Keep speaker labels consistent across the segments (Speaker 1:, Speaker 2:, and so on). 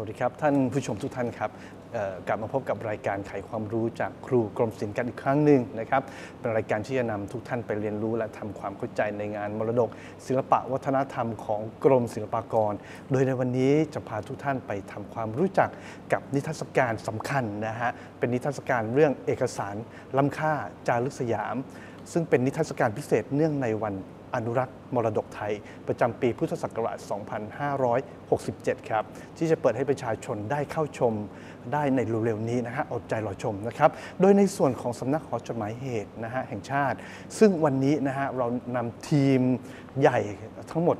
Speaker 1: วัสดีครับท่านผู้ชมทุกท่านครับกลับมาพบกับรายการไขความรู้จากครูกรมศิลป์กันอีกครั้งหนึ่งนะครับเป็นรายการที่จะนำทุกท่านไปเรียนรู้และทำความเข้าใจในงานมรดกศิลปะวัฒนธรรมของกรมศิลปากรโดยในวันนี้จะพาทุกท่านไปทำความรู้จักกับนิทรรศการสำคัญนะฮะเป็นนิทรรศการเรื่องเอกสารล้ำค่าจารึกสยามซึ่งเป็นนิทรรศการพิเศษเนื่องในวันอนุรักษ์มรดกไทยประจำปีพุทธศักราช 2567 ครับที่จะเปิดให้ประชาชนได้เข้าชมได้ในเร็วๆนี้นะฮะอดใจรอชมนะครับโดยในส่วนของสำนักหอจดหมายเหตุนะฮะแห่งชาติซึ่งวันนี้นะฮะเรานำทีมใหญ่ทั้งหมด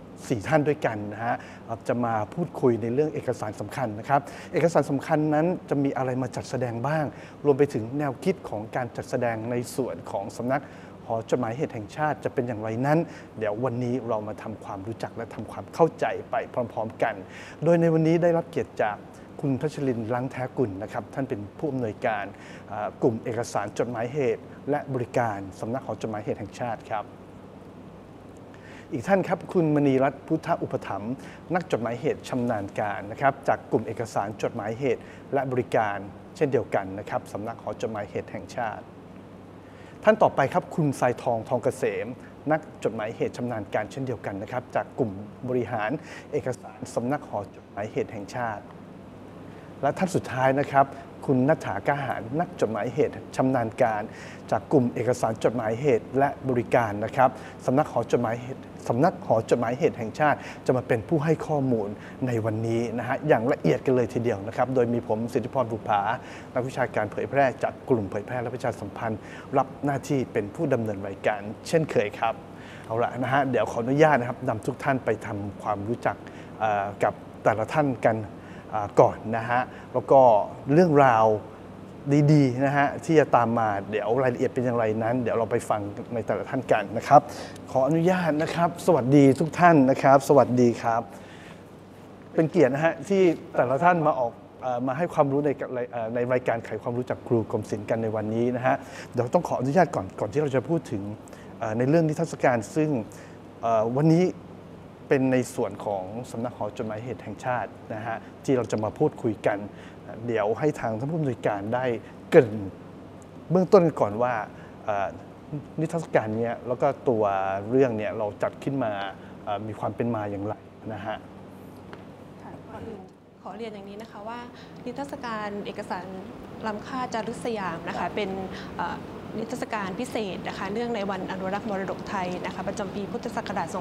Speaker 1: 4 ท่านด้วยกันนะฮะจะมาพูดคุยในเรื่องเอกสารสำคัญนะครับเอกสารสำคัญนั้นจะมีอะไรมาจัดแสดงบ้างรวมไปถึงแนวคิดของการจัดแสดงในส่วนของสำนักหอจดหมายเหตุแห่งชาติจะเป็นอย่างไรนั้นเดี๋ยววันนี้เรามาทำความรู้จักและทำความเข้าใจไปพร้อมๆกันโดยในวันนี้ได้รับเกียรติจากคุณพัชรินทร์ลังแท้กุลนะครับท่านเป็นผู้อำนวยการกลุ่มเอกสารจดหมายเหตุและบริการสำนักหอจดหมายเหตุแห่งชาติครับอีกท่านครับคุณมณีรัตน์พุทธอุปถัมภ์นักจดหมายเหตุชำนาญการนะครับจากกลุ่มเอกสารจดหมายเหตุและบริการเช่นเดียวกันนะครับสำนักหอจดหมายเหตุแห่งชาติท่านต่อไปครับคุณสายทองทองเกษมนักจดหมายเหตุชำนาญการเช่นเดียวกันนะครับจากกลุ่มบริหารเอกสารสำนักหอจดหมายเหตุแห่งชาติและท่านสุดท้ายนะครับคุณณัฐฐากหารนักจดหมายเหตุชำนาญการจากกลุ่มเอกสารจดหมายเหตุและบริการนะครับสำนักหอจดหมายเหตุแห่งชาติจะมาเป็นผู้ให้ข้อมูลในวันนี้นะฮะอย่างละเอียดกันเลยทีเดียวนะครับโดยมีผมสิทธิพรบุภานักวิชาการเผยแพร่จากกลุ่มเผยแพร่และประชาสัมพันธ์รับหน้าที่เป็นผู้ดำเนินรายการเช่นเคยครับเอาละนะฮะเดี๋ยวขออนุญาตนะครับนำทุกท่านไปทำความรู้จักกับแต่ละท่านกันก่อนนะฮะแล้วก็เรื่องราวดีๆนะฮะที่จะตามมาเดี๋ยวรายละเอียดเป็นอย่างไรนั้นเดี๋ยวเราไปฟังในแต่ละท่านกันนะครับขออนุญาตนะครับสวัสดีทุกท่านนะครับสวัสดีครับเป็นเกียรตินะฮะที่แต่ละท่านมาให้ความรู้ในรายการไขความรู้จากครูกรมศิลป์กันในวันนี้นะฮะเดี๋ยวต้องขออนุญาตก่อนที่เราจะพูดถึงในเรื่องนิทรรศการซึ่งวันนี้เป็นในส่วนของสำนักหอจดหมายเหตุแห่งชาตินะฮะที่เราจะมาพูดคุยกันเดี๋ยวให้ทางท่านผู้อำนวยการได้เกริ่นเบื้องต้นก่อนว่านิทรรศการนี้แล้วก็ตัวเรื่องเนี่ยเราจัดขึ้นมามีความเป็นมาอย่างไรนะฮะ
Speaker 2: ขอเรียนอย่างนี้นะคะว่านิทรรศการเอกสารล้ำค่าจารึกสยามนะคะเป็นนิทรรศการพิเศษนะคะเนื่องในวันอนุรักษ์มรดกไทยนะคะประจำปีพุทธศักราช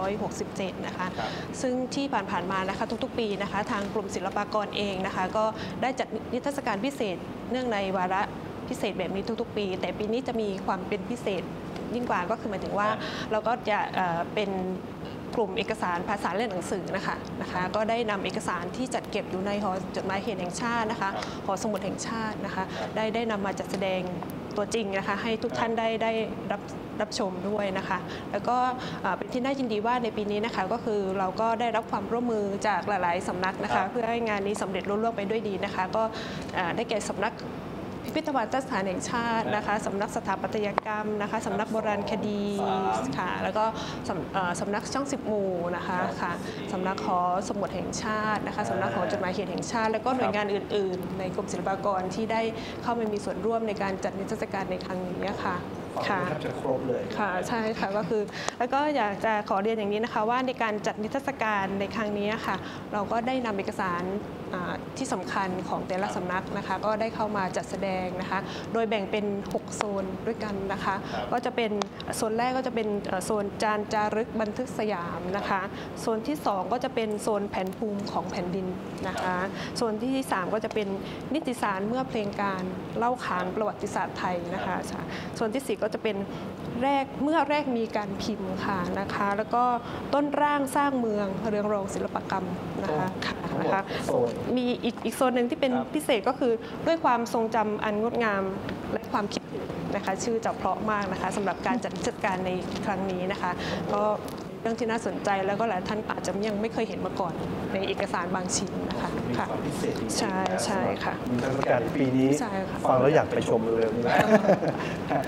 Speaker 2: 2567 นะคะซึ่งที่ผ่านมานะคะทุกๆปีนะคะทางกลุ่มศิลปากรเองนะคะก็ได้จัดนิทรรศการพิเศษเนื่องในวาระพิเศษแบบนี้ทุกๆปีแต่ปีนี้จะมีความเป็นพิเศษยิ่งกว่าก็คือหมายถึงว่าเราก็จะเป็นกลุ่มเอกสารภาษาและหนังสือนะคะก็ได้นำเอกสารที่จัดเก็บอยู่ในหอจดหมายเหตุแห่งชาตินะคะหอสมุดแห่งชาตินะคะได้นำมาจัดแสดงตัวจริงนะคะให้ทุกท่านได้รับชมด้วยนะคะแล้วก็เป็นที่น่ายินดีว่าในปีนี้นะคะก็คือเราก็ได้รับความร่วมมือจากหลายๆสำนักนะคะเพื่อให้งานนี้สำเร็จรุ่ร่วงไปด้วยดีนะคะก็ได้แก่สำนักพิพิธภัณฑ์สถานแห่งชาตินะคะสำนักสถาปัตยกรรมนะคะสำนักโบราณคดีค่ะแล้วก็สำนักช่อง10 หมู่นะคะค่ะสำนักหอสมุดแห่งชาตินะคะสำนักหอจดหมายเหตุแห่งชาติแล้วก็หน่วยงานอื่นๆในกรมศิลปากรที่ได้เข้ามามีส่วนร่วมในการจัดนิทรรศการในครั้งนี้ค่ะ
Speaker 1: ค่ะจะครบเลย
Speaker 2: ค่ะใช่ค่ะก็คือแล้วก็อยากจะขอเรียนอย่างนี้นะคะว่าในการจัดนิทรรศการในครั้งนี้ค่ะเราก็ได้นำเอกสารที่สำคัญของแต่ละสำนักนะคะก็ได้เข้ามาจัดแสดงนะคะโดยแบ่งเป็น6โซนด้วยกันนะคะก็จะเป็นโซนแรกก็จะเป็นโซนจานจารึกบันทึกสยามนะคะโซนที่2ก็จะเป็นโซนแผนภูมิของแผ่นดินนะคะโซนที่3ก็จะเป็นนิติสารเมื่อเพลงการเล่าขานประวัติศาสตร์ไทยนะคะโซนที่4ก็จะเป็นเมื่อแรกมีการพิมพ์ค่ะนะคะแล้วก็ต้นร่างสร้างเมืองเรืองรองศิลปกรรมนะคะมีอีกโซนหนึ่งที่เป็นพิเศษก็คือด้วยความทรงจำอันงดงามและความคิดนะคะชื่อจะเพราะมากนะคะสำหรับการจัดนิทรรศการในครั้งนี้นะคะก็เรื่องที่น่าสนใจแล้วก็หลายท่านอาจจะยังไม่เคยเห็นมาก่อนในเอกสารบางชิ้นนะคะค่ะใช่ค่ะ
Speaker 1: นิทรรศการปีนี้ฟังแล้วอยากไปชมเลยนะ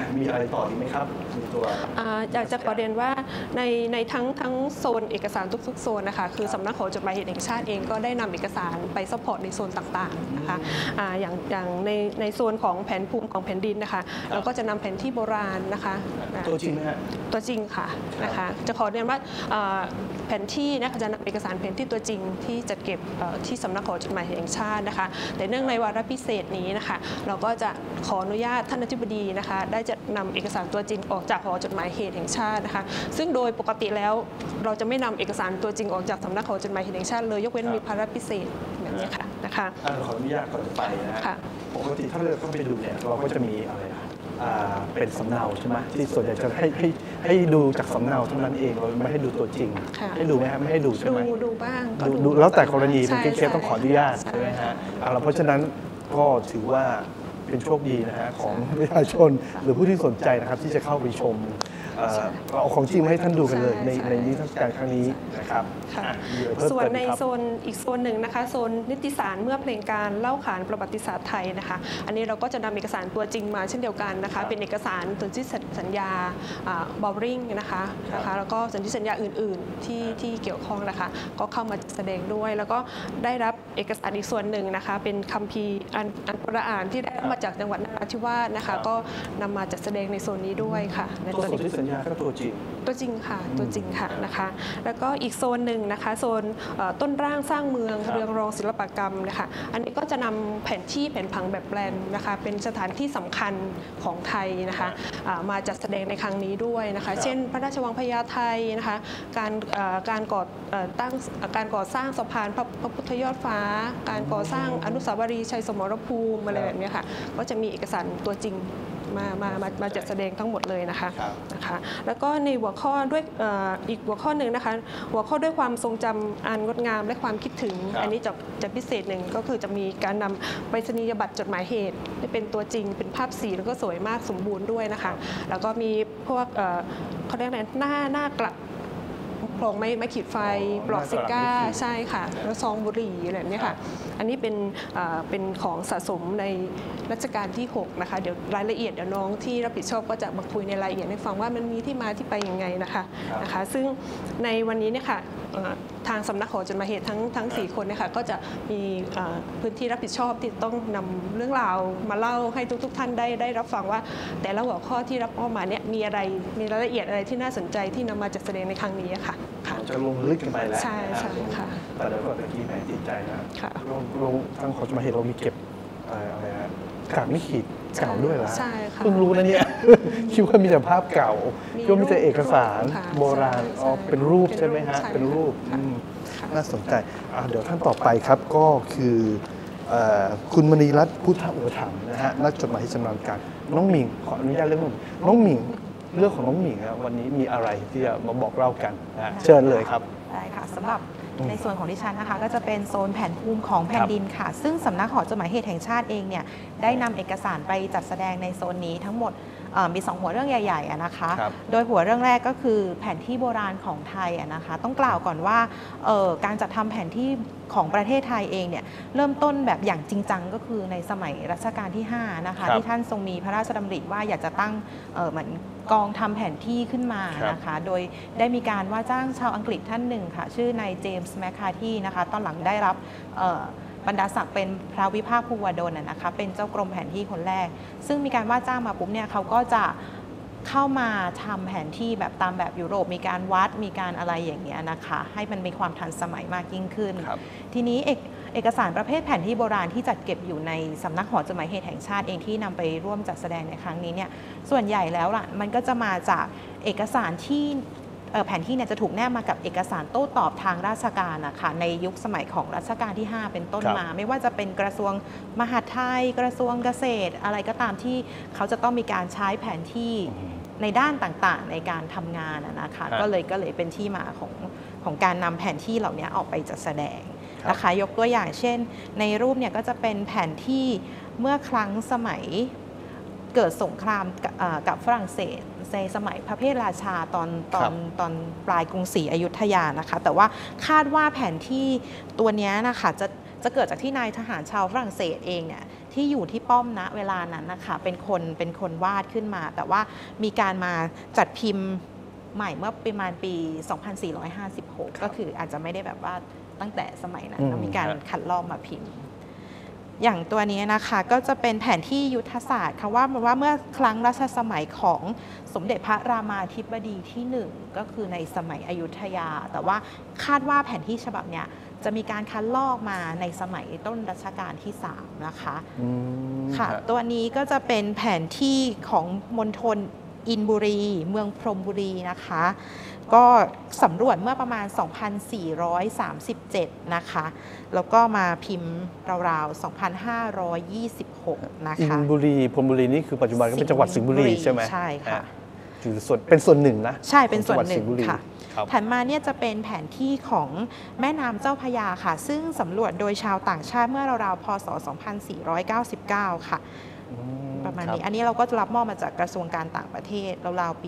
Speaker 1: มีอะไรต่ออีกไหมครับในตัว
Speaker 2: อยากจะขอเรียนว่าในทั้งโซนเอกสารทุกๆโซนนะคะคือสำนักขอจดหมายเหตุแห่งชาติเองก็ได้นำเอกสารไปซัพพอร์ตในโซนต่างๆนะคะอย่างในโซนของแผนภูมิของแผ่นดินนะคะเราก็จะนำแผนที่โบราณนะคะ
Speaker 1: ตัวจริงไหมฮะ
Speaker 2: ตัวจริงค่ะนะคะจะขอเรียนว่าแผนที่นะคะจะนำเอกสารแผนที่ตัวจริงที่จัดเก็บที่สำนักขอจดหมายเหตุแห่งชาตินะคะแต่เนื่องในวาระพิเศษนี้นะคะเราก็จะขออนุญาตท่านอธิบดีนะคะได้จะนำเอกสารตัวจริงออกจากหอจดหมายเหตุแห่งชาตินะคะซึ่งโดยปกติแล้วเราจะไม่นำเอกสารตัวจริงออกจากสำนักหอจดหมายเหตุแห่งชาติเลยยกเว้นมีภาระพิเศษแบบนี้ค่ะนะคะ
Speaker 1: ขออนุญาตก่อนจะไปนะฮะปกติถ้าเราเข้าไปดูเนี่ยเราก็จะมีอะไรเป็นสำเนาใช่ไหมที่ส่วนใหญ่จะให้ดูจากสำเนาเท่านั้นเองเราไม่ให้ดูตัวจริงให้ดูไหมฮะไม่ให้ดูใช่ไหม
Speaker 2: ดูบ้าง
Speaker 1: ดูแล้วแต่กรณีเป็นเคสต้องขออนุญาตใช่ไหมฮะเพราะฉะนั้นก็ถือว่าเป็นโชคดีนะฮะของประชาชนหรือผู้ที่สนใจนะครับที่จะเข้าไปชมเอาของจริงมาให้ท่านดูกันเลยในนิทรรศการครั้งนี้นะครับ
Speaker 2: ส่วนในโซนอีกโซนหนึ่งนะคะโซนนิติสารเมื่อเพลงการเล่าขานประวัติศาสตร์ไทยนะคะอันนี้เราก็จะนำเอกสารตัวจริงมาเช่นเดียวกันนะคะเป็นเอกสารสนธิสัญญาบอลริงนะคะแล้วก็สนธิสัญญาอื่นๆที่เกี่ยวข้องนะคะก็เข้ามาแสดงด้วยแล้วก็ได้รับเอกสารอีกส่วนหนึ่งนะคะเป็นคัมภีร์อันกุรอานที่ได้มาจากจังหวัดนราธิวาสนะคะก็นำมาจัดแสดงในโซนนี้ด้วยค่ะใน
Speaker 1: ตัวสนธิสัญญาก็ตัวจริง
Speaker 2: ค่ะตัวจริงค่ะนะคะแล้วก็อีกโซนหนึ่งนะคะโซนต้นร่างสร้างเมืองเรืองรองศิลปกรรมนะคะอันนี้ก็จะนำแผนที่แผนผังแบบแปลนนะคะเป็นสถานที่สำคัญของไทยนะคะมาจัดแสดงในครั้งนี้ด้วยนะคะเช่นพระราชวังพญาไทนะคะการก่อสร้างสะพานพระพุทธยอดฟ้าการก่อสร้างอนุสาวรีย์ชัยสมรภูมิอะไรแบบนี้ค่ะก็จะมีเอกสารตัวจริงมาจัดแสดงทั้งหมดเลยนะคะแล้วก็ในหัวข้อด้วยอีกหัวข้อหนึ่งนะคะหัวข้อด้วยความทรงจำอันงดงามและความคิดถึงอันนี้จะพิเศษหนึ่งก็คือจะมีการนำไปรษณียบัตรจดหมายเหตุที่เป็นตัวจริงเป็นภาพสีแล้วก็สวยมากสมบูรณ์ด้วยนะคะแล้วก็มีพวกเขาเรียกอะไรหน้ากลับปลอกไม้ขีดไฟปลอกซิก้าใช่ค่ะแล้วซองบุหรี่อะไรแบบนี้ค่ะอันนี้เป็นของสะสมในรัชกาลที่6นะคะเดี๋ยวรายละเอียดเดี๋ยวน้องที่รับผิดชอบก็จะมาคุยในรายละเอียดให้ฟังว่ามันมีที่มาที่ไปยังไงนะคะซึ่งในวันนี้เนี่ยค่ะทางสำนักขอจดหมายเหตุทั้ง4คนเนี่ยค่ะก็จะมีพื้นที่รับผิดชอบที่ต้องนำเรื่องราวมาเล่าให้ทุกท่านได้รับฟังว่าแต่ละหัวข้อที่รับมอบมาเนี่ยมีรายละเอียดอะไรที่น่าสนใจที่นำมาจัดแสดงในครั้งนี้ค่ะ
Speaker 1: จะลงลึกกันไปแล้ว
Speaker 2: ใช่ค่ะ
Speaker 1: แต่เดี๋ยวก่อนเมื่อกี้แหมติดใจนะลงทางขอจดหมายเหตุเรามีเก็บอะไรนะกากไม่ขีดเก่าด้วยเหรอ
Speaker 2: ใช่ค่ะ
Speaker 1: เพิ่งรู้นะเนี่ยคิดว่ามีแต่ภาพเก่าคิดว่ามีแต่เอกสารโบราณเป็นรูปใช่ไหมฮะเป็นรูปน่าสนใจเดี๋ยวท่านต่อไปครับก็คือคุณมณีรัตน์พุทธอุปถัมภ์นะฮะนักจดหมายที่ชำนาญการน้องหมิงขออนุญาตเรื่องน้องหมิงเรื่องของน้องหมิงวันนี้มีอะไรที่จะมาบอกเล่ากันเชิญเลยครับ
Speaker 3: ได้ค่ะสำหรับในส่วนของดิฉันนะคะก็จะเป็นโซนแผนภูมิของแผ่นดินค่ะซึ่งสำนักหอจดหมายเหตุแห่งชาติเองเนี่ยได้นำเอกสารไปจัดแสดงในโซนนี้ทั้งหมดมี2หัวเรื่องใหญ่ๆนะคะโดยหัวเรื่องแรกก็คือแผนที่โบราณของไทยนะคะต้องกล่าวก่อนว่าการจัดทำแผนที่ของประเทศไทยเองเนี่ยเริ่มต้นแบบอย่างจริงจังก็คือในสมัยรัชกาลที่5นะคะที่ท่านทรงมีพระราชดำริว่าอยากจะตั้งเหมือนกองทำแผนที่ขึ้นมานะคะโดยได้มีการว่าจ้างชาวอังกฤษท่านหนึ่งค่ะชื่อนายเจมส์แมคคาธีนะคะตอนหลังได้รับบรรดาศักดิ์เป็นพระวิภาคภูวดลนะคะเป็นเจ้ากรมแผนที่คนแรกซึ่งมีการว่าจ้างมาปุ๊บเนี่ยเขาก็จะเข้ามาทำแผนที่แบบตามแบบยุโรปมีการวัดมีการอะไรอย่างเงี้ยนะคะให้มันมีความทันสมัยมากยิ่งขึ้นทีนี้เอกสารประเภทแผนที่โบราณที่จัดเก็บอยู่ในสำนักหอจดหมายเหตุแห่งชาติเองที่นำไปร่วมจัดแสดงในครั้งนี้เนี่ยส่วนใหญ่แล้วล่ะมันก็จะมาจากเอกสารที่แผนที่เนี่ยจะถูกแนบมากับเอกสารโต้ตอบทางราชการนะคะในยุคสมัยของรัชกาลที่5เป็นต้นมาไม่ว่าจะเป็นกระทรวงมหาดไทยกระทรวงเกษตรอะไรก็ตามที่เขาจะต้องมีการใช้แผนที่ในด้านต่างๆในการทำงานนะคะก็เลยเป็นที่มาของการนำแผนที่เหล่านี้ออกไปจัดแสดงนะคะยกตัวอย่างเช่นในรูปเนี่ยก็จะเป็นแผนที่เมื่อครั้งสมัยเกิดสงครามกับฝรั่งเศสในสมัยพระเพทราชาตอนปลายกรุงศรีอยุธยานะคะแต่ว่าคาดว่าแผนที่ตัวนี้นะคะจะเกิดจากที่นายทหารชาวฝรั่งเศสเองเนี่ยที่อยู่ที่ป้อมณเวลานั้นนะคะเป็นคนวาดขึ้นมา แต่ว่ามีการมาจัดพิมพ์ใหม่เมื่อประมาณปี 2456 ก็คืออาจจะไม่ได้แบบว่าตั้งแต่สมัยนั้นมีการคัดลอกมาพิมพ์ อย่างตัวนี้นะคะก็จะเป็นแผนที่ยุทธศาสตร์ค่ะว่าเมื่อครั้งรัชสมัยของสมเด็จพระรามาธิบดีที่ 1 ก็คือในสมัยอยุธยา แต่ว่าคาดว่าแผนที่ฉบับเนี้ยจะมีการคัดลอกมาในสมัยต้นรัชกาลที่ 3 นะคะค่ะตัวนี้ก็จะเป็นแผนที่ของมณฑลอินบุรีเมืองพรหมบุรีนะคะก็สำรวจเมื่อประมาณ 2437 นะคะแล้วก็มาพิมพ์ราวๆ 2526 นะคะ
Speaker 1: อินบุรีพรหมบุรีนี่คือปัจจุบันก็เป็นจังหวัดสิงห์บุรีใช่ไหม
Speaker 3: ใช่ค่ะ
Speaker 1: เป็นส่วนหนึ่งนะ
Speaker 3: ใช่เป็นส่วนหนึ่งค่ะถัดมาเนี่ยจะเป็นแผนที่ของแม่น้ำเจ้าพระยาค่ะซึ่งสำรวจโดยชาวต่างชาติเมื่อราวๆ พศ 2499 ค่ะประมาณนี้อันนี้เราก็จะรับมอบมาจากกระทรวงการต่างประเทศราวๆ ปี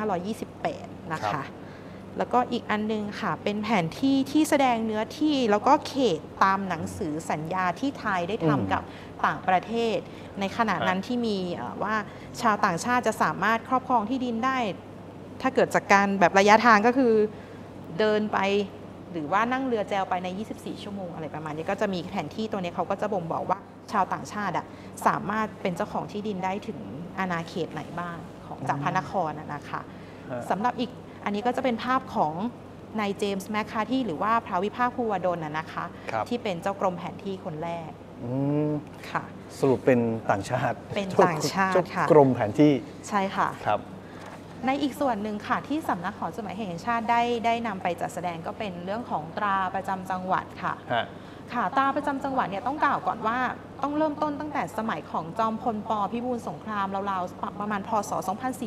Speaker 3: 2528 นะคะแล้วก็อีกอันนึงค่ะเป็นแผนที่ที่แสดงเนื้อที่แล้วก็เขตตามหนังสือสัญญาที่ไทยได้ทำกับต่างประเทศในขณะนั้นที่มีว่าชาวต่างชาติจะสามารถครอบครองที่ดินได้ถ้าเกิดจากการแบบระยะทางก็คือเดินไปหรือว่านั่งเรือแจวไปใน24 ชั่วโมงอะไรประมาณนี้ก็จะมีแผนที่ตัวนี้เขาก็จะบ่งบอกว่าชาวต่างชาติสามารถเป็นเจ้าของที่ดินได้ถึงอาณาเขตไหนบ้างของจากพระนครนะคะสำหรับอีกอันนี้ก็จะเป็นภาพของนายเจมส์แมคคาร์ธีหรือว่าพระวิภาคภูวดลนะคะที่เป็นเจ้ากรมแผนที่คนแรกค่ะ
Speaker 1: สรุปเป็นต่างชาติ
Speaker 3: เป็นต่างชาติค่ะ
Speaker 1: กรมแผนที่
Speaker 3: ใช่ค่ะ
Speaker 1: ครับ
Speaker 3: ในอีกส่วนหนึ่งค่ะที่สำนักหอจดหมายแห่งชาติได้นำไปจัดแสดงก็เป็นเรื่องของตราประจำจังหวัดค่ะค่ะตราประจำจังหวัดเนี่ยต้องกล่าวก่อนว่าต้องเริ่มต้นตั้งแต่สมัยของจอมพลป.พิบูลสงครามราวๆประมาณพศ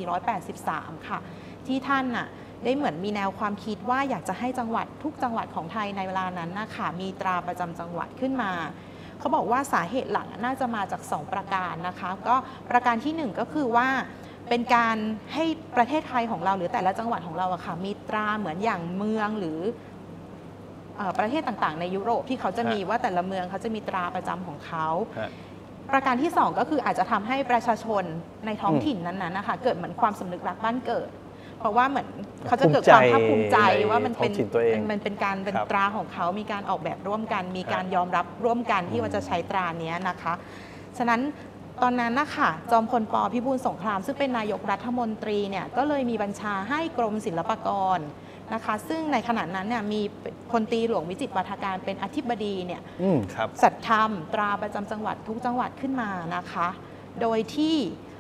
Speaker 3: 2483 ค่ะที่ท่านน่ะได้เหมือนมีแนวความคิดว่าอยากจะให้จังหวัดทุกจังหวัดของไทยในเวลานั้นนะคะมีตราประจำจังหวัดขึ้นมาเขาบอกว่าสาเหตุหลักน่าจะมาจาก2ประการนะคะก็ประการที่1ก็คือว่าเป็นการให้ประเทศไทยของเราหรือแต่ละจังหวัดของเราอะค่ะมีตราเหมือนอย่างเมืองหรือประเทศต่างๆในยุโรปที่เขาจะมีว่าแต่ละเมืองเขาจะมีตราประจำของเขาประการที่2ก็คืออาจจะทำให้ประชาชนในท้องถิ่นนั้นๆนะคะเกิดเหมือนความสำนึกรักบ้านเกิดเพราะว่าเหมือนเขาจะเกิดความภาคภูมิใจว่ามันเป็นการเป็นตราของเขามีการออกแบบร่วมกันมีการยอมรับร่วมกันที่ว่าจะใช้ตรานี้นะคะฉะนั้นตอนนั้นนะคะจอมพลป.พิบูลสงครามซึ่งเป็นนายกรัฐมนตรีเนี่ยก็เลยมีบัญชาให้กรมศิลปากรนะคะซึ่งในขณะนั้นเนี่ยมีพลตรีหลวงวิจิตรวาทการเป็นอธิบดีเนี่ยจัดทำตราประจำจังหวัดทุกจังหวัดขึ้นมานะคะโดยที่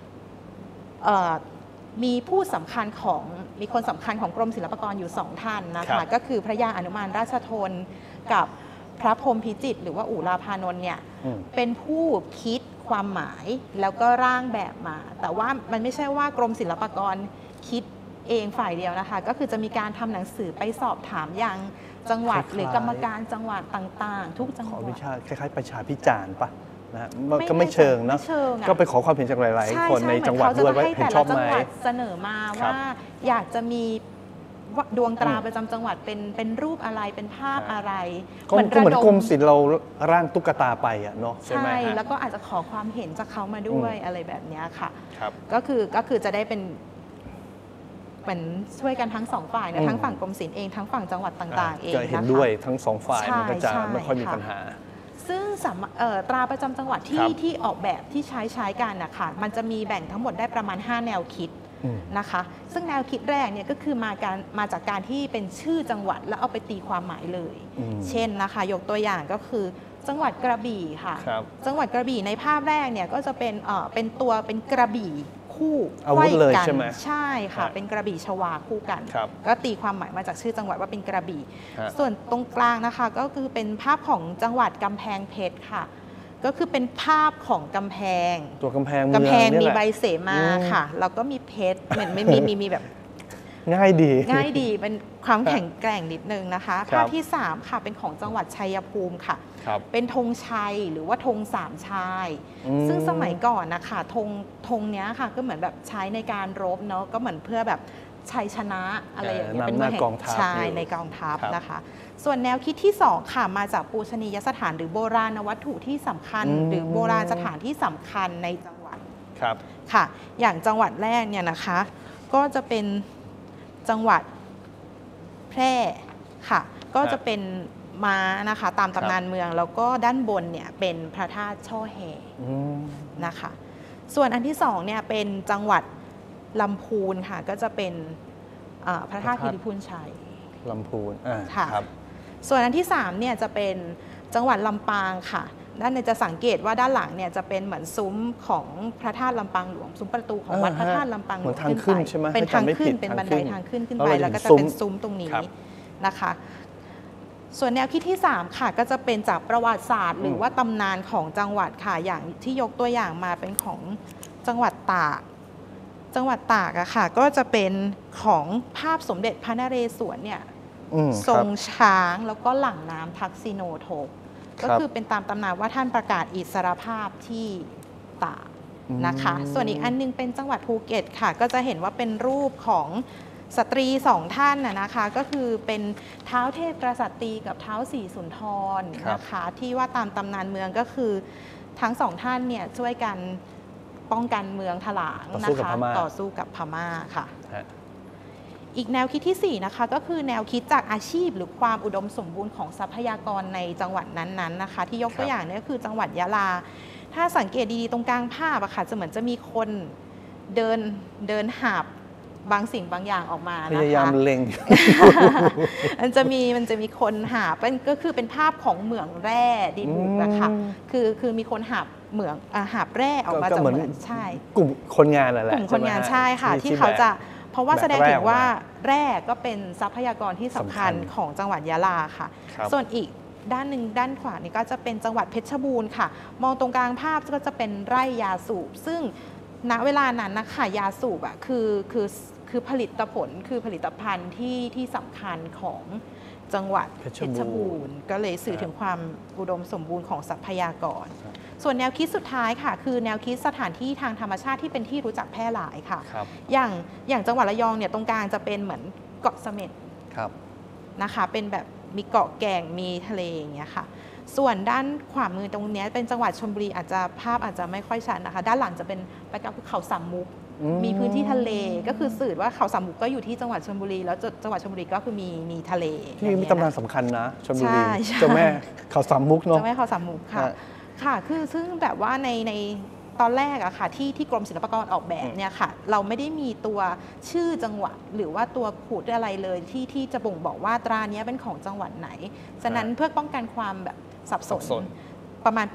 Speaker 3: มีผู้สำคัญมีคนสำคัญของกรมศิลปากรอยู่2ท่านนะคะก็คือพระยาอนุมานราชทนกับพระพรหมพิจิตรหรือว่าอู่ลาภานนท์เนี่ยเป็นผู้คิดความหมายแล้วก็ร่างแบบมาแต่ว่ามันไม่ใช่ว่ากรมศิลปากรคิดเองฝ่ายเดียวนะคะก็คือจะมีการทำหนังสือไปสอบถามอย่างจังหวัดหรือกรรมการจังหวัดต่างๆทุกจังหวัดขอวิชา
Speaker 1: คล้ายๆประชาพิจารณ์ปะนะก็ไม่เชิงนะก็ไปขอความเห็นจากหลายๆคนในจังหวัดด้วยว่าเห็นชอบไหม
Speaker 3: เสนอมาว่าอยากจะมีดวงตราประจำจังหวัดเป็นรูปอะไรเป็นภาพอะไร
Speaker 1: ก็เหมือนกรมศิลป์เราร่างตุ๊กตาไปอ่ะเนาะ
Speaker 3: ใช่แล้วก็อาจจะขอความเห็นจากเขามาด้วยอะไรแบบนี้ค่ะก็คือจะได้เป็นเหมือนช่วยกันทั้งสองฝ่ายนะทั้งฝั่งกรมศิลป์เองทั้งฝั่งจังหวัดต่างๆเองนะคะ
Speaker 1: จะเห็นด้วยทั้งสองฝ่ายมันก็จะไม่ค่อยมีปัญหา
Speaker 3: ซึ่งตราประจำจังหวัดที่ออกแบบที่ใช้กันนะคะมันจะมีแบ่งทั้งหมดได้ประมาณ5แนวคิดนะคะซึ่งแนวคิดแรกเนี่ยก็คือมาจากการที่เป็นชื่อจังหวัดแล้วเอาไปตีความหมายเลยเช่นนะคะยกตัวอย่างก็คือจังหวัดกระบี่ค่ะจังหวัดกระบี่ในภาพแรกเนี่ยก็จะเป็นกระบี่คู่
Speaker 1: ไขว้กัน
Speaker 3: ใช่ค่ะเป็นกระบี่ชวาคู่กันก็ตีความหมายมาจากชื่อจังหวัดว่าเป็นกระบี่ส่วนตรงกลางนะคะก็คือเป็นภาพของจังหวัดกำแพงเพชรค่ะก็คือเป็นภาพของกำแพง
Speaker 1: ตัวกำแพง
Speaker 3: มีใบเสมาค่ะแล้วก็มีเพชรเหมือนไม่มีแบบ
Speaker 1: ง่ายดี
Speaker 3: เป็นความแข็งแกร่งนิดนึงนะคะภาพที่3ค่ะเป็นของจังหวัดชัยภูมิค่ะเป็นธงชัยหรือว่าธงสามชายซึ่งสมัยก่อนนะคะธงเนี้ยค่ะก็เหมือนแบบใช้ในการรบเนาะก็เหมือนเพื่อแบบชัยชนะอะไรอย่างเงี้ย
Speaker 1: นำหน้ากองทัพ
Speaker 3: ใช่
Speaker 1: อยู่
Speaker 3: ในกองทัพ
Speaker 1: ครับ
Speaker 3: นะคะส่วนแนวคิดที่2ค่ะมาจากปูชนียสถานหรือโบราณวัตถุที่สำคัญ หรือโบราณสถานที่สำคัญในจังหวัด
Speaker 1: ครับ
Speaker 3: ค่ะอย่างจังหวัดแรกเนี่ยนะคะก็จะเป็นจังหวัดแพร่ค่ะก็จะเป็นม้านะคะตามตำนานเมืองแล้วก็ด้านบนเนี่ยเป็นพระธาตุช่อแห่นะคะส่วนอันที่2เนี่ยเป็นจังหวัดลำพูนค่ะก็จะเป็นพระธาตุพิริพุนชัย
Speaker 1: ลำพูน
Speaker 3: ค่ะ
Speaker 1: ครับ
Speaker 3: ส่วนอันที่3เนี่ยจะเป็นจังหวัดลำปางค่ะด้านในจะสังเกตว่าด้านหลังเนี่ยจะเป็นเหมือนซุ้มของพระธาตุลำปางหลวงซุ้มประตูของวัดพระธาตุลำปางหลวง
Speaker 1: เหมือนทางขึ้นใช่ไหม
Speaker 3: เป็นทางขึ้น
Speaker 1: ถ้าจำไม่ผิด
Speaker 3: เป็นบันไดทางขึ้นขึ้น
Speaker 1: แล้ว
Speaker 3: ไป
Speaker 1: เราจะ
Speaker 3: แล้วก็จะ
Speaker 1: เห็น
Speaker 3: เป็นซุ้มตรงนี้
Speaker 1: ครับ
Speaker 3: นะคะส่วนแนวคิดที่3ค่ะก็จะเป็นจากประวัติศาสตร์ หรือว่าตำนานของจังหวัดค่ะอย่างที่ยกตัวอย่างมาเป็นของจังหวัดตากจังหวัดตากอะค่ะก็จะเป็นของภาพสมเด็จพระนเรศวรเนี่ย ทรงช้างแล้วก็หลั่งน้ำทักษิโนโทปก็คือเป็นตามตำนานว่าท่านประกาศอิสรภาพที่ตากนะคะส่วนอีกอันนึงเป็นจังหวัดภูเก็ตค่ะก็จะเห็นว่าเป็นรูปของสตรี2ท่านนะคะก็คือเป็นเท้าวเทพกษัตรีกับเท้าวศรีสุนทรนะคะที่ว่าตามตำนานเมืองก็คือทั้งสองท่านเนี่ยช่วยกันป้องกันเมืองถลางนะคะต่อสู้กับพม่าค่ะอีกแนวคิดที่4นะคะก็คือแนวคิดจากอาชีพหรือความอุดมสมบูรณ์ของทรัพยากรในจังหวัดนั้นๆนะคะที่ยกตัวอย่างนี่ก็คือจังหวัดยะลาถ้าสังเกตดีๆตรงกลางภาพอะค่ะจะเหมือนจะมีคนเดินหาบบางสิ่งบางอย่างออกมานะคะ
Speaker 1: พยายามเล็ง
Speaker 3: มันจะมีคนหาบก็คือเป็นภาพของเหมืองแร่ดินบุกนะคะคือมีคนหาบเหมืองหาบแร่ออกมาจากเหมืองใช่
Speaker 1: กลุ่มคนงานนั่นแหละ
Speaker 3: กลุ่มคนงานใช่ค่ะที่เขาจะเพราะว่าแสดงถึงว่าแร่ก็เป็นทรัพยากรที่สำคัญของจังหวัดยะลาค่ะส่วนอีกด้านหนึ่งด้านขวานี่ก็จะเป็นจังหวัดเพชรบูรณ์ค่ะมองตรงกลางภาพก็จะเป็นไร่ยาสูบซึ่งณเวลานั้นนะคะยาสูบอ่ะคือผลิตผลคือผลิตภัณฑ์ที่สำคัญของจังหวัดเพชรบูรณ์ก็เลยสื่อถึงความอุดมสมบูรณ์ของทรัพยากรส่วนแนวคิดสุดท้ายค่ะคือแนวคิดสถานที่ทางธรรมชาติที่เป็นที่รู้จักแพร่หลายค่ะอย่างจังหวัดระยองเนี่ยตรงกลางจะเป็นเหมือนเกาะเสม็ดนะคะเป็นแบบมีเกาะแก่งมีทะเลอย่างเงี้ยค่ะส่วนด้านขวามือตรงนี้เป็นจังหวัดชลบุรีภาพอาจจะไม่ค่อยชัดนะคะด้านหลังจะเป็นไปกับภูเขาสามมุกมีพื้นที่ทะเลก็คือสื่อว่าเขาสามมุกก็อยู่ที่จังหวัดชลบุรีแล้วจังหวัดชลบุรีก็คือมีทะเล
Speaker 1: ที่มีตำนานสำคัญนะชลบุรี
Speaker 3: เจ้า
Speaker 1: เจ้าแม่เขาสามมุกเนาะ
Speaker 3: เจ้าแม่เขาสามมุกค่ะคือซึ่งแบบว่าในตอนแรกอะค่ะที่กรมศิลปากรออกแบบเนี่ยค่ะเราไม่ได้มีตัวชื่อจังหวัดหรือว่าตัวขูดอะไรเลยที่จะบ่งบอกว่าตรานี้เป็นของจังหวัดไหนฉะนั้นเพื่อป้องกันความแบบสับสนประมาณปี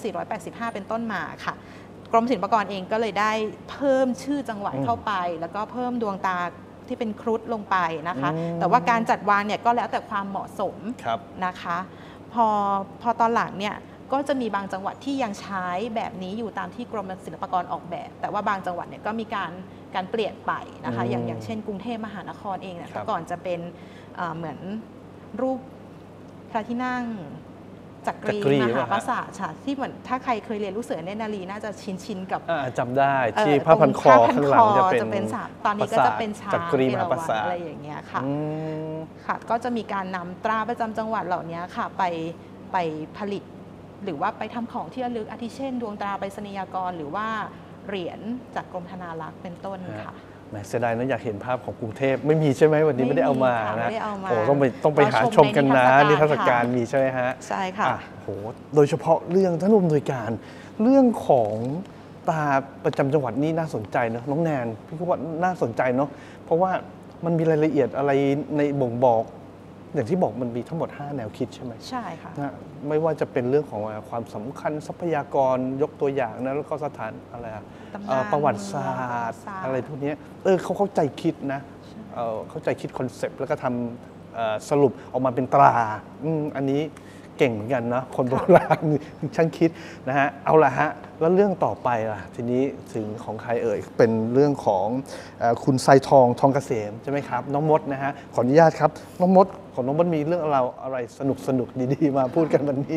Speaker 3: 2485 เป็นต้นมาค่ะกรมศิลปากรเองก็เลยได้เพิ่มชื่อจังหวัดเข้าไปแล้วก็เพิ่มดวงตาที่เป็นครุฑลงไปนะคะแต่ว่าการจัดวางเนี่ยก็แล้วแต่ความเหมาะสมนะคะพอตอนหลังเนี่ยก็จะมีบางจังหวัดที่ยังใช้แบบนี้อยู่ตามที่กรมศิลปากรออกแบบแต่ว่าบางจังหวัดเนี่ยก็มีการเปลี่ยนไปนะคะอย่างเช่นกรุงเทพมหานครเองเนี่ยก่อนจะเป็นเหมือนรูปพระที่นั่งจักรีมหาปราสาทค่ะที่เหมือนถ้าใครเคยเรียนลูกเสือเนตรนารีน่าจะชินกับ
Speaker 1: จำได้ที่ผ้าพันคอข้างหลังจะเป็น
Speaker 3: ตอนนี้ก็จะเป็นช้าง
Speaker 1: จักรีมหาปราสาท
Speaker 3: อะไรอย่างเงี้ยค่ะก็จะมีการนำตราประจำจังหวัดเหล่านี้ค่ะไปผลิตหรือว่าไปทำของที่ระลึกอาทิเช่นดวงตราไปรษณียากรหรือว่าเหรียญจากกรมธนารักษ์เป็นต้นค่ะ
Speaker 1: เสียดายนะอยากเห็นภาพของกรุงเทพไม่มีใช่ไหมวันนี้ไม่ได้เอามานะโอ้ต้องไปหาชมกันนะนิทรรศการมีใช่ไหมฮะ
Speaker 3: ใช่ค่ะ
Speaker 1: โหโดยเฉพาะเรื่องท่านผู้อำนวยการเรื่องของตาประจำจังหวัดนี่น่าสนใจนะน้องแนนพี่คิดว่าน่าสนใจเนาะเพราะว่ามันมีรายละเอียดอะไรในบ่งบอกอย่างที่บอกมันมีทั้งหมด5แนวคิดใช่ไหม
Speaker 3: ใช่ค่ะ
Speaker 1: ไม่ว่าจะเป็นเรื่องของความสำคัญทรัพยากรยกตัวอย่างนะแล้วก็สถานอะไรประวัติศาสตร์อะไรพวกนี้เขาเข้าใจคิดนะเข้าใจคิดคอนเซปต์แล้วก็ทำสรุปออกมาเป็นตราอันนี้เก่งเหมือนกันนะคนโบราณช่างคิดนะฮะเอาละฮะแล้วเรื่องต่อไปล่ะทีนี้ถึงของใครเอ่ยเป็นเรื่องของคุณไซทองทองเกษมใช่ไหมครับน้องมดนะฮะขออนุญาตครับน้องมดของน้องมดมีเรื่องอะไรสนุกดีๆมาพูดกันวันนี้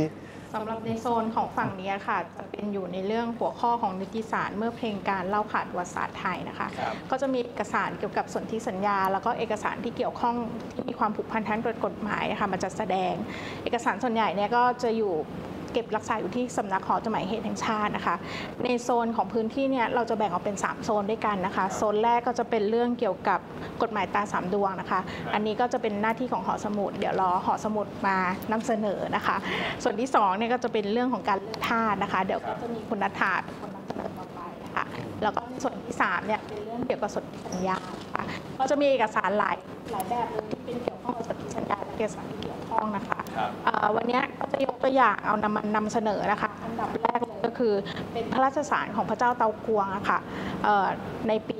Speaker 4: สำหรับในโซนของฝั่งนี้ค่ะจะเป็นอยู่ในเรื่องหัวข้อของนิติศาสตร์เมื่อเพลงการเล่าขานประวัติศาสตร์ไทยนะคะก็จะมีเอกสารเกี่ยวกับสนธิสัญญาแล้วก็เอกสารที่เกี่ยวข้องที่มีความผูกพันทางกฎหมายค่ะมาจัดแสดงเอกสารส่วนใหญ่เนี่ยก็จะอยู่เก็บรักษาอยู่ที่สำนักหอจดหมายเหตุแห่งชาตินะคะในโซนของพื้นที่เนี่ยเราจะแบ่งออกเป็น3โซนด้วยกันนะคะโซนแรกก็จะเป็นเรื่องเกี่ยวกับกฎหมายตา3 ดวงนะคะอันนี้ก็จะเป็นหน้าที่ของหอสมุดเดี๋ยวรอหอสมุดมานำเสนอนะคะส่วนที่2เนี่ยก็จะเป็นเรื่องของการเลือกทาสนะคะเดี๋ยวก็จะมีคุณนัทธาเป็นคนนำเสนอต่อไปนะคะแล้วก็ส่วนที่3เนี่ยเป็นเรื่องเกี่ยวกับสนธิสัญญาค่ะก็จะมีเอกสารหลายแบบเลยที่เป็นเกี่ยวข้องกับสนธิสัญญาและเอกสารที่เกี่ยวข้องนะคะวันนี้ก็จะยกตัวอย่างเอานำเสนอนะคะอันดับแรกเลยก็คือเป็นพระราชสารของพระเจ้าเตากวงค่ะในปี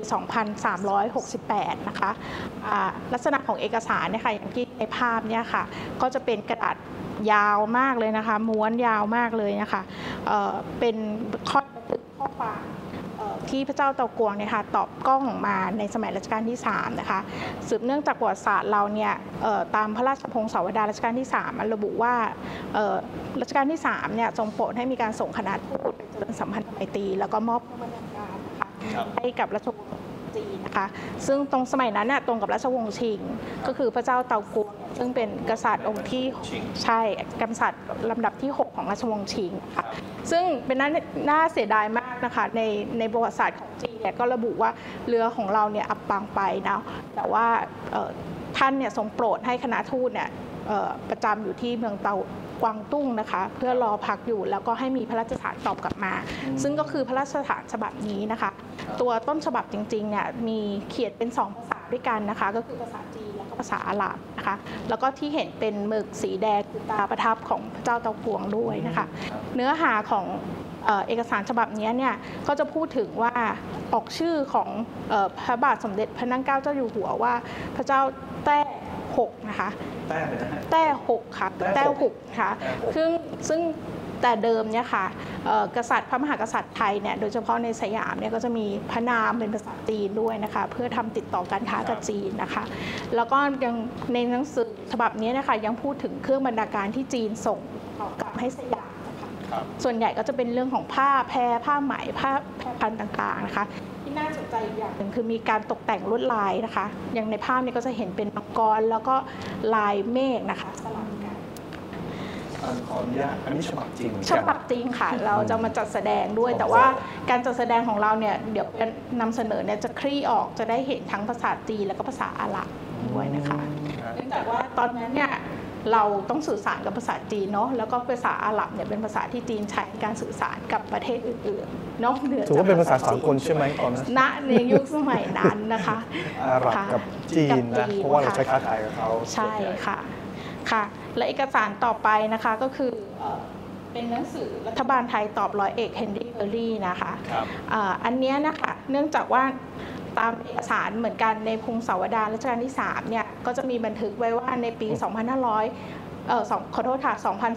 Speaker 4: 2368 นะคะลักษณะของเอกสารเนี่ยค่ะอย่างที่ในภาพเนี่ยค่ะก็จะเป็นกระดาษยาวมากเลยนะคะม้วนยาวมากเลยนะคะเป็นข้อบันทึกข้อความที่พระเจ้าเตากวงเนี่ยค่ะตอบกล้องมาในสมัยรัชกาลที่3นะคะสืบเนื่องจากประวัติศาสตร์เราเนี่ยตามพระราชพงศาวดารรัชกาลที่3ระบุว่ารัชกาลที่3เนี่ยทรงโปรดให้มีการส่งคณะทูตไปเจริญสัมพันธไมตรีแล้วก็มอบผู้บรรณาการนะคะให้กับราชวงศ์จีนนะคะซึ่งตรงสมัยนั้นน่ะตรงกับราชวงศ์ชิงก็คือพระเจ้าเตากวงซึ่งเป็นกษัตริย์องค์ที่ใช่กษัตริย์ลำดับที่6ของราชวงศ์ชิงค่ะซึ่งเป็นน่าเสียดายมากนะคะในประวัติศาสตร์ของจีนเนี่ยก็ระบุว่าเรือของเราเนี่ยอับปางไปนะแต่ว่าท่านเนี่ยทรงโปรดให้คณะทูตเนี่ยประจำอยู่ที่เมืองกวางตุ้งนะคะเพื่อรอพักอยู่แล้วก็ให้มีพระราชสารตอบกลับมาซึ่งก็คือพระราชสารฉบับนี้นะคะตัวต้นฉบับจริงๆเนี่ยมีเขียนเป็น2ภาษาด้วยกันนะคะก็คือภาษาจีนและภาษาอาหรับนะคะแล้วก็ที่เห็นเป็นหมึกสีแดงคือตาประทับของพระเจ้าเตากวงด้วยนะคะเนื้อหาของเอกสารฉบับนี้เนี่ยก็จะพูดถึงว่าออกชื่อของพระบาทสมเด็จพระนั่งเกล้าเจ้าอยู่หัวว่าพระเจ้าแต้6นะคะแต้6ค่ะแต้6ค่ะซึ่งแต่เดิมเนี่ยค่ะกษัตริย์พระมหากษัตริย์ไทยเนี่ยโดยเฉพาะในสยามเนี่ยก็จะมีพระนามเป็นภาษาจีนด้วยนะคะเพื่อทำติดต่อการค้ากับจีนนะคะแล้วก็ยังในหนังสือฉบับนี้นะคะยังพูดถึงเครื่องบรรณาการที่จีนส่งกลับให้สยามนะคะส่วนใหญ่ก็จะเป็นเรื่องของผ้าแพรผ้าไหมผ้าแพรพันต่างๆนะคะที่น่าสนใจอย่างหนึ่งคือมีการตกแต่งลวดลายนะคะอย่างในภาพนี้ก็จะเห็นเป็นมังกรแล้วก็ลายเมฆนะคะสลับกัน
Speaker 1: ขออนุญาตอันนี้ฉบับจริง
Speaker 4: ฉบับจริงค่ะเราจะมาจัดแสดงด้วยแต่ว่าการจัดแสดงของเราเนี่ยเดี๋ยวนำเสนอเนี่ยจะคลี่ออกจะได้เห็นทั้งภาษาจีนแล้วก็ภาษาอาหรับด้วยนะคะเนื่องจากว่าตอนนั้นเนี่ยเราต้องสื่อสารกับภาษาจีนเนาะแล้วก็ภาษาอาหรับเนี่ยเป็นภาษาที่จีนใช้ในการสื่อสารกับประเทศอื่นๆนอกเหนือจาก
Speaker 1: ถือว่าเป็นภาษาสากลใช่ไหมตอนนั้น
Speaker 4: ณในยุคสมัยนั้นนะคะ
Speaker 1: อาหรับกับจีนนะเพราะว่าเราใช้ค้าขายกับเขา
Speaker 4: ใช่ค่ะค่ะและเอกสารต่อไปนะคะก็คือเป็นหนังสือรัฐบาลไทยตอบร้อยเอกเฮนรี่เบอร์รี่นะคะอันนี้นะคะเนื่องจากว่าตามเอกสารเหมือนกันในพงศาวดารรัชกาลที่3เนี่ยก็จะมีบันทึกไว้ว่าในปี ขอโทษค่ะ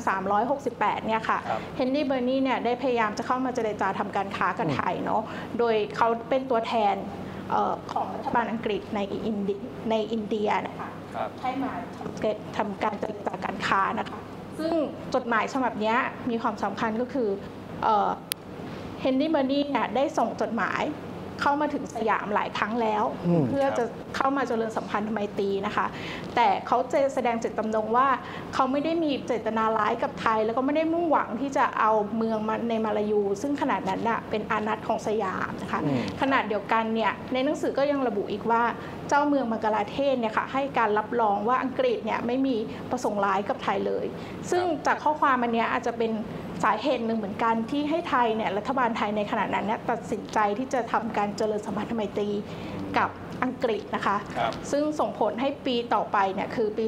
Speaker 4: 2368 เนี่ยค่ะเฮนรี่เบอร์นี่เนี่ยได้พยายามจะเข้ามาเจรจาทำการค้ากับไทยเนาะโดยเขาเป็นตัวแทนของรัฐบาลอังกฤษในอินเดียนะคะให้มาทำการเจรจาการค้านะคะซึ่งจดหมายฉบับนี้มีความสำคัญก็คือเฮนรี่เบอร์นี่เนี่ยได้ส่งจดหมายเข้ามาถึงสยามหลายครั้งแล้วเพื่อจะเข้ามาเจริญสัมพันธไมตรีนะคะแต่เขาจะแสดงเจตจำนงว่าเขาไม่ได้มีเจตนาร้ายกับไทยแล้วก็ไม่ได้มุ่งหวังที่จะเอาเมืองมาในมาลายูซึ่งขนาดนั้นน่ะเป็นอานัตของสยามนะคะขนาดเดียวกันเนี่ยในหนังสือก็ยังระบุอีกว่าเจ้าเมืองบังกลาเทศเนี่ยค่ะให้การรับรองว่าอังกฤษเนี่ยไม่มีประสงค์ร้ายกับไทยเลยซึ่งจากข้อความอันนี้อาจจะเป็นสาเหตุหนึ่งเหมือนกันที่ให้ไทยเนี่ยรัฐบาลไทยในขณะนั้นเนี่ยตัดสินใจที่จะทำการเจริญสัมพันธไมตรีกับอังกฤษนะคะซึ่งส่งผลให้ปีต่อไปเนี่ยคือปี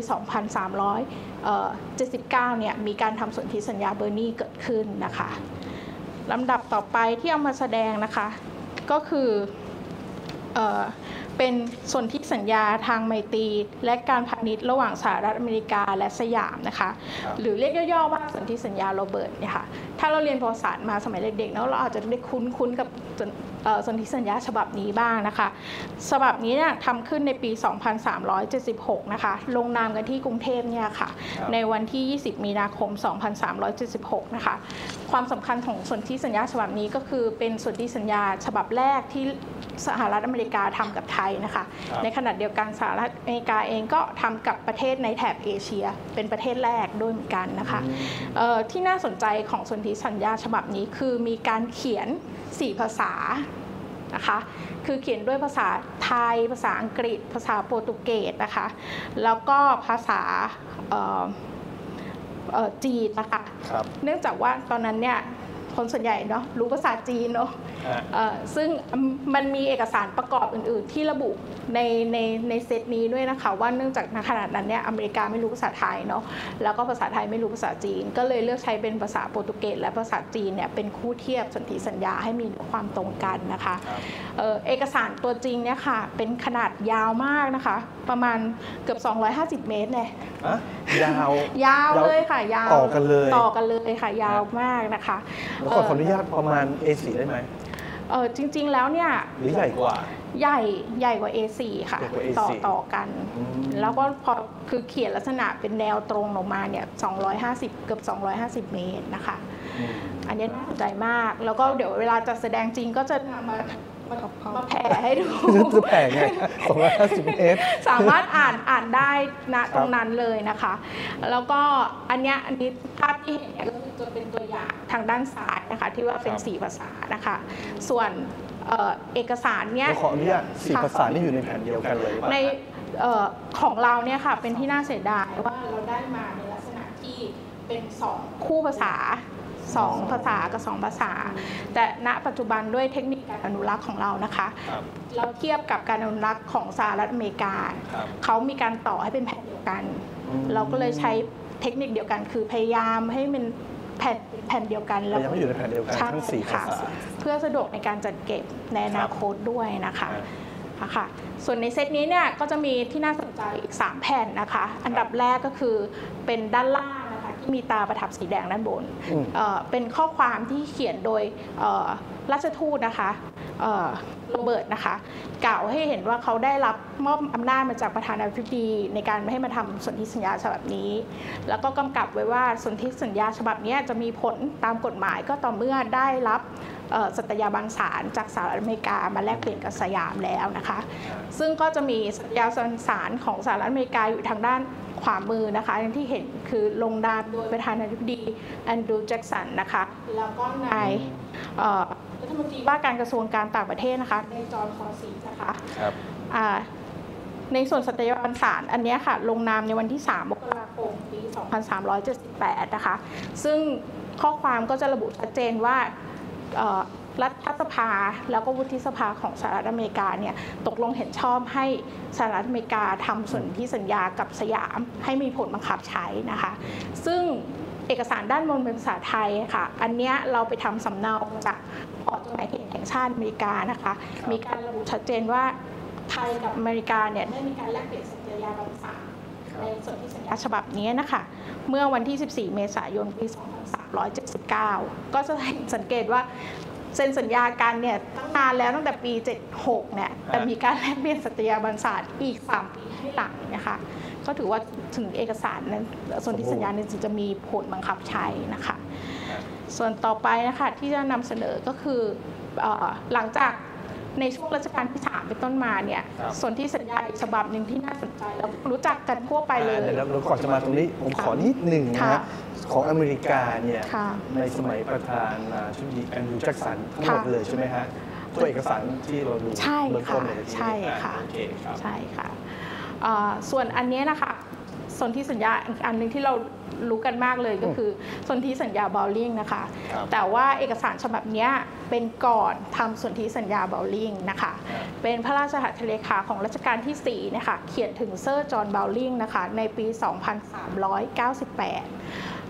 Speaker 4: 2379 เนี่ยมีการทำสนธิสัญญาเบอร์นีเกิดขึ้นนะคะลำดับต่อไปที่เอามาแสดงนะคะก็คือเป็นสนธิสัญญาทางไมตรีและการพาณิชย์ระหว่างสหรัฐอเมริกาและสยามนะคะหรือเรียกย่อๆว่าสนธิสัญญาโรเบิร์ตเนี่ยค่ะถ้าเราเรียนประวัติศาสตร์มาสมัยเด็กๆเนาะเราอาจจะได้คุ้นกับสนธิสัญญาฉบับนี้บ้างนะคะฉบับนี้เนี่ยทำขึ้นในปี 2376 นะคะลงนามกันที่กรุงเทพเนี่ยค่ะในวันที่ 20 มีนาคม 2376 นะคะความสำคัญของสนธิสัญญาฉบับนี้ก็คือเป็นสนธิสัญญาฉบับแรกที่สหรัฐอเมริกาทำกับไทยนะคะในขณะเดียวกันสหรัฐอเมริกาเองก็ทำกับประเทศในแถบเอเชียเป็นประเทศแรกด้วยเหมือนกันนะคะที่น่าสนใจของสนธิสัญญาฉบับนี้คือมีการเขียน4 ภาษานะคะคือเขียนด้วยภาษาไทยภาษาอังกฤษภาษาโปรตุเกสนะคะแล้วก็ภาษาจีนนะคะเนื่องจากว่าตอนนั้นเนี่ยคนส่วนใหญ่เนาะรู้ภาษาจีนเนาะซึ่งมันมีเอกสารประกอบอื่นๆที่ระบุในเซตนี้ด้วยนะคะว่าเนื่องจากณขณะนั้นเนี่ยอเมริกาไม่รู้ภาษาไทยเนาะแล้วก็ภาษาไทยไม่รู้ภาษาจีนก็เลยเลือกใช้เป็นภาษาโปรตุเกสและภาษาจีนเนี่ยเป็นคู่เทียบสนธิสัญญาให้มีความตรงกันนะคะเอกสารตัวจริงเนี่ยค่ะเป็นขนาดยาวมากนะคะประมาณเกือบ250 เมตรเลยยาวเลยค่ะยาวต่อกันเลยค่ะยาวมากนะคะ
Speaker 1: ขออนุญาตประมาณ A4 ได้ไหม
Speaker 4: จริงๆแล้วเนี่ย
Speaker 1: หรือใหญ่กว่า
Speaker 4: ใหญ่กว่า A4 ค่ะต่อกันแล้วก็พอคือเขียนลักษณะเป็นแนวตรงลงมาเนี่ย250เกือบ250 เมตรนะคะอันนี้น่าสนใจมากแล้วก็เดี๋ยวเวลาจะแสดงจริงก็จะมาแผ่ให้ดู
Speaker 1: จะแผ่ไง250 เมตร
Speaker 4: สามารถอ่านได้ณตรงนั้นเลยนะคะแล้วก็อันนี้ภาพที่เห็นเนี่ยก็จะเป็นตัวอย่างทางด้านซ้ายนะคะที่ว่าเป็น4 ภาษานะคะส่วนเอกสารเนี้ย
Speaker 1: ขออนุญาต4 ภาษานี่อยู่ในแผ่นเดียวกันเลย
Speaker 4: ในของเราเนี่ยค่ะเป็นที่น่าเสียดายว่าเราได้มาในลักษณะที่เป็น2 คู่ภาษา2 ภาษากับ2 ภาษาแต่ณปัจจุบันด้วยเทคนิคการอนุรักษ์ของเรานะคะเราเทียบกับการอนุรักษ์ของสหรัฐอเมริกาเขามีการต่อให้เป็นแผ่นเดียวกันเราก็เลยใช้เทคนิคเดียวกันคือพยายามให้มันแผ่นเดียวกัน
Speaker 1: แล้วยังไม่อยู่ในแผ่นเดียวกันทั้ง4 ภาษา
Speaker 4: เพื่อสะดวกในการจัดเก็บในอนาคตด้วยนะคะค่ะส่วนในเซตนี้เนี่ยก็จะมีที่น่าสนใจอีก3 แผ่นนะคะอันดับแรกก็คือเป็นด้านล่างนะคะที่มีตาประทับสีแดงด้านบนเป็นข้อความที่เขียนโดยราชทูตนะคะโรเบิร์ตนะคะกล่าวให้เห็นว่าเขาได้รับมอบอำนาจมาจากประธานาธิบดีในการให้มาทำสนธิสัญญาฉบับนี้แล้วก็กำกับไว้ว่าสนธิสัญญาฉบับนี้จะมีผลตามกฎหมายก็ต่อเมื่อได้รับสัตยาบันสารจากสหรัฐอเมริกามาแลกเปลี่ยนกับสยามแล้วนะคะซึ่งก็จะมีสัตยาบันสารของสหรัฐอเมริกาอยู่ทางด้านขวามือนะคะอย่างที่เห็นคือลงนามโดยประธานาธิบดีแอนดรูว์ แจ็กสันนะคะแล้วก็นายรัฐมนตรีว่าการกระทรวงการต่างประเทศนะคะในจอห์น คอซีนะคะในส่วนสัตยาบันสารอันนี้ค่ะลงนามในวันที่3 มกราคม ปี 2378นะคะซึ่งข้อความก็จะระบุชัดเจนว่ารัฐสภาแล้วก็วุฒิสภาของสหรัฐอเมริกาเนี่ยตกลงเห็นชอบให้สหรัฐอเมริกาทำสนธิสัญญากับสยามให้มีผลบังคับใช้นะคะซึ่งเอกสารด้านบนเป็นภาษาไทยค่ะอันนี้เราไปทำสำเนาจากหอจดหมายเหตุแห่งชาติอเมริกานะคะมีการระบุชัดเจนว่าไทยกับอเมริกาเนี่ยได้มีการแลกเปลี่ยนสัญญาบันสารในสนธิสัญญาฉบับนี้นะคะเมื่อวันที่ 14 เมษายน ปี 2379 ก็จะสังเกตว่าเซ็นสัญญากันเนี่ยตั้งนานแล้วตั้งแต่ปี 76 เนี่ยแต่มีการแลกเปลี่ยนสัญญาบันสารอีก 3 ปีให้หลังนะคะก็ถือว่าถึงเอกสารนั้นสนธิสัญญาเนี่ยจะมีผลบังคับใช้นะคะส่วนต่อไปนะคะที่จะนำเสนอก็คือหลังจากในช่วงรัชกาลที่3เป็นต้นมาเนี่ยส่วนที่สัญญาอีกฉบับหนึ่งที่น่าสนใจแล้วรู้จักกันทั่วไปเลย
Speaker 1: แล้วก่อนจะมาตรงนี้ผมขอนิดหนึ่งนะของอเมริกาเนี่ยในสมัยประธานาธิบดีแอนดรูว์ แจ็กสันทั้งหมดเลยใช่ไหมฮะตัวเอกสารที่เราดูเบื้องต้นเลย
Speaker 4: ใช่ค่ะใช่ค่ะส่วนอันนี้นะคะสนธิสัญญาอันนึงที่เรารู้กันมากเลยก็คือสนธิสัญญาบาวลิงนะคะแต่ว่าเอกสารฉบับนี้เป็นก่อนทำสนธิสัญญาบาวลิงนะคะเป็นพระราชหัตถเลขาของรัชกาลที่4นะคะเขียนถึงเซอร์จอห์นบาวลิงนะคะในปี 2398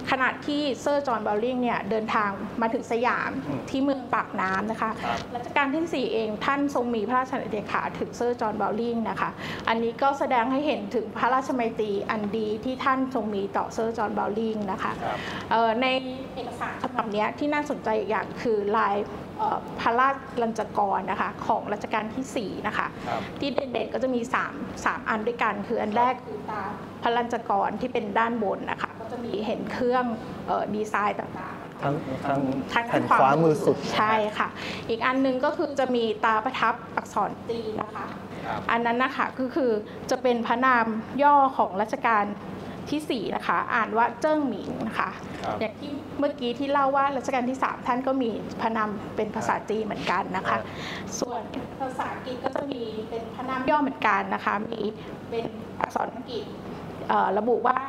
Speaker 4: ขณะที่เซอร์จอห์นเบลลิงเนี่ยเดินทางมาถึงสยามที่เมืองปากน้ำนะคะรัชกาลที่ 4 เองท่านทรงมีพระราชอัฏฐาถึงเซอร์จอห์นเบลลิงนะคะอันนี้ก็แสดงให้เห็นถึงพระราชมัยตรีอันดีที่ท่านทรงมีต่อเซอร์จอห์นเบลลิงนะคะในเอกสารฉบับนี้ที่น่าสนใจอีกอย่างคือลายพระราชลัญจกรนะคะของรัชกาลที่ 4 นะคะที่เด่นๆก็จะมี3อันด้วยกันคืออันแรกคือตาพระลัญจกรที่เป็นด้านบนนะคะก็จะมีเห็นเครื่องดีไซน์ต่างๆ
Speaker 1: ทั้ง
Speaker 4: แ
Speaker 1: ผ่นขวามือสุด
Speaker 4: ใช่ค่ะอีกอันนึงก็คือจะมีตาประทับอักษรตีนะคะอันนั้นนะคะก็คือจะเป็นพระนามย่อของรัชกาลที่ 4 นะคะอ่านว่าเจิ้งหมิงนะคะอย่างที่เมื่อกี้ที่เล่าว่ารัชกาลที่ 3 ท่านก็มีพระนามเป็นภาษาจีนเหมือนกันนะคะส่วนภาษาอังกฤษก็จะมีเป็นพระนามย่อเหมือนกันนะคะมีเป็นอักษรอังกฤษระบุว่า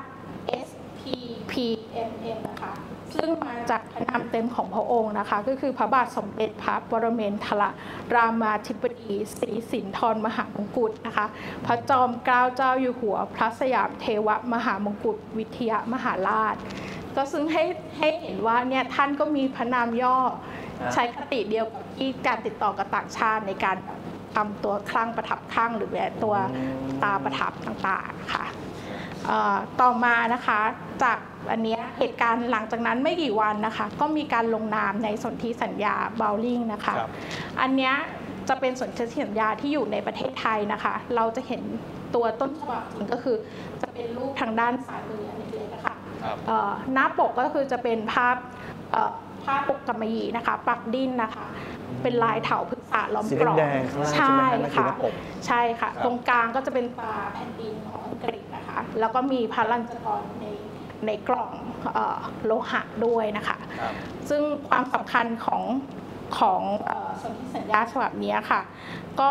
Speaker 4: SPPMM นะคะซึ่งมาจากพระนามเต็มของพระองค์นะคะก็คือพระบาทสมเด็จพระปรเมนทรรามาธิบดีศรีสินธรมหามงกุฎนะคะพระจอมเกล้าเจ้าอยู่หัวพระสยามเทวมหามงกุฎวิทยามหาราชก็ซึ่งให้เห็นว่าเนี่ยท่านก็มีพระนามย่อใช้คติเดียวกับที่การติดต่อกับต่างชาติในการทำตัวคลั่งประทับคลั่งหรือแบบตัวตาประทับต่างๆค่ะต่อมานะคะจากอันนี้เหตุการณ์หลังจากนั้นไม่กี่วันนะคะก็มีการลงนามในสนธิสัญญาเบลลิงนะคะอันนี้จะเป็นสนธิสัญญาที่อยู่ในประเทศไทยนะคะเราจะเห็นตัวต้นฉบับจริงก็คือจะเป็นรูปทางด้านซ้ายมือเล็กๆนะคะหน้าปกก็คือจะเป็นภาพปกกำมะหยี่นะคะปักดิ้นนะคะเป็นลายเถาพฤกษาล้อมกรอบใช่ค่ะใช่ค่ะตรงกลางก็จะเป็นตราแผ่นดินของอังกฤษนะคะแล้วก็มีพระลัญจกรในกล่องโลหะด้วยนะคะซึ่งความสำคัญของสนธิสัญญาฉบับนี้ค่ะก็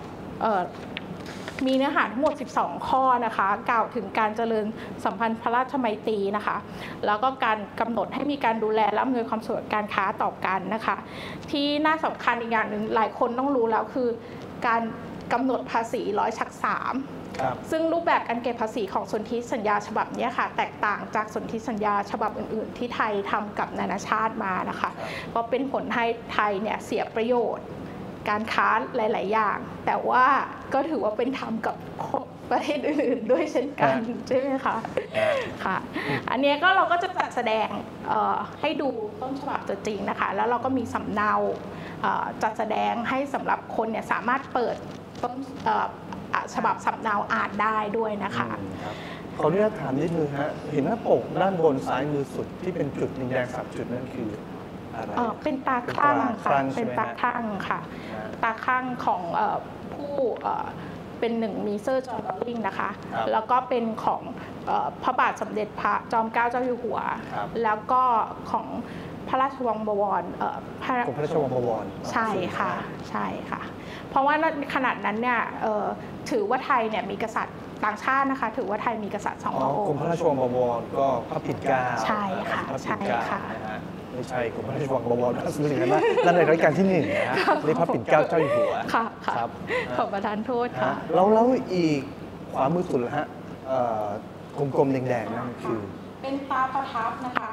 Speaker 4: มีเนื้อหาทั้งหมด 12 ข้อนะคะกล่าวถึงการเจริญสัมพันธ์พระราชมัยตรีนะคะแล้วก็การกำหนดให้มีการดูแลและอำนวยความสะดวกการค้าต่อกันนะคะที่น่าสำคัญอีกอย่างหนึ่งหลายคนต้องรู้แล้วคือการกำหนดภาษี100/3ซึ่งรูปแบบการเก็บภาษีของสนธิสัญญาฉบับนี้ค่ะแตกต่างจากสนธิสัญญาฉบับอื่นๆที่ไทยทำกับนานาชาติมานะคะก็เป็นผลให้ไทยเนี่ยเสียประโยชน์การค้าหลายๆอย่างแต่ว่าก็ถือว่าเป็นธรรมกับประเทศอื่นๆด้วยเช่นกันใช่ไหมคะค่ะอันนี้ก็เราก็จะจัดแสดงให้ดูต้นฉบับตัวจริงนะคะแล้วเราก็มีสำเนาจัดแสดงให้สำหรับคนเนี่ยสามารถเปิดต้นฉบับสำเนาอ่านได้ด้วยนะคะ
Speaker 1: ขออนุญาตถามนิดนึงฮะเห็นหน้าปกด้านบนซ้ายมือสุดที่เป็นจุดแดง3 จุดนั่นคืออะไร
Speaker 4: เป็นตาข้างค่ะเป็นตาข้างค่ะตาข้างของผู้เป็นหนึ่งมีเซอร์จอห์นเบลลิงนะคะแล้วก็เป็นของพระบาทสมเด็จพระจอมเกล้าเจ้าอยู่หัวแล้วก็ของพระราชวังบวร
Speaker 1: พระราชวังบวร
Speaker 4: ใช่ค่ะใช่ค่ะเพราะว่าขนาดนั้นเนี่ยถือว่าไทยเนี่ยมีกษัตริย์ต่างชาตินะคะถือว่าไทยมีกษัตริย์2 พระองค์
Speaker 1: กรมพระราชวังบวรก็พระปิ่นเกล้า
Speaker 4: ใช่ค่ะใช่ค่ะ
Speaker 1: ไม่ใช่กรมพระราชวังบวรนั่นสิ่งนั้นนั่นในรัชกาลที่1นะฮะนี่พระปิ่นเกล้าเจ้าอยู่หัว
Speaker 4: ค่ะครับขอประทานโทษค่ะ
Speaker 1: แล้วอีกขวามือสุดละฮะกลมๆแดงๆนั่นคือ
Speaker 4: เป็นตาประทับนะคะ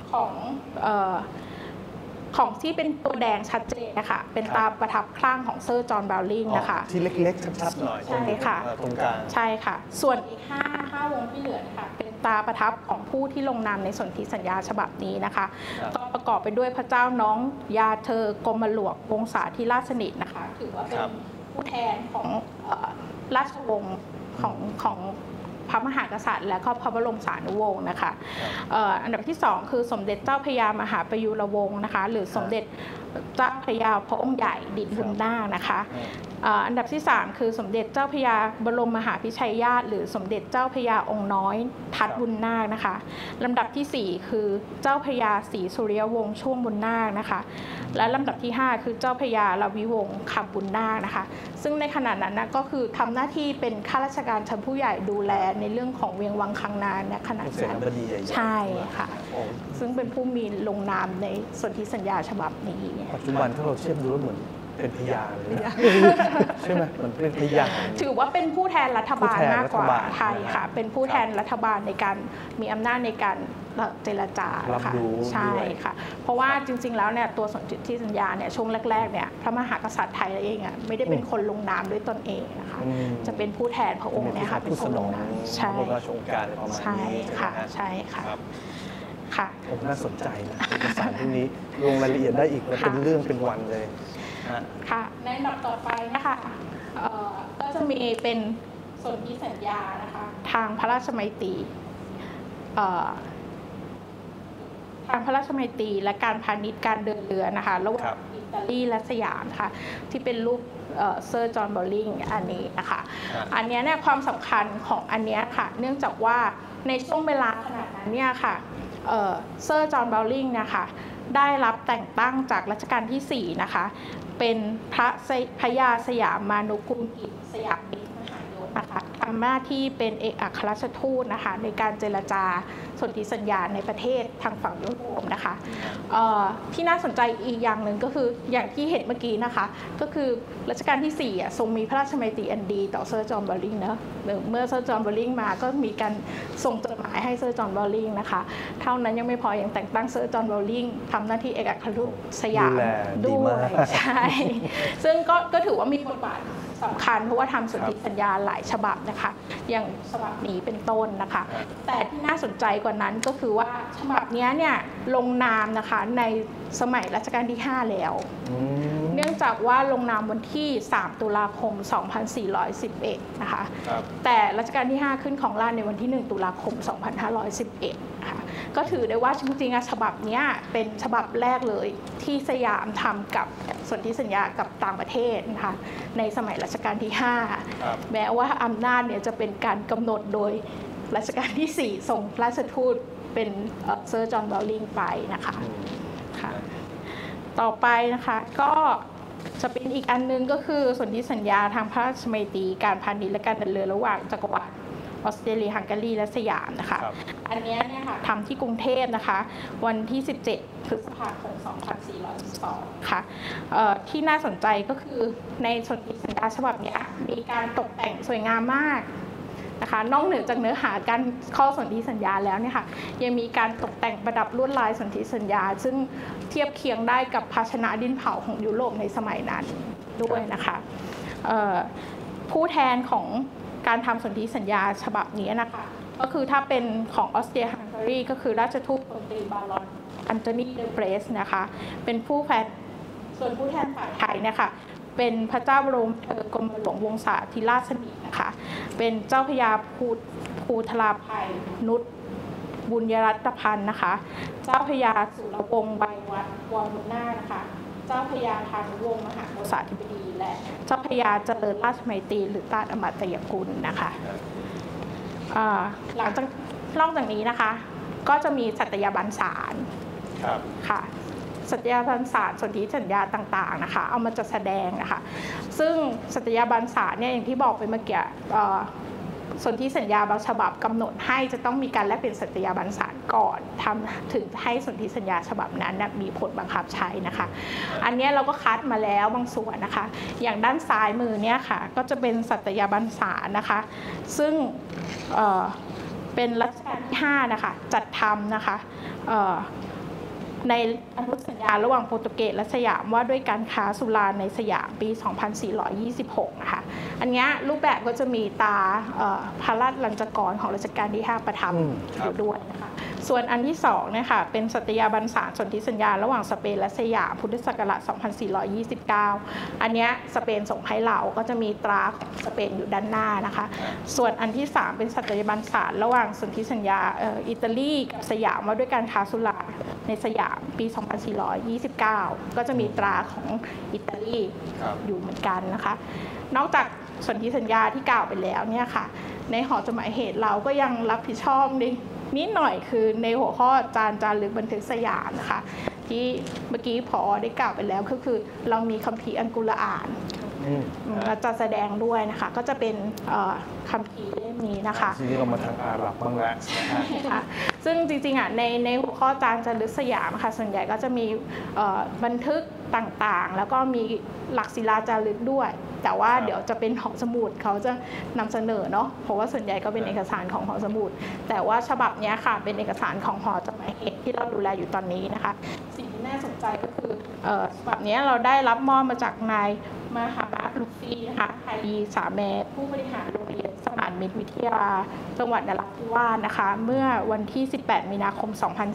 Speaker 4: ของที่เป็นตัวแดงชัดเจนนะคะเป็นตาประทับคลั่งของเซอร์จอห์นเบลลิงนะคะ
Speaker 1: ที่เล็กๆชัดๆหน่อย
Speaker 4: ใช่ค่ะ
Speaker 1: ตรงกลาง
Speaker 4: ใช่ค่ะส่วนอีก5วงที่เหลือค่ะเป็นตาประทับของผู้ที่ลงนามในสนธิสัญญาฉบับนี้นะคะก็ประกอบไปด้วยพระเจ้าน้องยาเธอกรมหลวงวงศาธิราชสนิทนะคะถือว่าเป็นผู้แทนของราชวงศ์ของพระมหากษัตริย์และก็พระบรมสารีวงศ์นะคะอันดับที่2คือสมเด็จเจ้าพระยามหาประยุรวงศ์นะคะหรือสมเด็จเจ้าพระยาพระองค์ใหญ่ดินบุญนาคนะคะอันดับที่3คือสมเด็จเจ้าพระยาบรมมหาพิชัยญาติหรือสมเด็จเจ้าพระยาองค์น้อยทัดบุญนาคนะคะลำดับที่4คือเจ้าพระยาศรีสุริยวงศ์ช่วงบุญนาคนะคะและลำดับที่5คือเจ้าพระยาลวิวงศ์คำบุญนาคนะคะซึ่งในขณะนั้นนะก็คือทำหน้าที่เป็นข้าราชการชั้นผู้ใหญ่ดูแลในเรื่องของเวียงวังคังนาในขณะนั้นใช่ค่ะซึ่งเป็นผู้มีลงนามในสนธิสัญญาฉบับนี้
Speaker 1: ปัจจุบันถ้าเราเทียบดูแล้วเหมือนเป็นพยานเลยนะใช่ไหมมันเป็นพยาน
Speaker 4: ถือว่าเป็นผู้แทนรัฐบาลมากกว่า
Speaker 1: ผู้แทนรัฐบาล
Speaker 4: ไทยค่ะเป็นผู้แทนรัฐบาลในการมีอำนาจในการเจรจา
Speaker 1: รับ
Speaker 4: ค่ะ
Speaker 1: รู้
Speaker 4: ใช่
Speaker 1: ด้วย
Speaker 4: ค่ะเพราะว่าจริงๆแล้วเนี่ยตัวสนธิสัญญาเนี่ยช่วงแรกๆเนี่ยพระมหากษัตริย์ไทยเองอ่ะไม่ได้เป็นคนลงนามด้วยตนเองนะคะจะเป็นผู้แทนพระองค์เนี่ยค่ะเป็น
Speaker 1: ผู้
Speaker 4: ค
Speaker 1: ส
Speaker 4: น
Speaker 1: น
Speaker 4: ล
Speaker 1: อง
Speaker 4: งนาม
Speaker 1: พ
Speaker 4: ใช่
Speaker 1: ระบรมราชโองการประมาณ
Speaker 4: ใช่
Speaker 1: นี้
Speaker 4: ค่ะ
Speaker 1: ไหมฮ
Speaker 4: ใช่ค่ะ
Speaker 1: รับ
Speaker 4: ค่ะ
Speaker 1: ผมน่าสนใจนะเอกสารพวกนี้ลงรายละเอียดได้อีกแล้วเป็นเรื่องเป็นวันเลยฮะ
Speaker 4: ค่ะในลำดับต่อไปนะคะก็จะมีเป็นสนธิสัญญานะคะทางพระราชมัยตรีทางพระราชมัยตรีและการพาณิชย์การเดินเรือนะคะระหว่า
Speaker 1: ครั
Speaker 4: ง
Speaker 1: บ
Speaker 4: อิตาลีและสยามนะคะที่เป็นรูปเซอร์จอห์นบอลลิงอันนี้นะคะอันเนี้ยเนี่ยความสำคัญของอันเนี้ยค่ะเนื่องจากว่าในช่วงเวลาขนาดนั้นเนี่ยค่ะเซอร์จอห์นบอลลิงนะคะได้รับแต่งตั้งจากรัชกาลที่4นะคะเป็นพระยาสยามมานุกุลกิจสยามมิตรมหายศนะคะทำหน้าที่เป็นเอกอัครราชทูตนะคะในการเจรจาสนธิสัญญาในประเทศทางฝั่งยุโรปนะคะที่น่าสนใจอีกอย่างหนึ่งก็คืออย่างที่เห็นเมื่อกี้นะคะก็คือรัชกาลที่4ทรงมีพระราชมัยตรีอันดีต่อเซอร์จอห์นบอลลิงนะเมื่อเซอร์จอห์นบอลลิงมาก็มีการส่งจดหมายให้เซอร์จอห์นบอลลิงนะคะเท่านั้นยังไม่พอยังแต่งตั้งเซอร์จอห์นบอลลิงทำหน้าที่เอกอัครราชทูตสยามด้วยใช่ซึ่งก็ถือว่ามีบทบาทสำคัญเพราะว่าทำสนธิสัญญาหลายฉบับนะคะอย่างฉบับนี้เป็นต้นนะคะแต่ที่น่าสนใจกว่านั้นก็คือว่าฉบับนี้เนี่ยลงนามนะคะในสมัยรัชกาลที่5แล้วเนื่องจากว่าลงนามวันที่3ตุลาคม2411นะคะแต่รัชกาลที่5ขึ้นของราชย์ในวันที่1ตุลาคม2511นะคะก็ถือได้ว่าจริงๆฉบับนี้เป็นฉบับแรกเลยที่สยามทำกับสนธิสัญญากับต่างประเทศนะคะในสมัยรัชกาลที่5แม้ว่าอำนาจเนี่ยจะเป็นการกำหนดโดยรัชกาลที่4ส่งราชทูตเป็นเซอร์จอห์นบอลลิงไปนะคะค่ะต่อไปนะคะก็จะเป็นอีกอันนึงก็คือสนธิสัญญาทางพระราชมัยตรีการพาณิชย์และการเดินเรือระหว่างจักรวรรดิออสเตรเลียฮังการีและสยามนะคะอันนี้เนี่ยค่ะทำที่กรุงเทพนะคะวันที่17พฤษภาคม2412ค่ะที่น่าสนใจก็คือในสนธิสัญญาฉบับนี้มีการตกแต่งสวยงามมากนะคะนอกเหนือจากเนื้อหาการข้อสนธิสัญญาแล้วเนี่ยค่ะยังมีการตกแต่งประดับลวดลายสนธิสัญญาซึ่งเทียบเคียงได้กับภาชนะดินเผาของยุโรปในสมัยนั้นด้วยนะคะผู้แทนของการทำสนธิสัญญาฉบับนี้นะคะก็คือถ้าเป็นของออสเตรียฮังการีก็คือราชทูตพลตรีบารอนอันโตนีเดเบรสนะคะเป็นผู้แทนส่วนผู้แทนฝ่ายไทยเนี่ยค่ะเป็นพระเจ้าบรมกรมหลวงวงศาธิราชสนิทนะคะเป็นเจ้าพระยาภูทราภัยนุชบุญยรัตพันธ์นะคะเจ้าพระยาสุรวงศ์ใบวัดวรนาถนะคะเจ้าพระยาพานุวงศ์มหาโกษาธิบดีและเจ้าพระยาเจริญราชมัยตรีหรือต้านอมตะกุลนะคะหลังจากนอกจากนี้นะคะก็จะมีสัตยาบันสารค่ะสัตยาบันสารสนธิสัญญาต่างๆนะคะเอามาจัดแสดงนะคะซึ่งสัตยาบันสารเนี่ยอย่างที่บอกไปเมื่อกี้สนธิสัญญาบางฉบับกำหนดให้จะต้องมีการแลกเปลี่ยนสัตยาบันสารก่อนทำถึงให้สนธิสัญญาฉบับนั้นมีผลบังคับใช้นะคะอันนี้เราก็คัดมาแล้วบางส่วนนะคะอย่างด้านซ้ายมือเนี่ยค่ะก็จะเป็นสัตยาบันสารนะคะซึ่งเป็นรัชกาลที่5นะคะจัดทำนะคะในอนุสัญญาระหว่างโปรตุเกสและสยามว่าด้วยการค้าสุราในสยามปี 2426 นะคะอันนี้รูปแบบก็จะมีตาพระราชลัญจกรของรัชกาลที่5ประทับอยู่ด้วยนะคะส่วนอันที่2เนี่ยค่ะเป็นสัตยาบันสารสนธิสัญญาระหว่างสเปนและสยามพุทธศักราช 2429 อันนี้สเปนส่งให้เราก็จะมีตราของสเปนอยู่ด้านหน้านะคะส่วนอันที่3เป็นสัตยาบันสารระหว่างสนธิสัญญาอิตาลีกับสยามว่าด้วยการค้าสุราในสยามปี 2429 ก็จะมีตราของอิตาลีอยู่เหมือนกันนะคะนอกจากสนธิสัญญาที่กล่าวไปแล้วเนี่ยค่ะในหอจดหมายเหตุเราก็ยังรับผิดชอบนิดหน่อยคือในหัวข้อจารึกบันทึกสยามนะคะที่เมื่อกี้ผอได้กล่าวไปแล้วก็คือเรามีคัมภีร์อันกุรอานจะแสดงด้วยนะคะก็จะเป็นคัมภีร์เล่มนี้นะคะ
Speaker 1: ทีนี้เรามาทางอาหรับบ้างแล้ว
Speaker 4: ค่ะซึ่งจริงๆในหัวข้อจารึกสยามค่ะส่วนใหญ่ก็จะมีบันทึกต่างๆ แล้วก็มีหลักศิลาจารึกด้วย แต่ว่าเดี๋ยวจะเป็นหอสมุดเขาจะนำเสนอเนาะเพราะว่าส่วนใหญ่ก็เป็นเอกสารของหอสมุดแต่ว่าฉบับนี้ค่ะเป็นเอกสารของหอจดหมายเหตุที่เราดูแลอยู่ตอนนี้นะคะสิ่งที่น่าสนใจก็คือฉบับนี้เราได้รับมอบมาจากนายมหาบาสลูฟี่นะคะไฮดีสาแมผู้บริหารโรงเรียนสมานมิตรวิทยาจังหวัดนราธิวาสนะคะเมื่อวันที่ 18 มีนาคม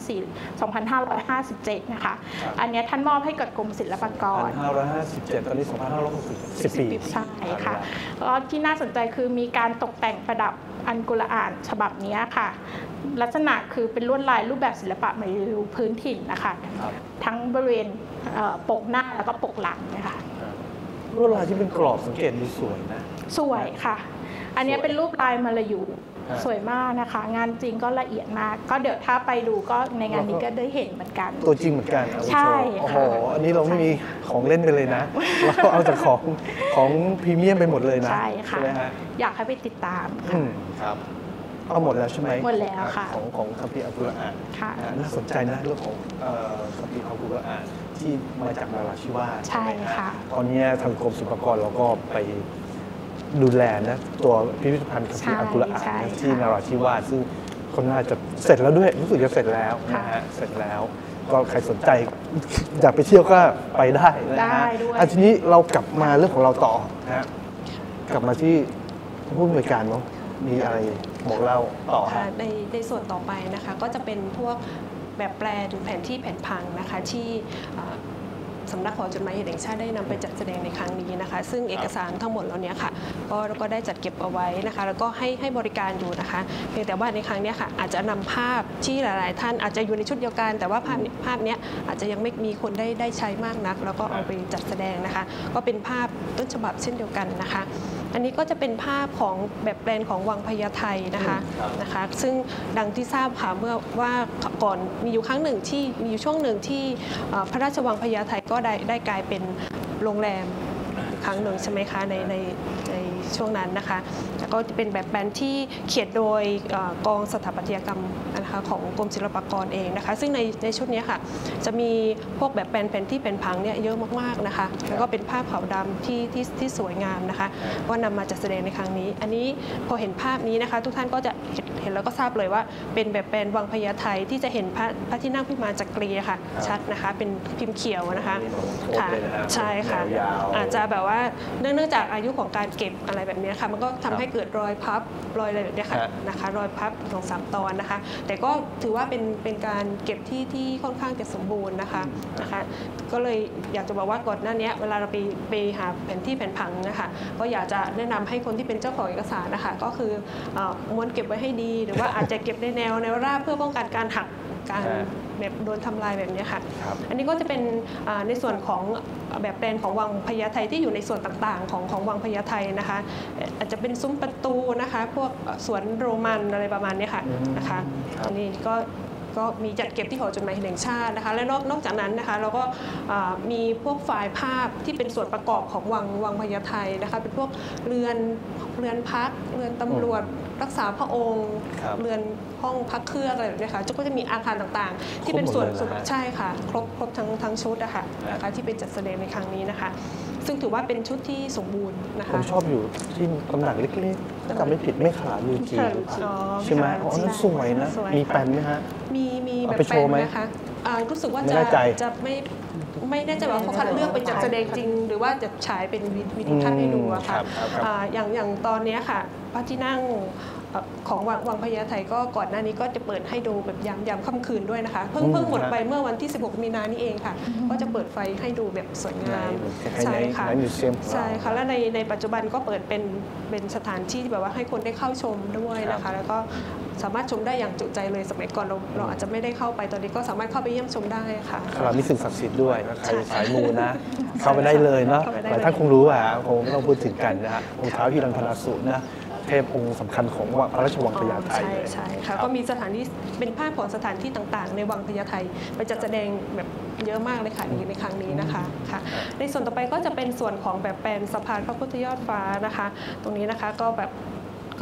Speaker 4: 2557 นะคะอันนี้ท่านมอบให้กับกรมศิลปากร
Speaker 1: 2557 ตอนนี้ 2560 ปี
Speaker 4: ใช่ค่ะก็ที่น่าสนใจคือมีการตกแต่งประดับอันกุรอานฉบับนี้ค่ะลักษณะคือเป็นลวดลายรูปแบบศิลปะมลายูพื้นถิ่นนะคะทั้งบริเวณปกหน้าแล้วก็ปกหลังนะคะ
Speaker 1: ลวดลายที่เป็นกรอบสังเกตดูสวยนะ
Speaker 4: สวยค่ะอันนี้เป็นรูปลายมลายูสวยมากนะคะงานจริงก็ละเอียดมากก็เดี๋ยวถ้าไปดูก็ในงานนี้ก็ได้เห็นเหมือนกัน
Speaker 1: ตัวจริงเหมือนกัน
Speaker 4: ใช่
Speaker 1: โอ้โหอันนี้เราไม่มีของเล่นกันเลยนะเราเอาจากของพรีเมียมไปหมดเลยนะ
Speaker 4: ใช่ค่ะอยากให้ไปติดตาม
Speaker 1: ครับเอาหมดแล้วใช่ไหม
Speaker 4: หมดแล้วค่ะ
Speaker 1: ของคัมภีร์อัลกุรอานน่าสนใจนะเรื่องของคัมภีร์อัลกุรอานที่มาจากนราธิวาส
Speaker 4: ใช่ค่ะ
Speaker 1: ตอนนี้ทางกรมศิลปากรเราก็ไปดูแลนะตัวพิพิธภัณฑ์คัมภีร์อัลกุรอานที่นราธิวาสซึ่งคนน่าจะเสร็จแล้วด้วยรู้สึกจะเสร็จแล้วนะฮะเสร็จแล้วก็ใครสนใจอยากไปเที่ยวก็ไปได้นะฮะทีนี้เรากลับมาเรื่องของเราต่อนะฮะกลับมาที่ผู้อำนวยการเนาะมีอะไรบอกเล่าต่อ
Speaker 2: ในส่วนต่อไปนะคะก็จะเป็นพวกแบบแปลนแผนที่แผนพังนะคะที่สำนักหอจดหมายเหตุแห่งชาติได้นำไปจัดแสดงในครั้งนี้นะคะซึ่งเอกสารทั้งหมดเหล่านี้ค่ะก็ได้จัดเก็บเอาไว้นะคะแล้วก็ให้บริการอยู่นะคะเพียงแต่ว่าในครั้งนี้ค่ะอาจจะนำภาพที่หลายๆท่านอาจจะอยู่ในชุดเดียวกันแต่ว่าภาพนี้อาจจะยังไม่มีคนได้ใช้มากนักแล้วก็เอาไปจัดแสดงนะคะก็เป็นภาพต้นฉบับเช่นเดียวกันนะคะอันนี้ก็จะเป็นภาพของแบบแปลนของวังพญาไทนะคะซึ่งดังที่ทราบค่ะเมื่อว่าก่อนมีอยู่ช่วงหนึ่งที่พระราชวังพญาไทก็ได้กลายเป็นโรงแรมครั้งหนึ่งใช่ไหมคะในช่วงนั้นนะคะแล้วก็เป็นแบบแปลนที่เขียนโดยกองสถาปัตยกรรมนะคะของกรมศิลปากรเองนะคะซึ่งในชุดนี้ค่ะจะมีพวกแบบแปลนที่เป็นผังเนี่ยเยอะมากๆนะคะแล้วก็เป็นภาพขาวดำที่สวยงามนะคะก็นำมาจัดแสดงในครั้งนี้อันนี้พอเห็นภาพนี้นะคะทุกท่านก็จะเห็นแล้วก็ทราบเลยว่าเป็นแบบแปลนวังพญาไทที่จะเห็นพระที่นั่งพิมานจักรีค่ะชัดนะคะเป็นพิมพ์เขียวนะคะค่ะใช่ค่ะอาจจะแบบว่าเนื่องจากอายุของการเก็บอะไรแบบนี้ค่ะมันก็ทำให้เกิดรอยพับรอยอะไรแบบนี้ค่ะนะคะรอยพับ2-3 ตอนนะคะแต่ก็ถือว่าเป็นการเก็บที่ค่อนข้างจะสมบูรณ์นะคะก็เลยอยากจะบอกว่าก่อนหน้านี้เวลาเราไปหาแผนที่แผนผังนะคะก็อยากจะแนะนำให้คนที่เป็นเจ้าของเอกสารนะคะก็คือม้วนเก็บไว้ให้ดีหรือว่าอาจจะเก็บในแนวราบเพื่อป้องกันการหักการแบบโดนทำลายแบบนี้ค่ะอันนี้ก็จะเป็นในส่วนของแบบแปลนของวังพญาไทที่อยู่ในส่วนต่างๆของวังพญาไทนะคะอาจจะเป็นซุ้มประตูนะคะพวกสวนโรมันอะไรประมาณนี้ค่ะนะคะอันนี้ก็มีจัดเก็บที่หอจดหมายเหตุแห่งชาตินะคะและนอกจากนั้นนะคะเราก็มีพวกไฟล์ภาพที่เป็นส่วนประกอบของวังพญาไทนะคะเป็นพวกเรือนพักเรือนตำรวจรักษาพระองค์เรือนห้องพักเครื่องอะไรแบบนี้ค่ะก็จะมีอาคารต่างๆที่เป็นส่วนใช่ค่ะครบทั้งชุดนะคะที่เป็นจัดแสดงในครั้งนี้นะคะซึ่งถือว่าเป็นชุดที่สมบูรณ์นะคะ
Speaker 1: ผมชอบอยู่ที่ตำหนักเล็กๆถ้าจำไม่ผิดไม่ขาดลูจีใช่ไหมอ๋อนั่นสวยนะมีแปลนไหมฮะ
Speaker 2: มีแบบแปลนนะคะรู้สึกว่าจะไม่แน่ใจว่าเขาคัดเลือกเป็นจัดแสดงจริงหรือว่าจะฉายเป็นวิดีทัศน์ให้ดูอะค่ะอย่างตอนนี้ค่ะพระที่นั่งของวังพญาไทก็ก่อนหน้านี้ก็จะเปิดให้ดูแบบยามค่ำคืนด้วยนะคะเพิ่งหมดไปเมื่อวันที่16 มีนานี่เองค่ะก็จะเปิดไฟให้ดูแบบสวยงามใช่ค่ะใช่ค่ะและในปัจจุบันก็เปิดเป็นสถานที่ที่แบบว่าให้คนได้เข้าชมด้วยนะคะแล้วก็สามารถชมได้อย่างจุใจเลยสมัยก่อนเราอาจจะไม่ได้เข้าไปตอนนี้ก็สามารถเข้าไปเยี่ยมชมได้ค่ะ
Speaker 1: ครับมีสิ่งศักดิ์สิทธิ์ด้วยใครสายมูนะเข้าไปได้เลยเนาะหลายท่านคงรู้คงต้องพูดถึงกันนะฮะองค์ท้าวฮิรัญพนาสูรนะเทพองค์สำคัญของพระราชวังพญาไท
Speaker 2: ใช่ค่ะก็มีสถานที่เป็นภาพของสถานที่ต่างๆในวังพญาไทไปจัดแสดงแบบเยอะมากเลยค่ะในครั้งนี้นะคะค่ะในส่วนต่อไปก็จะเป็นส่วนของแบบแปลนสะพานพระพุทธยอดฟ้านะคะตรงนี้นะคะก็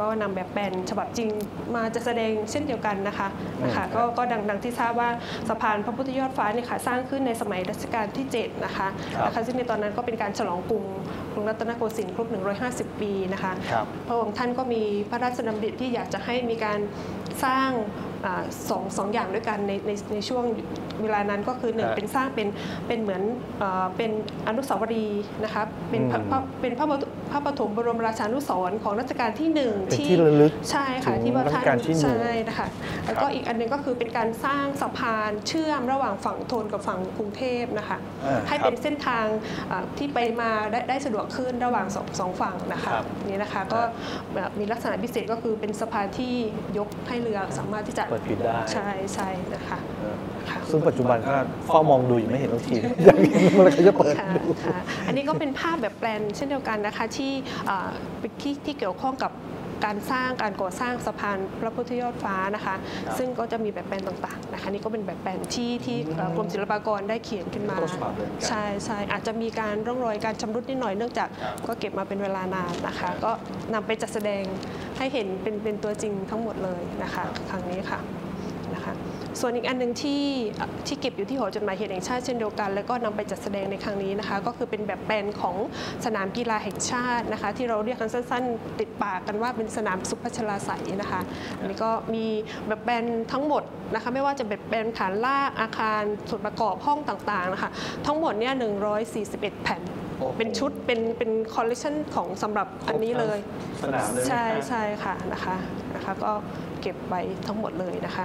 Speaker 2: ก็นำแบบแปลนฉบับจริงมาจะแสดงเช่นเดียวกันนะคะก็ดังที่ทราบว่าสะพานพระพุทธยอดฟ้าเนี่ยค่ะสร้างขึ้นในสมัยรัชกาลที่7นะคะซึ่งในตอนนั้นก็เป็นการฉลองกรุงรัตนโกสินทร์ครบ150 ปีนะคะพระองค์ท่านก็มีพระราชดำริที่อยากจะให้มีการสร้างสองอย่างด้วยกันในช่วงเวลานั้นก็คือ1เป็นสร้างเป็นเหมือนเป็นอนุสาวรีย์นะคะเป็นพระปฐมบรมราชานุสรณ์ของรัชกาลที่1ที่
Speaker 1: ระลึก
Speaker 2: ใช่ค่ะที่ว่าท่านใช่นะคะแล้วก็อีกอันนึงก็คือเป็นการสร้างสะพานเชื่อมระหว่างฝั่งธนกับฝั่งกรุงเทพนะคะให้เป็นเส้นทางที่ไปมาได้สะดวกขึ้นระหว่างสองฝั่งนะคะนี่นะคะก็มีลักษณะพิเศษก็คือเป็นสะพานที่ยกให้เรือสามารถที่จะ
Speaker 1: เปิดปิดได้
Speaker 2: ใช่นะคะ
Speaker 1: ซึ่งปัจจุบันก็เฝ้ามองดูอยู่ไม่เห็นทุกทีอย่างนี้เมื่อไรเขาจะเปิดดู
Speaker 2: อันนี้ก็เป็นภาพแบบแปลนเช่นเดียวกันนะคะที่เกี่ยวข้องกับการก่อสร้างสะพานพระพุทธยอดฟ้านะคะซึ่งก็จะมีแบบแปลนต่างๆนะคะนี่ก็เป็นแบบแปลนที่กรมศิลปากรได้เขียนขึ้นมาใช่อาจจะมีการร่องรอยการชำรุดนิดหน่อยเนื่องจากก็เก็บมาเป็นเวลานานนะคะก็นำไปจัดแสดงให้เห็นเป็นตัวจริงทั้งหมดเลยนะคะครั้งนี้ค่ะนะคะส่วนอีกอันหนึ่งที่เก็บอยู่ที่หอจดหมายเหตุแห่งชาติเช่นเดียวกันแล้วก็นำไปจัดแสดงในครั้งนี้นะคะก็คือเป็นแบบแปลนของสนามกีฬาแห่งชาตินะคะที่เราเรียกกันสั้นๆติดปากกันว่าเป็นสนามสุพัชราไสยนะคะอันนี้ก็มีแบบแปลนทั้งหมดนะคะไม่ว่าจะเป็นแปลนฐานรากอาคารส่วนประกอบห้องต่างๆนะคะทั้งหมดเนี่ย141 แผ่นเป็นชุดเป็นคอลเลคชันของสำหรับอันนี้เลย
Speaker 1: สนามเลย
Speaker 2: ใช่ค่ะนะคะก็เก็บไว้ทั้งหมดเลยนะคะ